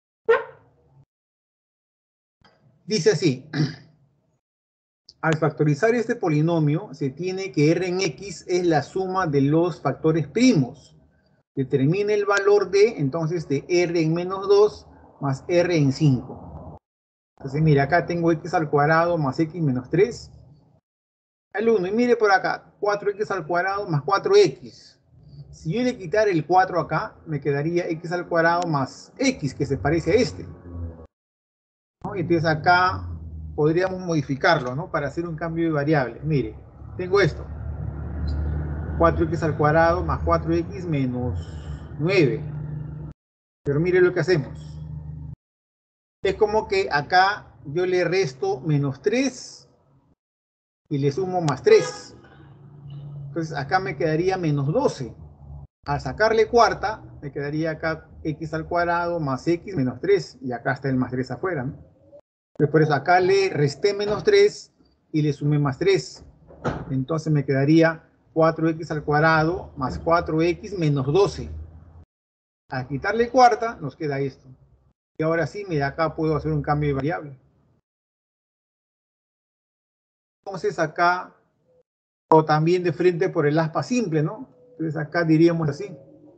Dice así, al factorizar este polinomio, se tiene que R en X es la suma de los factores primos. Determina el valor de, entonces, de R en menos dos más R en cinco. Entonces, mira, acá tengo X al cuadrado más X menos tres. Al uno, y mire por acá, cuatro X al cuadrado más cuatro X. Si yo le quitara el cuatro acá, me quedaría X al cuadrado más X, que se parece a este, ¿no? Entonces acá podríamos modificarlo, ¿no? Para hacer un cambio de variables. Mire, tengo esto. cuatro X al cuadrado más cuatro X menos nueve. Pero mire lo que hacemos. Es como que acá yo le resto menos tres y le sumo más tres. Entonces acá me quedaría menos doce. Al sacarle cuarta, me quedaría acá X al cuadrado más X menos tres. Y acá está el más tres afuera, ¿no? Entonces por eso acá le resté menos tres y le sumé más tres. Entonces me quedaría cuatro X al cuadrado más cuatro X menos doce. Al quitarle cuarta, nos queda esto. Y ahora sí, mira, acá puedo hacer un cambio de variable. Entonces acá, o también de frente por el aspa simple, ¿no? Entonces acá diríamos así.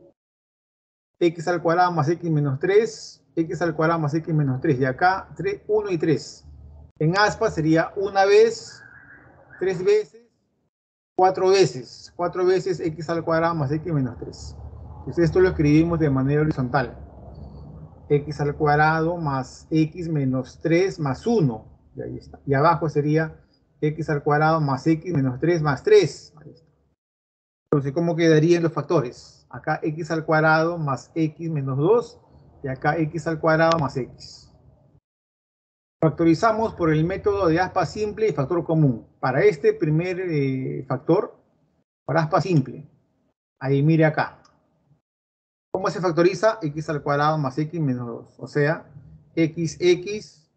X al cuadrado más X menos tres, X al cuadrado más X menos tres. Y acá, tres, uno y tres. En aspa sería una vez, tres veces, cuatro veces. cuatro veces X al cuadrado más X menos tres. Entonces esto lo escribimos de manera horizontal. X al cuadrado más X menos tres más uno. Y ahí está. Y abajo sería X al cuadrado más X menos tres más tres. Ahí está. Entonces, ¿cómo quedarían los factores? Acá X al cuadrado más X menos dos. Y acá X al cuadrado más X. Factorizamos por el método de aspa simple y factor común. Para este primer eh, factor, para aspa simple. Ahí mire acá. ¿Cómo se factoriza? X al cuadrado más X menos dos. O sea, X, X,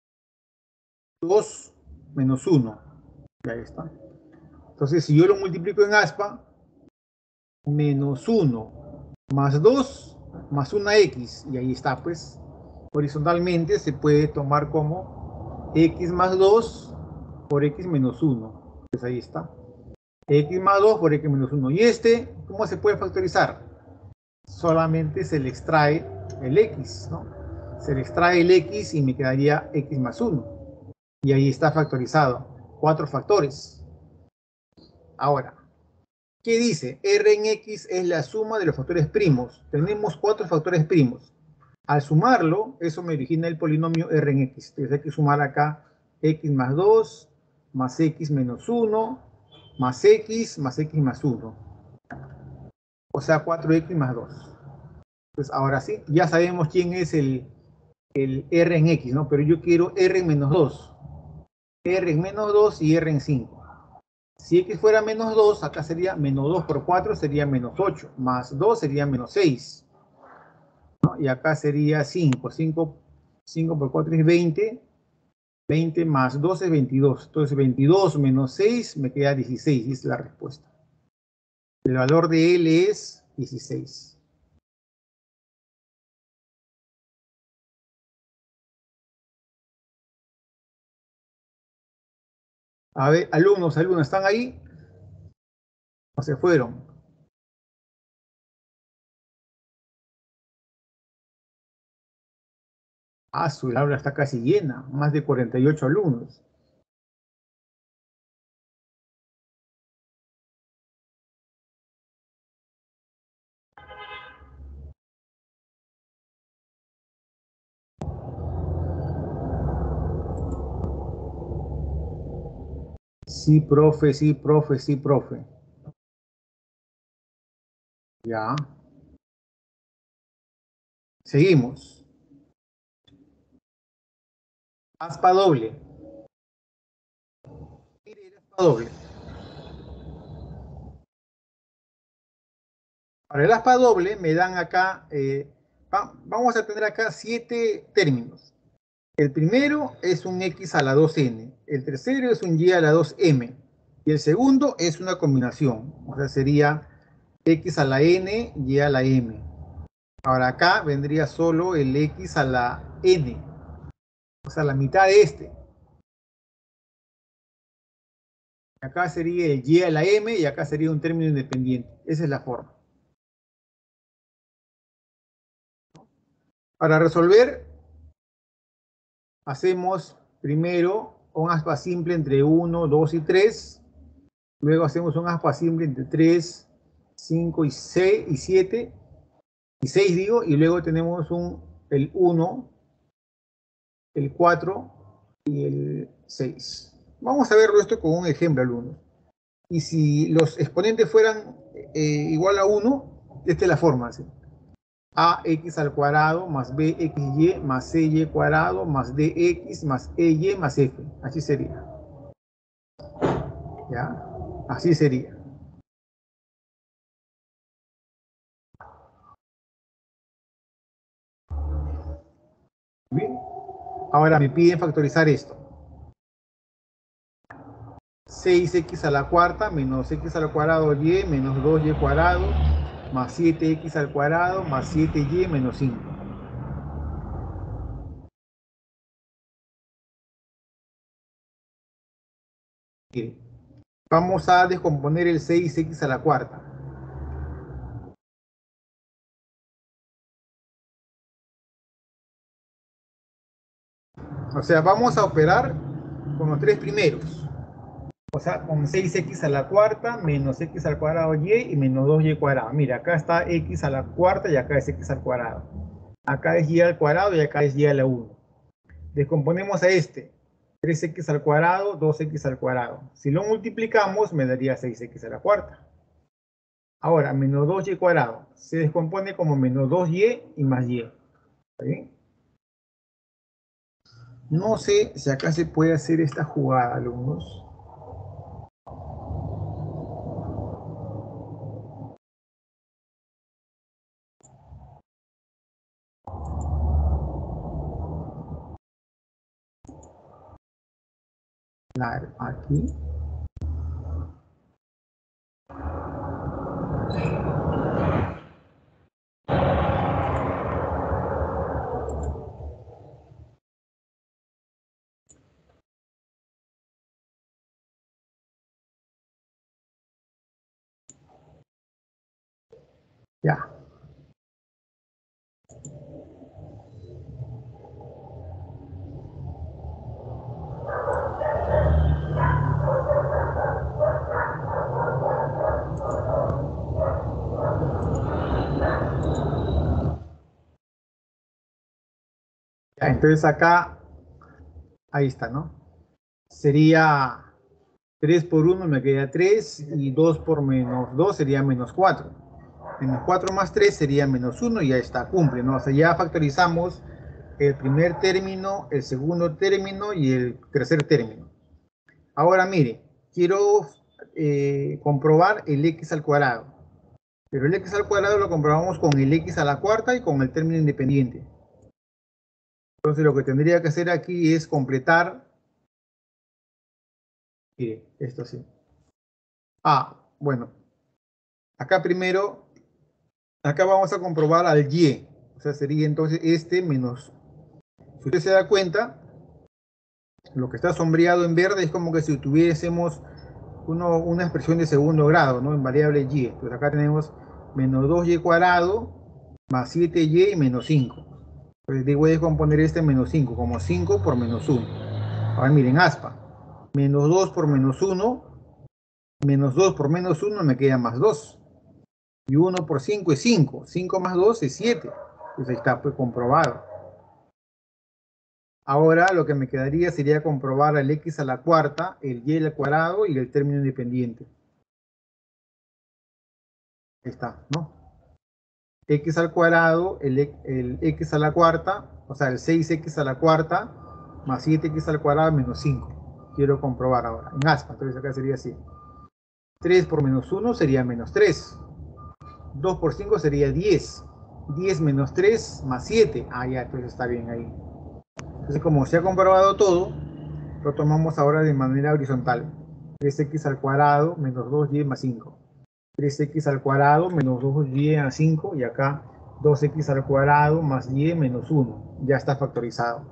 dos menos uno. Y ahí está. Entonces, si yo lo multiplico en aspa, menos uno más dos más una X. Y ahí está, pues. Horizontalmente se puede tomar como X más dos por X menos uno. Pues ahí está. X más dos por X menos uno. Y este, ¿cómo se puede factorizar? Solamente se le extrae el X, ¿no? Se le extrae el X y me quedaría X más uno. Y ahí está factorizado. Cuatro factores. Ahora, ¿qué dice? R en X es la suma de los factores primos. Tenemos cuatro factores primos. Al sumarlo, eso me origina el polinomio R en X. Entonces hay que sumar acá X más dos, más X menos uno, más X, más X más uno. O sea, cuatro X más dos. Pues ahora sí, ya sabemos quién es el, el R en X, ¿no? Pero yo quiero R en menos dos. R en menos dos y R en cinco. Si X fuera menos dos, acá sería menos dos por cuatro, sería menos ocho. Más dos sería menos seis. ¿No? Y acá sería cinco. cinco. cinco por cuatro es veinte. veinte más dos es veintidós. Entonces veintidós menos seis me queda dieciséis. Y esa es la respuesta. El valor de L es dieciséis. A ver, alumnos, alumnos, ¿están ahí? ¿O se fueron? Ah, su aula está casi llena, más de cuarenta y ocho alumnos. Sí, profe, sí, profe, sí, profe. Ya. Seguimos. Aspa doble. Mire el aspa doble. Para el aspa doble me dan acá, eh, va, vamos a tener acá siete términos. El primero es un x a la dos ene, el tercero es un y a la dos eme, y el segundo es una combinación, o sea, sería x a la n, y a la m. Ahora acá vendría solo el x a la n, o sea, la mitad de este. Acá sería el y a la m y acá sería un término independiente. Esa es la forma. Para resolver, hacemos primero un aspa simple entre uno, dos y tres. Luego hacemos un aspa simple entre tres, cinco y seis y siete. Y seis digo, y luego tenemos un, el uno, el cuatro y el seis. Vamos a verlo esto con un ejemplo, alumnos. Y si los exponentes fueran eh, igual a uno, esta es la forma, ¿sí? Ax al cuadrado más bxy más cy cuadrado más dx más ey más f. Así sería. ¿Ya? Así sería. Bien. Ahora me piden factorizar esto. seis x a la cuarta menos x al cuadrado y menos dos y cuadrado más siete x al cuadrado más siete y menos cinco. Bien. Vamos a descomponer el seis x a la cuarta. O sea, vamos a operar con los tres primeros. O sea, con seis x a la cuarta menos x al cuadrado y y menos dos y cuadrado. Mira, acá está x a la cuarta y acá es x al cuadrado. Acá es y al cuadrado y acá es y a la uno. Descomponemos a este. tres x al cuadrado, dos x al cuadrado. Si lo multiplicamos, me daría seis x a la cuarta. Ahora, menos dos y cuadrado. Se descompone como menos dos y y más y. ¿Está bien? No sé si acá se puede hacer esta jugada, alumnos. Claro, aquí. Ya. Ya, entonces acá, ahí está, ¿no? Sería tres por uno me queda tres y dos por menos dos sería menos cuatro. Menos cuatro más tres sería menos uno y ya está, cumple, ¿no? O sea, ya factorizamos el primer término, el segundo término y el tercer término. Ahora mire, quiero eh, comprobar el x al cuadrado. Pero el x al cuadrado lo comprobamos con el x a la cuarta y con el término independiente. Entonces lo que tendría que hacer aquí es completar. Mire, esto sí. Ah, bueno. Acá primero, acá vamos a comprobar al y. O sea, sería entonces este menos. Si usted se da cuenta, lo que está sombreado en verde es como que si tuviésemos uno, una expresión de segundo grado, ¿no? En variable y. Entonces acá tenemos menos dos y cuadrado más siete y y menos cinco. Entonces voy a descomponer este menos cinco como cinco por menos uno. Ahora miren, aspa. Menos dos por menos uno. Menos dos por menos uno me queda más dos. Y uno por cinco es cinco. cinco más dos es siete. Pues ahí está, pues comprobado. Ahora lo que me quedaría sería comprobar el x a la cuarta, el y al cuadrado y el término independiente. Ahí está, ¿no? X al cuadrado, el, el x a la cuarta, o sea, el seis x a la cuarta, más siete x al cuadrado menos cinco. Quiero comprobar ahora, en aspa, entonces acá sería así. tres por menos uno sería menos tres. dos por cinco sería diez. diez menos tres más siete. Ah, ya, entonces está bien ahí. Entonces, como se ha comprobado todo, lo tomamos ahora de manera horizontal. tres equis al cuadrado menos dos y más cinco. tres equis al cuadrado menos dos y más cinco. Y acá dos equis al cuadrado más y menos uno. Ya está factorizado.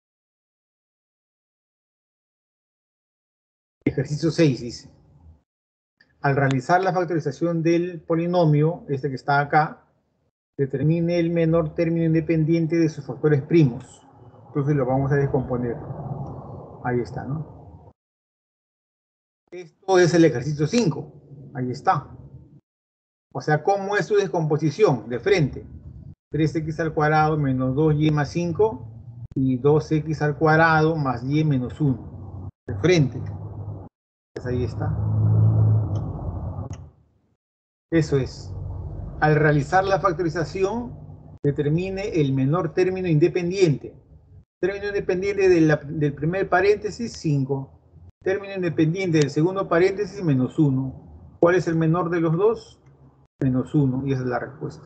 Ejercicio seis dice. Al realizar la factorización del polinomio, este que está acá, determine el menor término independiente de sus factores primos. Entonces lo vamos a descomponer. Ahí está, ¿no? Esto es el ejercicio cinco. Ahí está. O sea, ¿cómo es su descomposición? De frente. tres equis al cuadrado menos dos y más cinco y dos equis al cuadrado más y menos uno. De frente. Pues ahí está. Eso es. Al realizar la factorización, determine el menor término independiente. Término independiente de la, del primer paréntesis, cinco. Término independiente del segundo paréntesis, menos uno. ¿Cuál es el menor de los dos? Menos uno, y esa es la respuesta.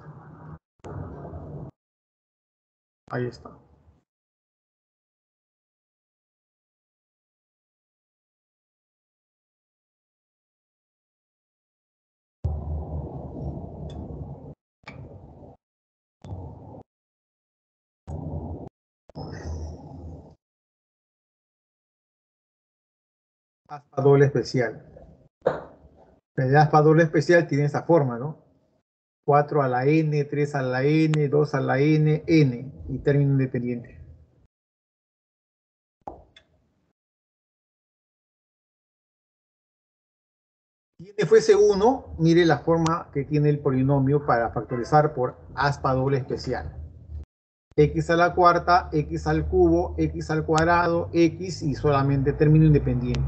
Ahí está. Aspa doble especial. El aspa doble especial tiene esa forma, ¿no? cuatro a la n, tres a la n, dos a la n, n, y término independiente. Si n fuese uno, mire la forma que tiene el polinomio para factorizar por aspa doble especial. X a la cuarta, x al cubo, x al cuadrado, x y solamente término independiente.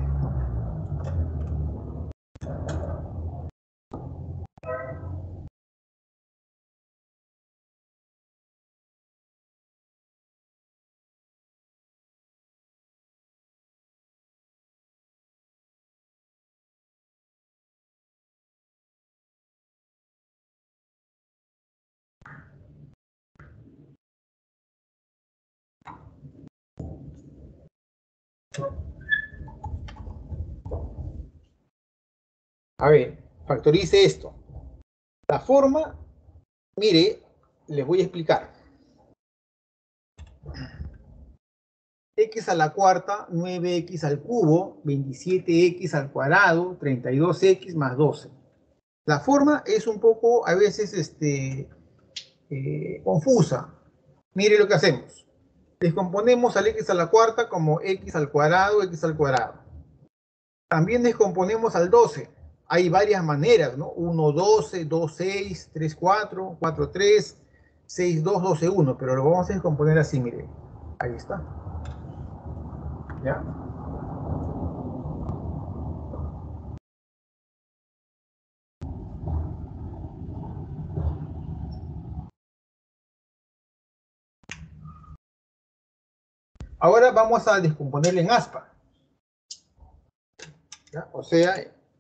A ver, factorice esto. La forma, mire, les voy a explicar. X a la cuarta, nueve equis al cubo, veintisiete equis al cuadrado, treinta y dos equis más doce. La forma es un poco, a veces, este, eh, confusa. Mire lo que hacemos. Descomponemos al x a la cuarta como x al cuadrado, x al cuadrado. También descomponemos al doce. Hay varias maneras, ¿no? uno, doce, dos, seis, tres, cuatro, cuatro, tres, seis, dos, doce, uno. Pero lo vamos a descomponer así, mire. Ahí está. ¿Ya? Ahora vamos a descomponerle en aspa. ¿Ya? O sea,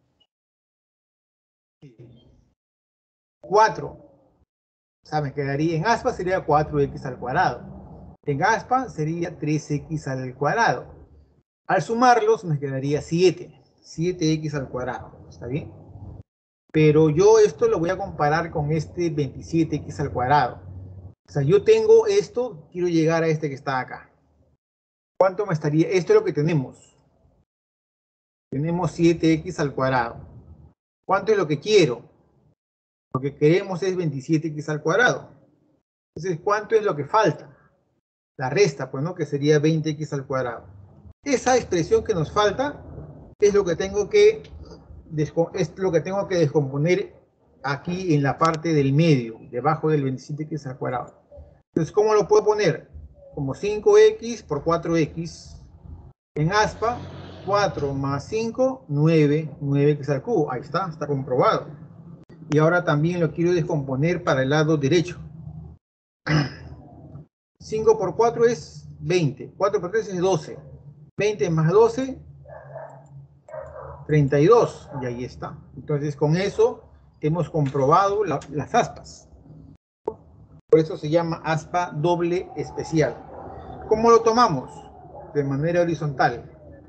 cuatro. O sea, me quedaría en aspa sería cuatro equis al cuadrado. En aspa sería tres equis al cuadrado. Al sumarlos me quedaría siete. siete equis al cuadrado. ¿Está bien? Pero yo esto lo voy a comparar con este veintisiete equis al cuadrado. O sea, yo tengo esto, quiero llegar a este que está acá. ¿Cuánto me estaría? Esto es lo que tenemos. Tenemos siete equis al cuadrado. ¿Cuánto es lo que quiero? Lo que queremos es veintisiete equis al cuadrado. Entonces, ¿cuánto es lo que falta? La resta, pues, ¿no? Que sería veinte equis al cuadrado. Esa expresión que nos falta es lo que tengo que, es lo que, tengo que descomponer aquí en la parte del medio, debajo del veintisiete equis al cuadrado. Entonces, ¿cómo lo puedo poner? Como cinco equis por cuatro equis. En aspa, cuatro más cinco, nueve. nueve equis al cubo. Ahí está, está comprobado. Y ahora también lo quiero descomponer para el lado derecho. cinco por cuatro es veinte. cuatro por tres es doce. veinte más doce, treinta y dos. Y ahí está. Entonces, con eso hemos comprobado la, las aspas. Por eso se llama aspa doble especial. ¿Cómo lo tomamos? De manera horizontal.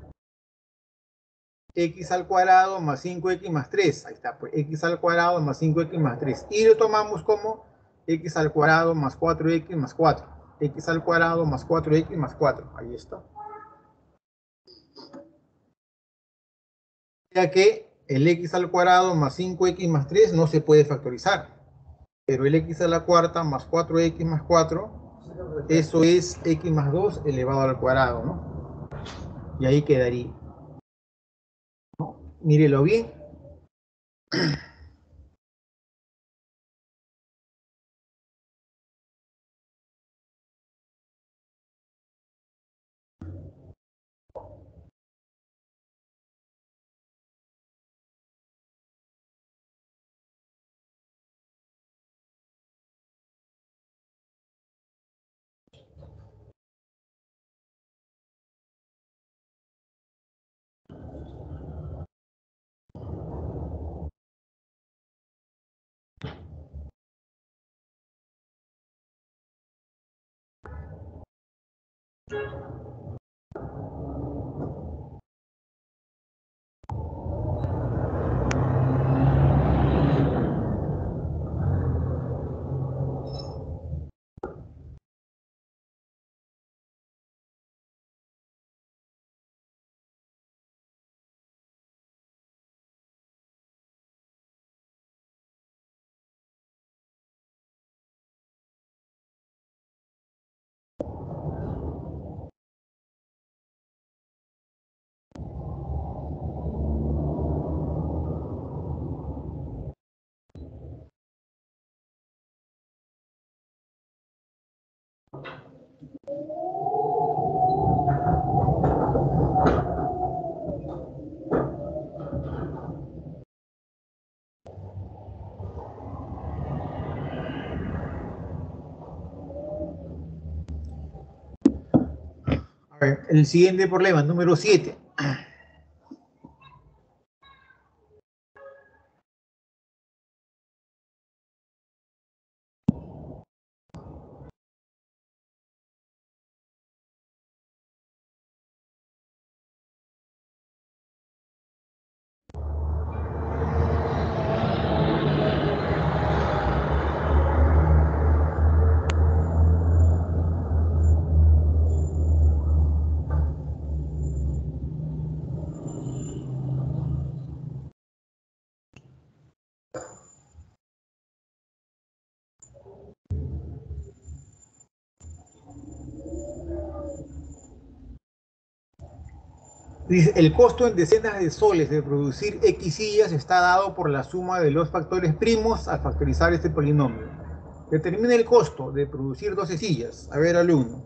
X al cuadrado más cinco X más tres. Ahí está, pues X al cuadrado más cinco X más tres. Y lo tomamos como X al cuadrado más cuatro X más cuatro. X al cuadrado más cuatro X más cuatro. Ahí está. Ya que el X al cuadrado más cinco X más tres no se puede factorizar. Pero el X a la cuarta más cuatro X más cuatro, eso es X más dos elevado al cuadrado, ¿no? Y ahí quedaría. ¿No? Mírelo bien. A ver, el siguiente problema, número siete. Dice, el costo en decenas de soles de producir X sillas está dado por la suma de los factores primos al factorizar este polinomio. Determina el costo de producir doce sillas. A ver, alumno.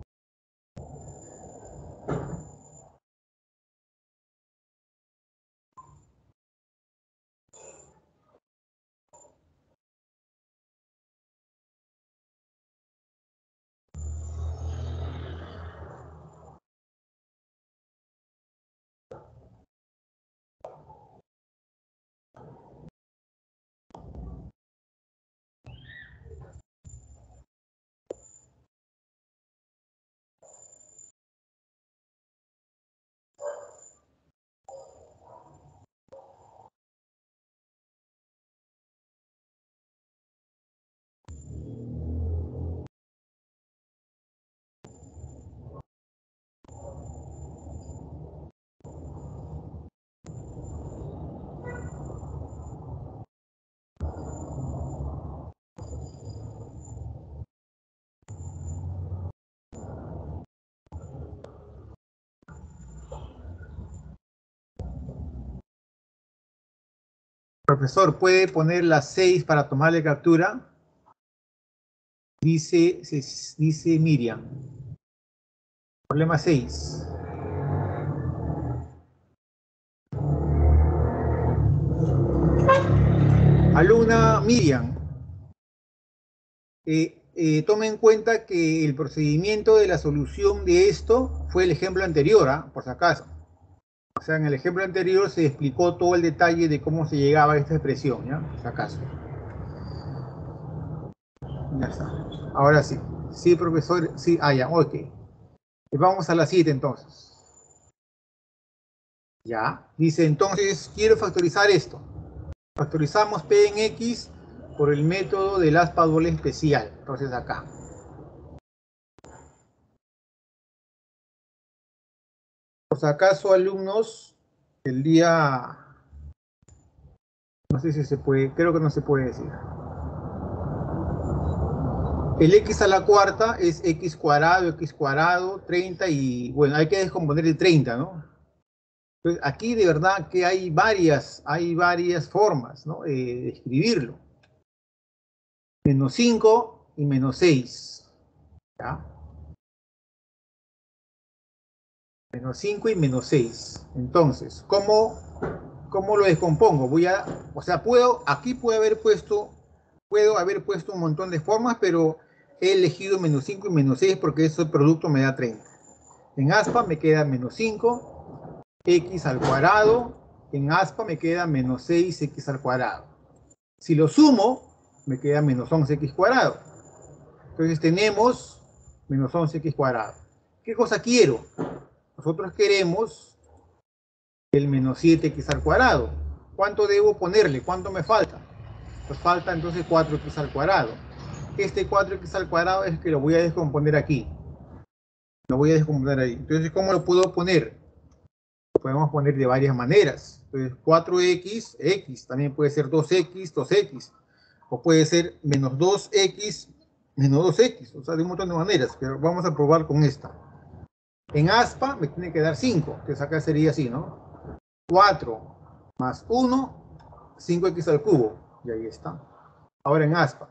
Profesor, ¿puede poner las seis para tomarle captura? Dice, se- dice Miriam. Problema seis. Alumna Miriam, eh, eh, tome en cuenta que el procedimiento de la solución de esto fue el ejemplo anterior, ¿ah? Por si acaso. O sea, en el ejemplo anterior se explicó todo el detalle de cómo se llegaba a esta expresión, ¿ya? Por si acaso. Ya está. Ahora sí. Sí, profesor. Sí, ah, ya, ok. Y vamos a la siete entonces. Ya. Dice, entonces, quiero factorizar esto. Factorizamos P en X por el método del aspa doble especial. Entonces, acá. Por si acaso, alumnos, el día... No sé si se puede, creo que no se puede decir. El x a la cuarta es x cuadrado, x cuadrado, treinta y, bueno, hay que descomponer el treinta, ¿no? Entonces, aquí de verdad que hay varias, hay varias formas, ¿no? Eh, de escribirlo. Menos cinco y menos seis, ¿ya? Menos cinco y menos seis. Entonces, ¿cómo, cómo lo descompongo? Voy a, o sea, puedo, aquí puedo haber puesto, puedo haber puesto un montón de formas, pero he elegido menos cinco y menos seis porque ese producto me da treinta. En aspa me queda menos cinco, x al cuadrado. En aspa me queda menos seis x al cuadrado. Si lo sumo, me queda menos once x cuadrado. Entonces tenemos menos once x cuadrado. ¿Qué cosa quiero? Nosotros queremos el menos siete x al cuadrado. ¿Cuánto debo ponerle? ¿Cuánto me falta? Pues falta entonces cuatro x al cuadrado. Este cuatro x al cuadrado es que lo voy a descomponer aquí. Lo voy a descomponer ahí. Entonces, ¿cómo lo puedo poner? Lo podemos poner de varias maneras. Entonces, cuatro x, x. También puede ser dos x, dos x. O puede ser menos dos x, menos dos x. O sea, de un montón de maneras. Pero vamos a probar con esta. En aspa me tiene que dar cinco. Entonces acá sería así, ¿no? cuatro más uno, cinco x al cubo. Y ahí está. Ahora en aspa.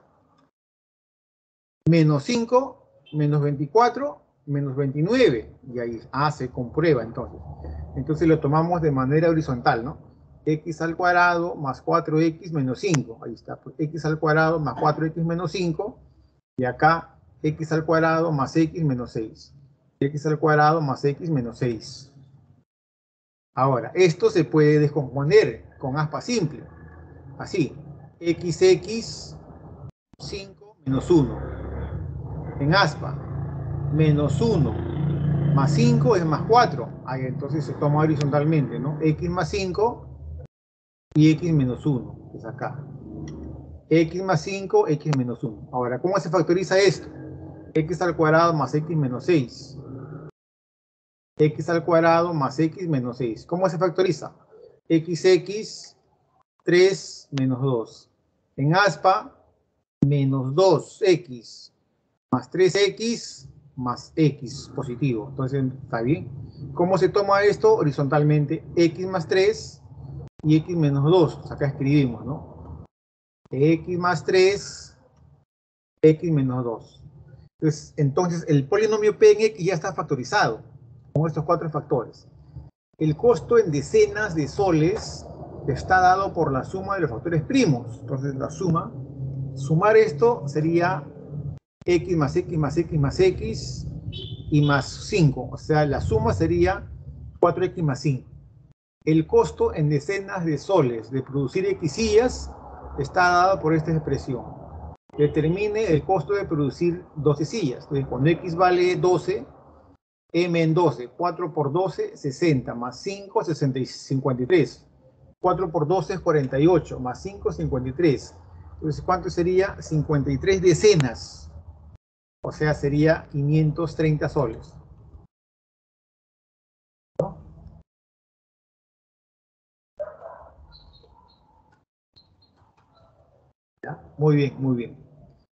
Menos cinco, menos veinticuatro, menos veintinueve. Y ahí, ah, se comprueba entonces. Entonces lo tomamos de manera horizontal, ¿no? X al cuadrado más cuatro x menos cinco. Ahí está. Pues x al cuadrado más cuatro x menos cinco. Y acá x al cuadrado más x menos seis. X al cuadrado más x menos seis. Ahora, esto se puede descomponer con aspa simple. Así. Xx cinco menos uno. En aspa. Menos uno más cinco es más cuatro. Ahí entonces se toma horizontalmente, ¿no? X más cinco y x menos uno, que es acá. X más cinco, x menos uno. Ahora, ¿cómo se factoriza esto? X al cuadrado más x menos seis. X al cuadrado más x menos seis. ¿Cómo se factoriza? Xx, tres menos dos. En aspa, menos dos x más tres x más x positivo. Entonces, ¿está bien? ¿Cómo se toma esto? Horizontalmente, x más tres y x menos dos. Acá escribimos, ¿no? X más tres, x menos dos. Entonces, entonces, el polinomio P en X ya está factorizado con estos cuatro factores. El costo en decenas de soles está dado por la suma de los factores primos. Entonces, la suma, sumar esto sería x más x más x más x y más cinco. O sea, la suma sería cuatro x más cinco. El costo en decenas de soles de producir xillas está dado por esta expresión. Determine el costo de producir doce sillas. Entonces, cuando x vale doce, m en doce, cuatro por doce, sesenta, más cinco, sesenta y cincuenta y tres. cuatro por doce es cuarenta y ocho, más cinco, cincuenta y tres. Entonces, ¿cuánto sería? cincuenta y tres decenas. O sea, sería quinientos treinta soles. ¿No? ¿Ya? Muy bien, muy bien.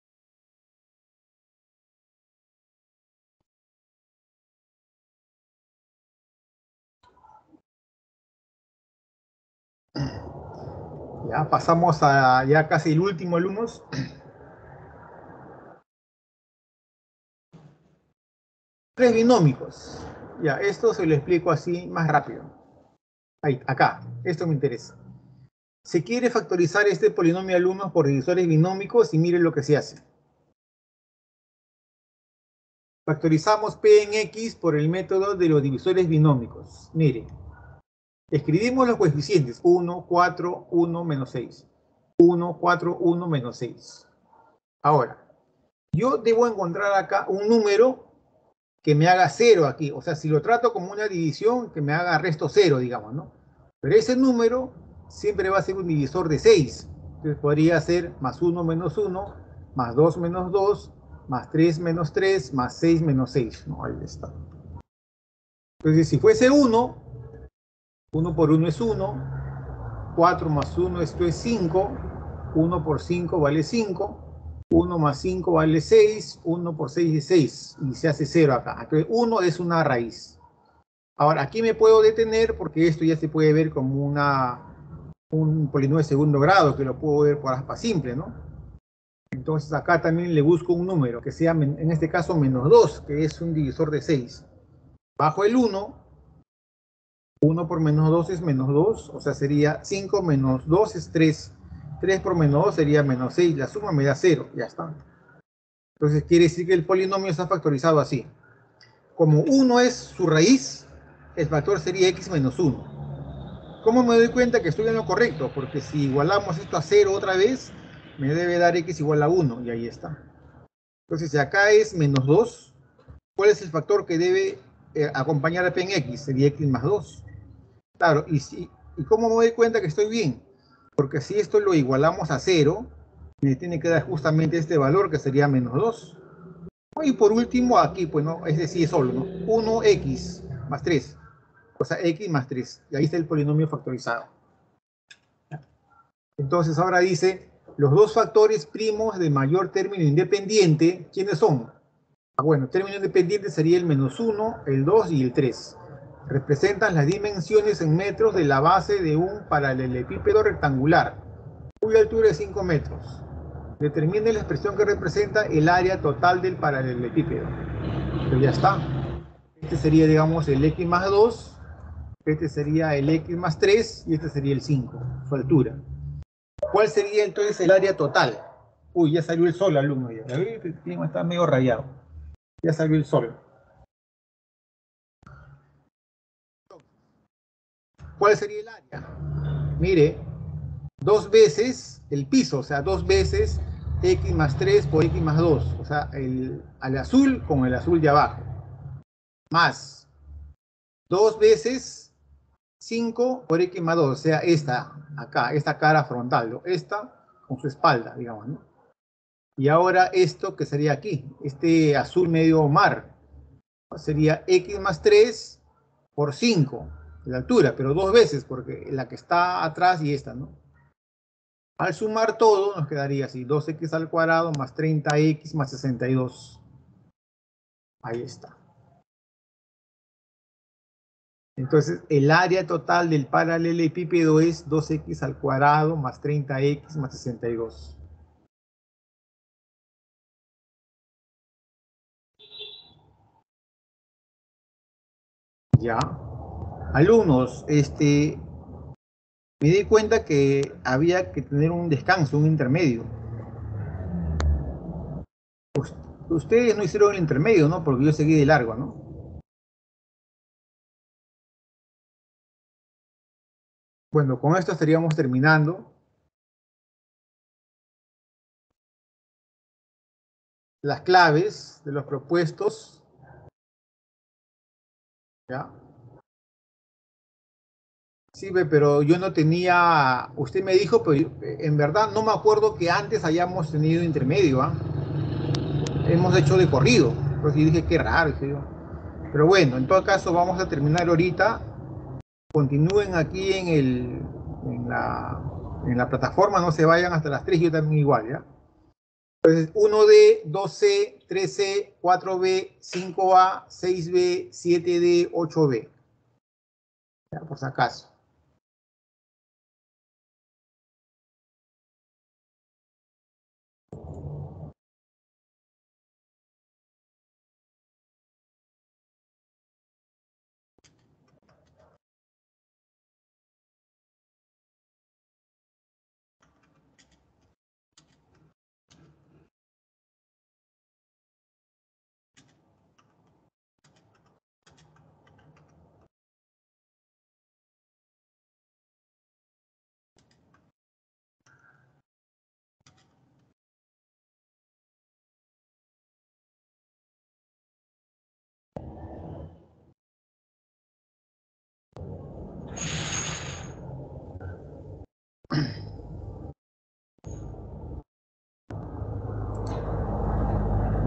Ya pasamos a ya casi el último, alumnos. Tres binómicos. Ya, esto se lo explico así más rápido. Ahí, acá, esto me interesa. Se quiere factorizar este polinomio alumnos por divisores binómicos y miren lo que se hace. Factorizamos P en X por el método de los divisores binómicos. Miren, Escribimos los coeficientes. uno, cuatro, uno, menos seis. uno, cuatro, uno, menos seis. Ahora, yo debo encontrar acá un número que me haga cero aquí. O sea, si lo trato como una división, que me haga resto cero, digamos, ¿no? Pero ese número siempre va a ser un divisor de seis. Entonces podría ser más uno menos uno, más dos menos dos, más tres menos tres, más seis menos seis. No, ahí está. Entonces, si fuese uno, uno por uno es uno, cuatro más uno, esto es cinco, uno por cinco vale cinco, uno más cinco vale seis, uno por seis es seis, y se hace cero acá. Entonces, uno es una raíz. Ahora, aquí me puedo detener porque esto ya se puede ver como una, un polinomio de segundo grado, que lo puedo ver por aspa simple, ¿no? Entonces acá también le busco un número que sea, en este caso, menos dos, que es un divisor de seis. Bajo el uno, uno por menos dos es menos dos, o sea, sería cinco menos dos es tres. tres por menos dos sería menos seis, la suma me da cero, ya está. Entonces quiere decir que el polinomio está factorizado así. Como uno es su raíz, el factor sería x menos uno. ¿Cómo me doy cuenta que estoy en lo correcto? Porque si igualamos esto a cero otra vez, me debe dar x igual a uno, y ahí está. Entonces, si acá es menos dos, ¿cuál es el factor que debe eh, acompañar a p en x? Sería x más dos. Claro, y, si, ¿y cómo me doy cuenta que estoy bien? Porque si esto lo igualamos a cero, me tiene que dar justamente este valor, que sería menos dos. Y por último, aquí, pues no, es decir, solo, ¿no? uno x más tres. O sea, x más tres. Y ahí está el polinomio factorizado. Entonces ahora dice, los dos factores primos de mayor término independiente, ¿quiénes son? Ah, bueno, término independiente sería el menos uno, el dos y el tres. Representan las dimensiones en metros de la base de un paralelepípedo rectangular, cuya altura es cinco metros. Determine la expresión que representa el área total del paralelepípedo. Pero ya está. Este sería, digamos, el x más dos, este sería el x más tres y este sería el cinco, su altura. ¿Cuál sería entonces el área total? Uy, ya salió el sol, alumno. Ya. Está medio rayado. Ya salió el sol. ¿Cuál sería el área? Mire, dos veces el piso, o sea, dos veces x más tres por x más dos. O sea, el, al azul con el azul de abajo. Más dos veces cinco por x más dos. O sea, esta, acá, esta cara frontal, ¿no? Esta con su espalda, digamos, ¿no? Y ahora esto que sería aquí, este azul medio mar, sería x más tres por cinco, la altura, pero dos veces, porque la que está atrás y esta, ¿no? Al sumar todo, nos quedaría así, dos x al cuadrado más treinta x más sesenta y dos. Ahí está. Entonces, el área total del paralelepípedo es dos x al cuadrado más treinta x más sesenta y dos. Ya. Alumnos, este, me di cuenta que había que tener un descanso, un intermedio. Ustedes no hicieron el intermedio, ¿no? Porque yo seguí de largo, ¿no? Bueno, con esto estaríamos terminando. Las claves de los propuestos. ¿Ya? Sí, pero yo no tenía, usted me dijo, pero yo, en verdad no me acuerdo que antes hayamos tenido intermedio, ¿ah? Hemos hecho de corrido. Entonces yo dije, qué raro, dije yo. Pero bueno, en todo caso vamos a terminar ahorita. Continúen aquí en, el, en, la, en la plataforma, no se vayan hasta las tres, yo también igual, ¿ya? Entonces, uno D, dos C, tres C, cuatro B, cinco A, seis B, siete D, ocho B. Ya, por si acaso.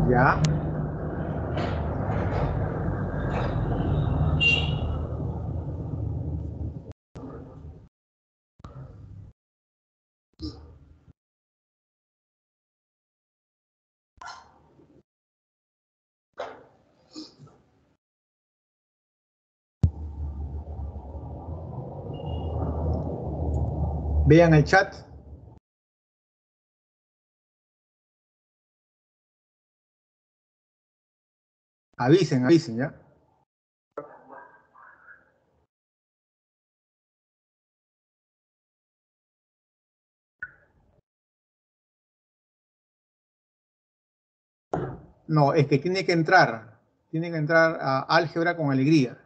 Ya. Vean el chat. Avisen, avisen, ¿ya? No, es que tiene que entrar. Tiene que entrar a álgebra con alegría.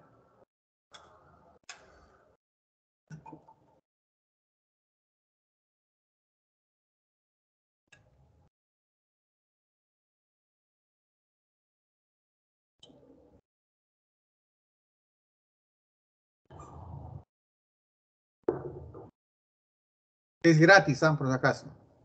Es gratis, ¿ah? Por si acaso.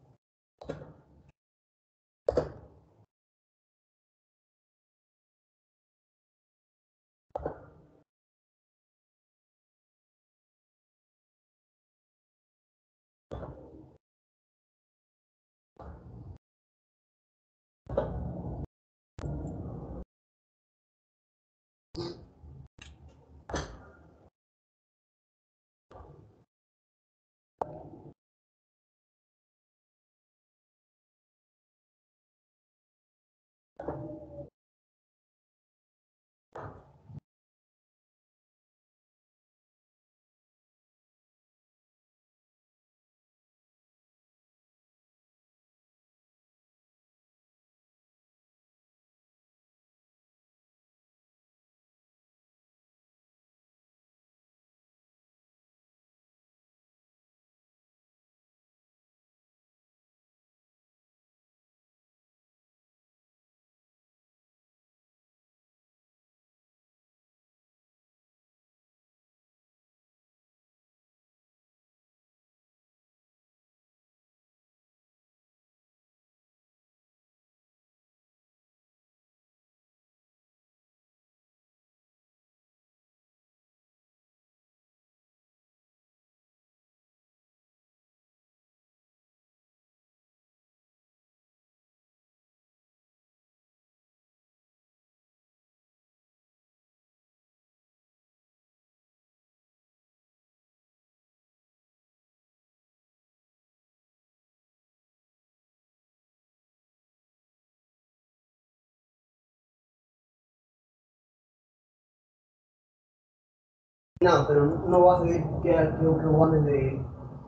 No, pero no va a seguir que creo que va desde,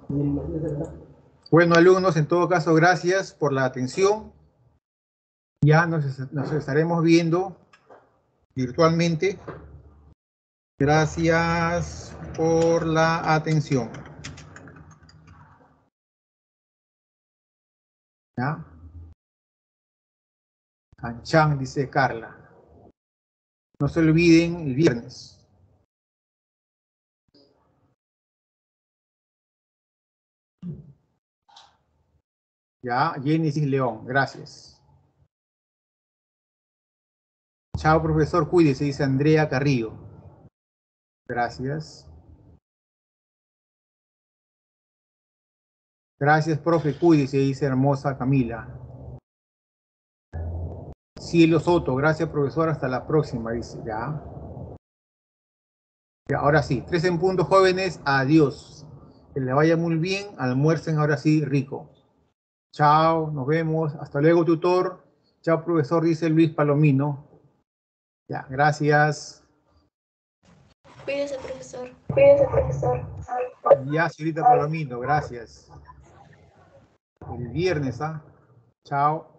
desde Bueno, alumnos, en todo caso, gracias por la atención. Ya nos, nos estaremos viendo virtualmente. Gracias por la atención. ¿Ya? Canchan, dice Carla. No se olviden el viernes. Ya, Génesis León, gracias. Chao, profesor, cuídese, dice Andrea Carrillo. Gracias. Gracias, profe, cuídese, dice hermosa Camila. Cielo Soto, gracias, profesor, hasta la próxima, dice, ya. Ya, ahora sí, tres en punto, jóvenes, adiós. Que les vaya muy bien, almuercen ahora sí rico. Chao, nos vemos, hasta luego, tutor. Chao, profesor, dice Luis Palomino. Ya, gracias. Cuídese, profesor. Cuídese, profesor. Ya, señorita Palomino, gracias. El viernes, ¿ah? Chao.